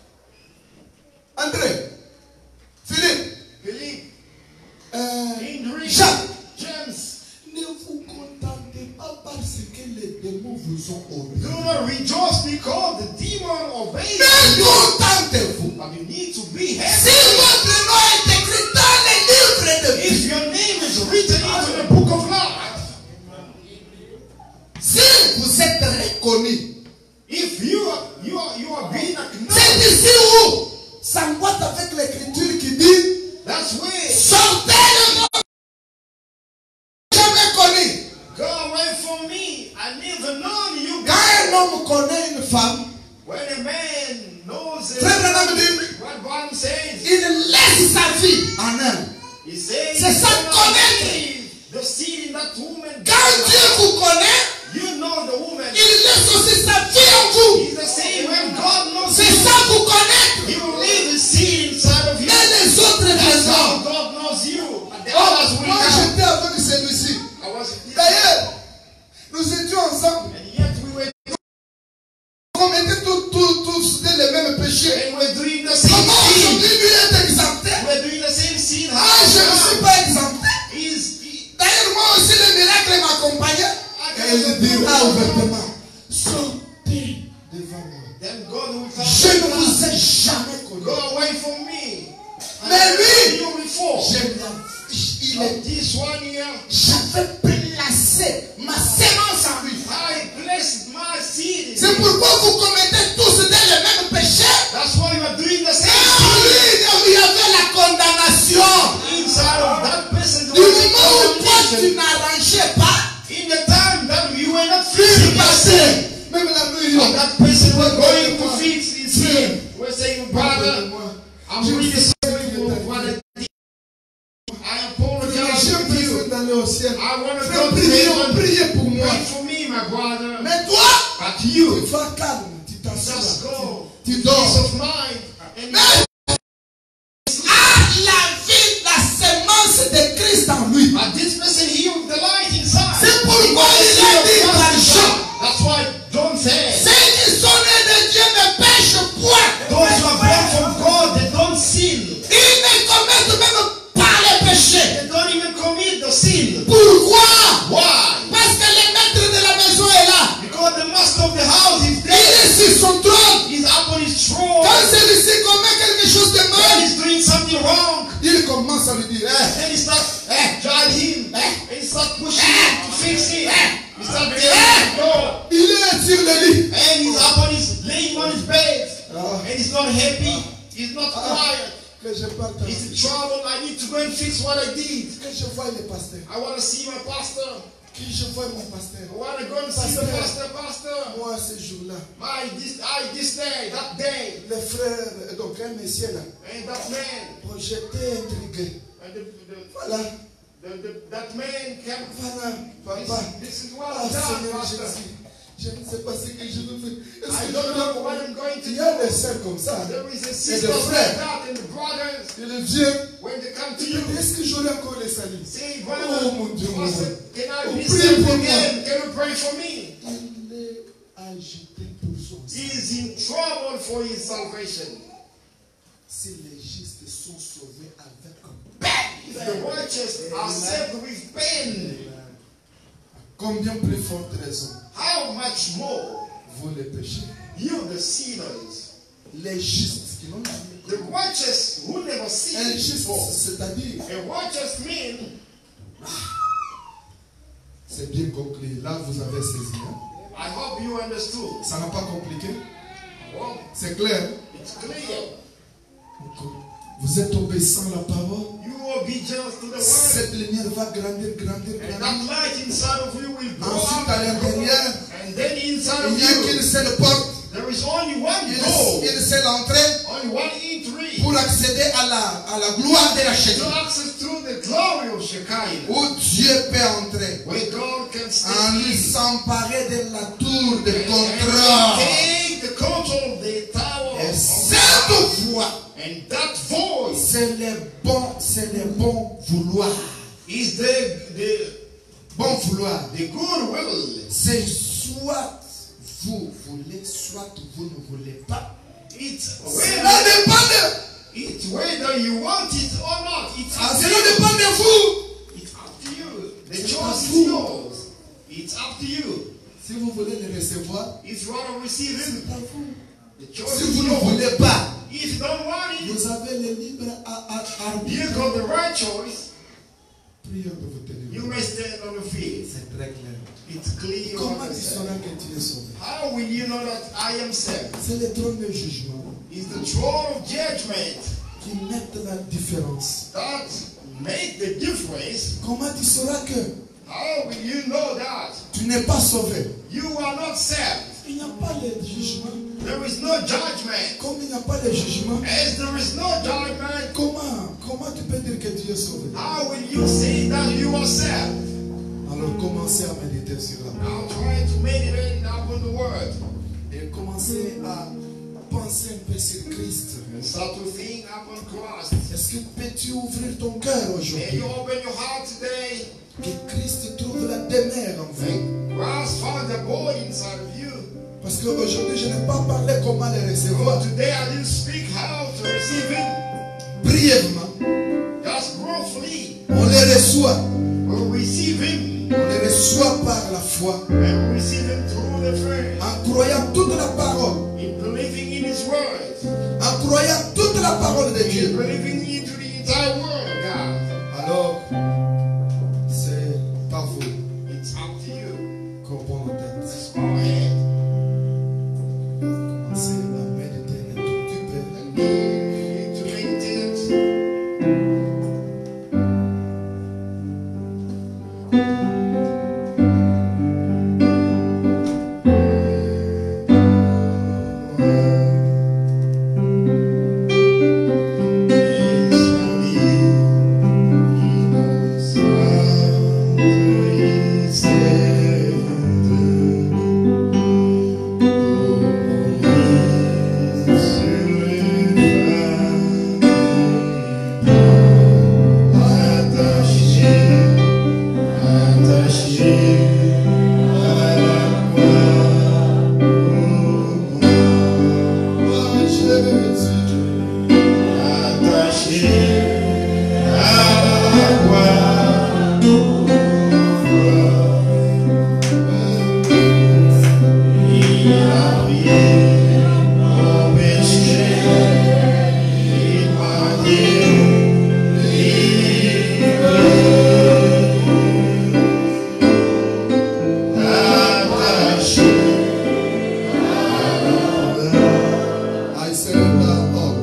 André, Philippe, Philippe, Jacques, James, ne vous contentez pas parce que les démons vous ont do obéi. not rejoice because the demon obeys Mais you. contentez-vous. But you need to be Si happy. votre nom est écrit dans les livres de vie, If your name is written into the book of life, si vous êtes reconnu, if you are being acknowledged, c'est ici où ça boîte avec l'écriture qui dit that's where sortez says, il laisse sa vie en elle. he says, C'est ça, "Do not connaître. leave the seed in that woman." Quand Dieu vous connaît, You know the woman. il laisse aussi sa vie en vous. He's the same when God knows C'est you. ça vous connaître. He will leave the seed inside of you. Mais les autres That's how raisons. God knows you. But the Oh, others will moi come. j'étais avec celui-ci. I was D'ailleurs, nous étions ensemble. and yet we were On commettait tous les mêmes péchés. and we're doing the same Comment sin. aujourd'hui lui est exempté? We're doing the same sin. Ah, je ne suis pas exempté. He- D'ailleurs, moi aussi, le miracle m'accompagnait. Et il dira ouvertement, sortez devant moi. Then God will come. Je ne vous ai jamais connu. Go away from me. Mais lui, you before. il est This one here, j'avais placé ma sémence en lui. I blessed my seed. C'est pourquoi vous commettez tous les mêmes péchés. That's why you are doing the Et same en lui, il y avait la condamnation. thing. Inside of that person, Du moment où toi tu n'arrangeais pas, in the time that you were not il fixing passait. yourself, Même la nuit, and that person was going to fix his sin. We're saying, brother, I'm really sorry for what I did. I apologize to you. d'aller au ciel. I want to Frère, go to priez, heaven. priez pour moi. Pray for me, my brother. Mais toi, But tu you, vas calme, tu just t'assois, go. tu Peace dors. of mind. And Mais la vie, la sémence de Christ en lui. but this person here with the light inside. C'est pourquoi il a dit par Jean, That's why John said, ceux qui sont nés de Dieu ne pêchent point. those who are born from God, they don't sin. Ils ne commettent même pas les péchés. They don't even commit the sin. Pourquoi? Why? Parce que le maître de la maison est là. Because the master of the house is Il there. est sur son trône. He's up on his throne. Quand celui-ci commet quelque chose de When mal, he's doing something wrong, il commence à lui dire, then he starts judging him. And he starts pushing him to fix it. He starts telling him, no. il est sur le lit. And he's up on his, laying on his bed. Ah. And he's not happy. He's not quiet. Que je parte. He's in trouble. I need to go and fix what I did. Que je vois le pasteur. I want to see my pastor. Que je vois mon pasteur. I want to go and see the pastor. Moi, ce jour-là, This day, that day. les frères, donc un monsieur là, And that man, bon, j'étais intrigué. and Voilà, that man came. voilà, papa. This is what Ah, I've done, Seigneur pastor. Jésus. Je ne sais pas ce que je veux faire. Est-ce I que don't je know dois- what I'm going to Il y do. a des sœurs comme ça. There is a Et sister des like frères. that and the brothers, Il vient. when they come to Il you, dit, est-ce que j'aurai encore les saluts? say, Oh, brother, mon Dieu, mon pastor, Dieu. can I Oh, be prie saved pour again? Can you pray for me? Il est agité pour son He sang. is in trouble for his salvation. Si les justes sont sauvés avec The righteous are saved with pain. combien plus forte raison How much more vous les péchés? you, the sinners, Les justes qui n'ont jamais the righteous who never un sinned juste, before. c'est-à-dire, A righteous man, c'est bien conclu. Là, vous avez saisi. Hein? I hope you understood. Ça n'a pas compliqué. Well, C'est clair. it's clear. Vous êtes obéissant à la parole. You obedient to the word. Cette lumière va grandir, grandir, And grandir. that light inside of you will grow Ensuite, up. à l'intérieur, And then inside il of n'y a qu'une you, seule porte, there is only one door, une seule entrée only one entry pour accéder à la gloire de la to Shekinah. access through the glory of Shekinah, Où Dieu peut entrer. where God can step En lui in s'emparer de la tour de and contrôle. take the control of the tower. Et of cette voix, And that voice c'est le bon vouloir. is the Bon vouloir. good will. C'est soit vous voulez, soit vous ne voulez pas. It's Cela dépend de, it's whether you want it or not. It's up to cela you. dépend de vous. It's up to you. The C'est choice à is vous. yours. It's up to you. Si vous voulez le recevoir, If you want to receive c'est it, à vous. the choice Si is vous ne yours. voulez pas, If you don't want it, vous avez le libre you arbitre. got the right choice. Priez de vous tenir. You may stand on your feet. C'est très clair. It's clear. Comment tu sauras que tu es sauvé? How will you know that I am saved? C'est le trône de jugement It's the throne of judgment qui met la différence. that make the difference. Comment tu sauras que How will you know that tu n'es pas sauvé? you are not saved? Il n'y a pas le jugement. There is no judgment. Comme il n'y a pas de jugement, as there is no judgment, comment tu peux dire que tu es sauvé? how will you say that you are saved? Alors commencez à méditer sur la parole. Now try to meditate upon the word Et commencez à penser un peu sur Christ. and start to think upon Christ. Est-ce que peux-tu ouvrir ton cœur May aujourd'hui? you open your heart today Que Christ trouve la demeure en vous. and Christ found the body inside of you. Parce qu'aujourd'hui, je n'ai pas parlé comment les But recevoir. today I didn't speak how to receive him. Brièvement, Just briefly, on les reçoit. we'll receive him On les reçoit par la foi. and receive him through the faith. En croyant toute la parole. In believing in his word. En croyant toute la parole de In Dieu. believing into the entire word of God. Alors, c'est à vous It's up to you. qu'on prend la tête. Let's go ahead Commencez à méditer un tout petit peu. and begin to meditate. I surrender all.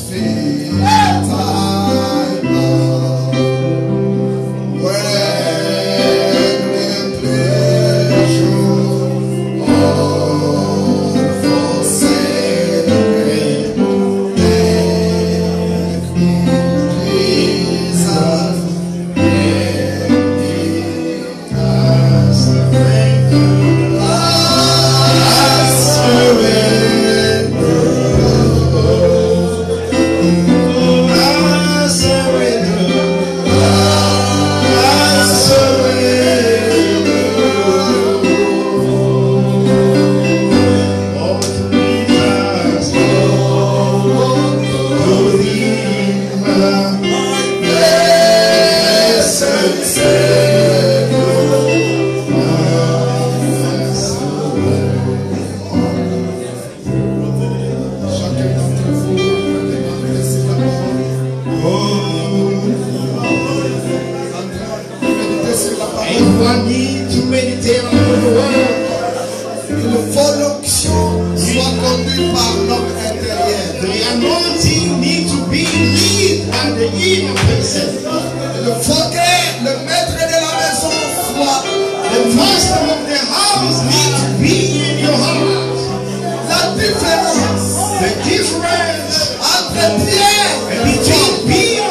Wherever If one need to meditate on the word, Il faut l'onction soit conduite par l'homme intérieur. the anointing need to be led by the inner person. Il faut que le maître de la maison soit The master of the house need to be in your heart. la différence The difference entre Pierre et between Peter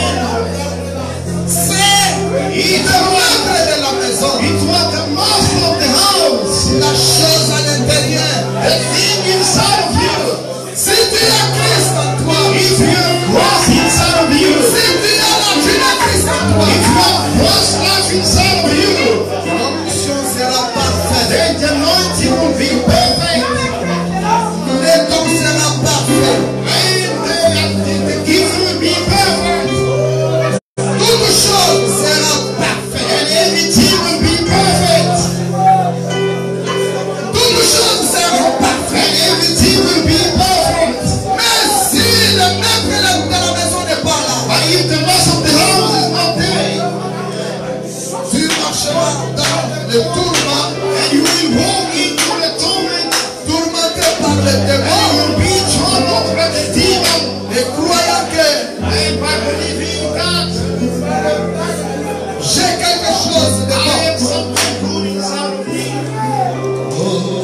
c'est le maître de la maison. it was the master of the house. La chose à l'intérieur. The thing inside of you. Si tu as Christ en toi, If you have Christ inside of you, si tu as la vie de Christ en toi, if you have Christ's life inside of you, l'onction sera parfaite. then the anointing will be perfect. Le don sera parfait. And the gift will be perfect. Toute chose sera parfaite. And everything will be perfect. Toute chose sera parfaite. And everything will be perfect. Mais si le maître de la maison n'est pas là, But if the master of the house is not there, tu marcheras dans le tourment, and you will walk into the torment, tourmenté par le and démon, you will be troubled by the demon. et croyant que And by believing that j'ai quelque chose de I have bon. something good inside of me.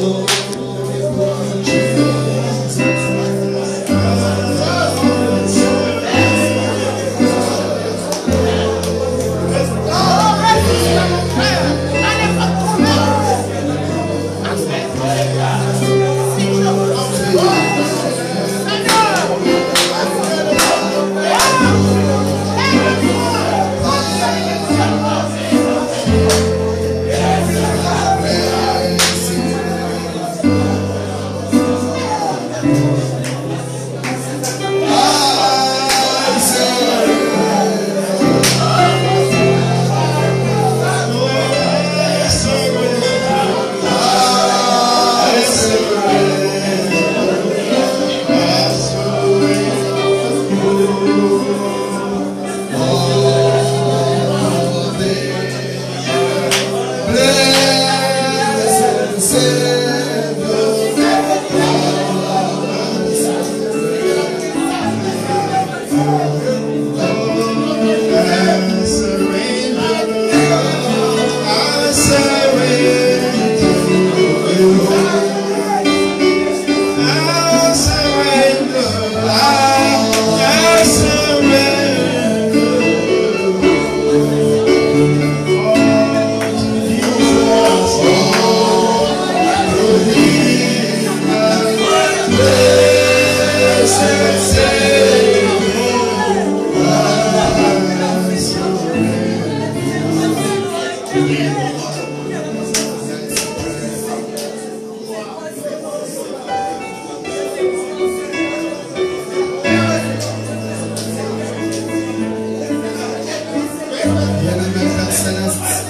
Bien-aimé Père Céleste,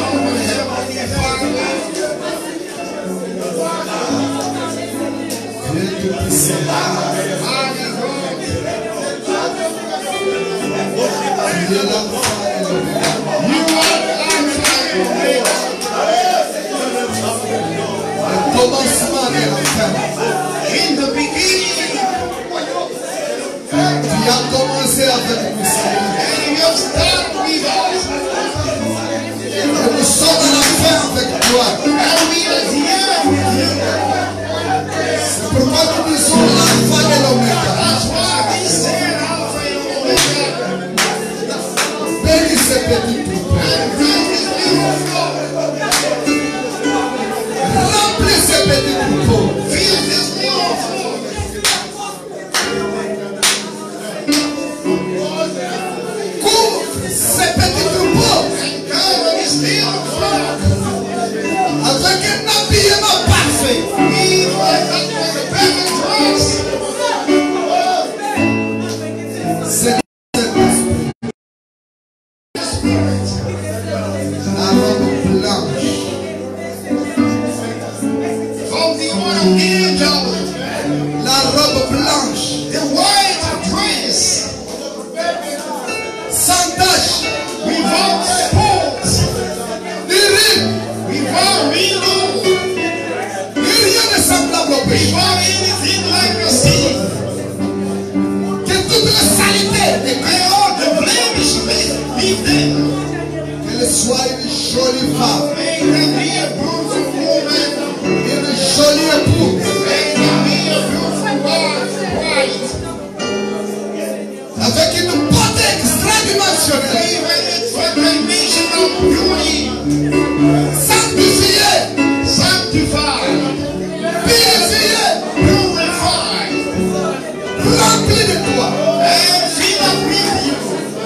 Dieu Tout-Puissant, tu es l'alpha et l'oméga. You are the Alpha and Omega. jolie femme. May there be a beautiful woman. Une jolie épouse. May there be a beautiful bride. Avec une beauté extra-dimensionnelle. Even its dimensional beauty. Sanctifiée. Sanctified. Purifiée. Purified. Remplie de toi. And fill up with you.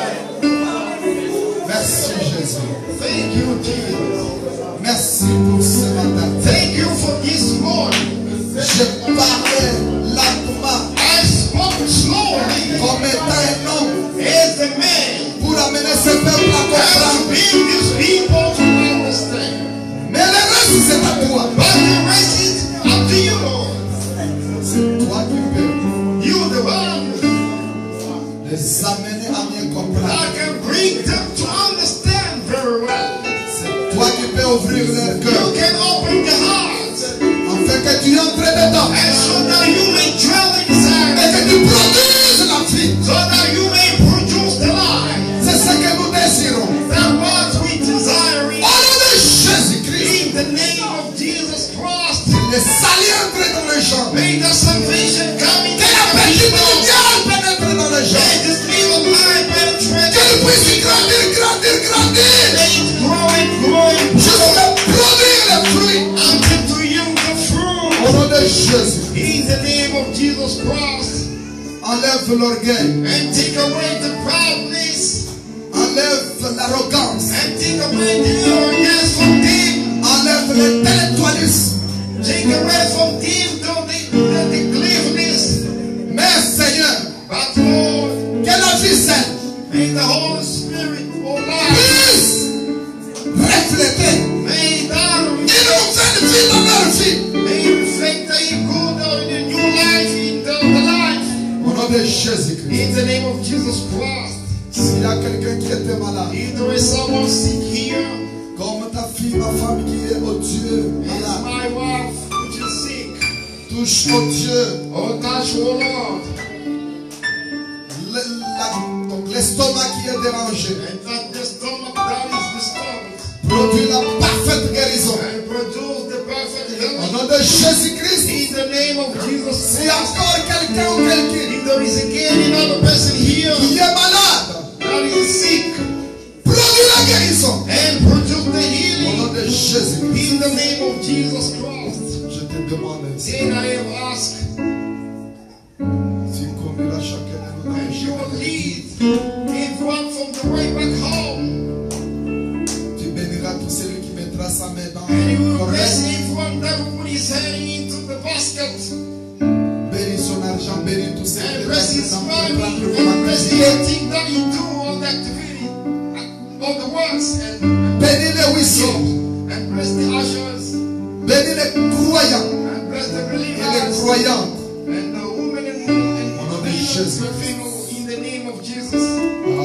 Merci Jésus. Thank you, Jesus. Merci pour ce matin. Thank you for this morning. Je parlais lentement I spoke slowly comme étant un homme as a man pour amener ce peuple à and comprendre. bring these people to understand. Mais le reste c'est à toi. But the rest is up to you, Lord. C'est toi qui peux You the one les amener à mieux comprendre. that can bring them to understand very well. C'est toi qui peux ouvrir leur You cœur can open the heart afin que tu entres dedans and so that you may dwell inside et que tu produises la vie. so that you may produce the life. C'est ce que nous désirons. That what we desire Au nom de Jésus-Christ, in the name of Jesus Christ. les salis entrent dans les gens. May the salvation come into Que la the petite people. lumière pénètre dans les gens. May this little light penetrate Qu'elle puisse grandir, grandir, grandir. May it grow and grow and Jusqu'à produire les fruits. until to yield the fruit. Au nom de Jésus, In the name of Jesus Christ. enlève l'orgueil, And take away the proudness. enlève l'arrogance, And take away the arrogance from them. enlève l'intellectualisme. Take away from them the clearness. Mais Seigneur, But Lord, que la vie saine may the Holy Spirit, oh Lord, puisse refléter may that une nouvelle vie dans leur vie. may reflect the good or the new life in the life. Au nom de Jésus-Christ. In the name of Jesus Christ. S'il y a quelqu'un qui était malade, If there is someone sick here, comme ta fille, ma femme qui est au Dieu as malade, my wife which is sick, touche au Dieu. oh touch, oh Lord, Donc l'estomac qui est dérangé, and that the stomach that is disturbed, produit la parfaite guérison. and produce the perfect Au healing. nom de Jésus-Christ, In the name of Jesus s'il y a Christ. encore quelqu'un ou quelqu'un If there is again another person here qui est malade, that is sick, produit la guérison. and produce the Au nom healing, de Jésus-Christ, in the name of Jesus Christ. je te demande, Then I have asked, si conduis la chacun de nous and you will lead everyone from the way back home. tu béniras tout celui qui mettra sa main dans And you le will bless correct. everyone that will put his hand into the basket. Bénis son argent, bénis tout ce And qui bless his est dans money. le And bless plan. everything that you do, all the activity, all the works. And Bénis les huissiers, and bless the ushers. bénis les croyants And bless the et les believers. croyantes. And the women and Au nom de males, Jésus. the female, in the name of Jesus.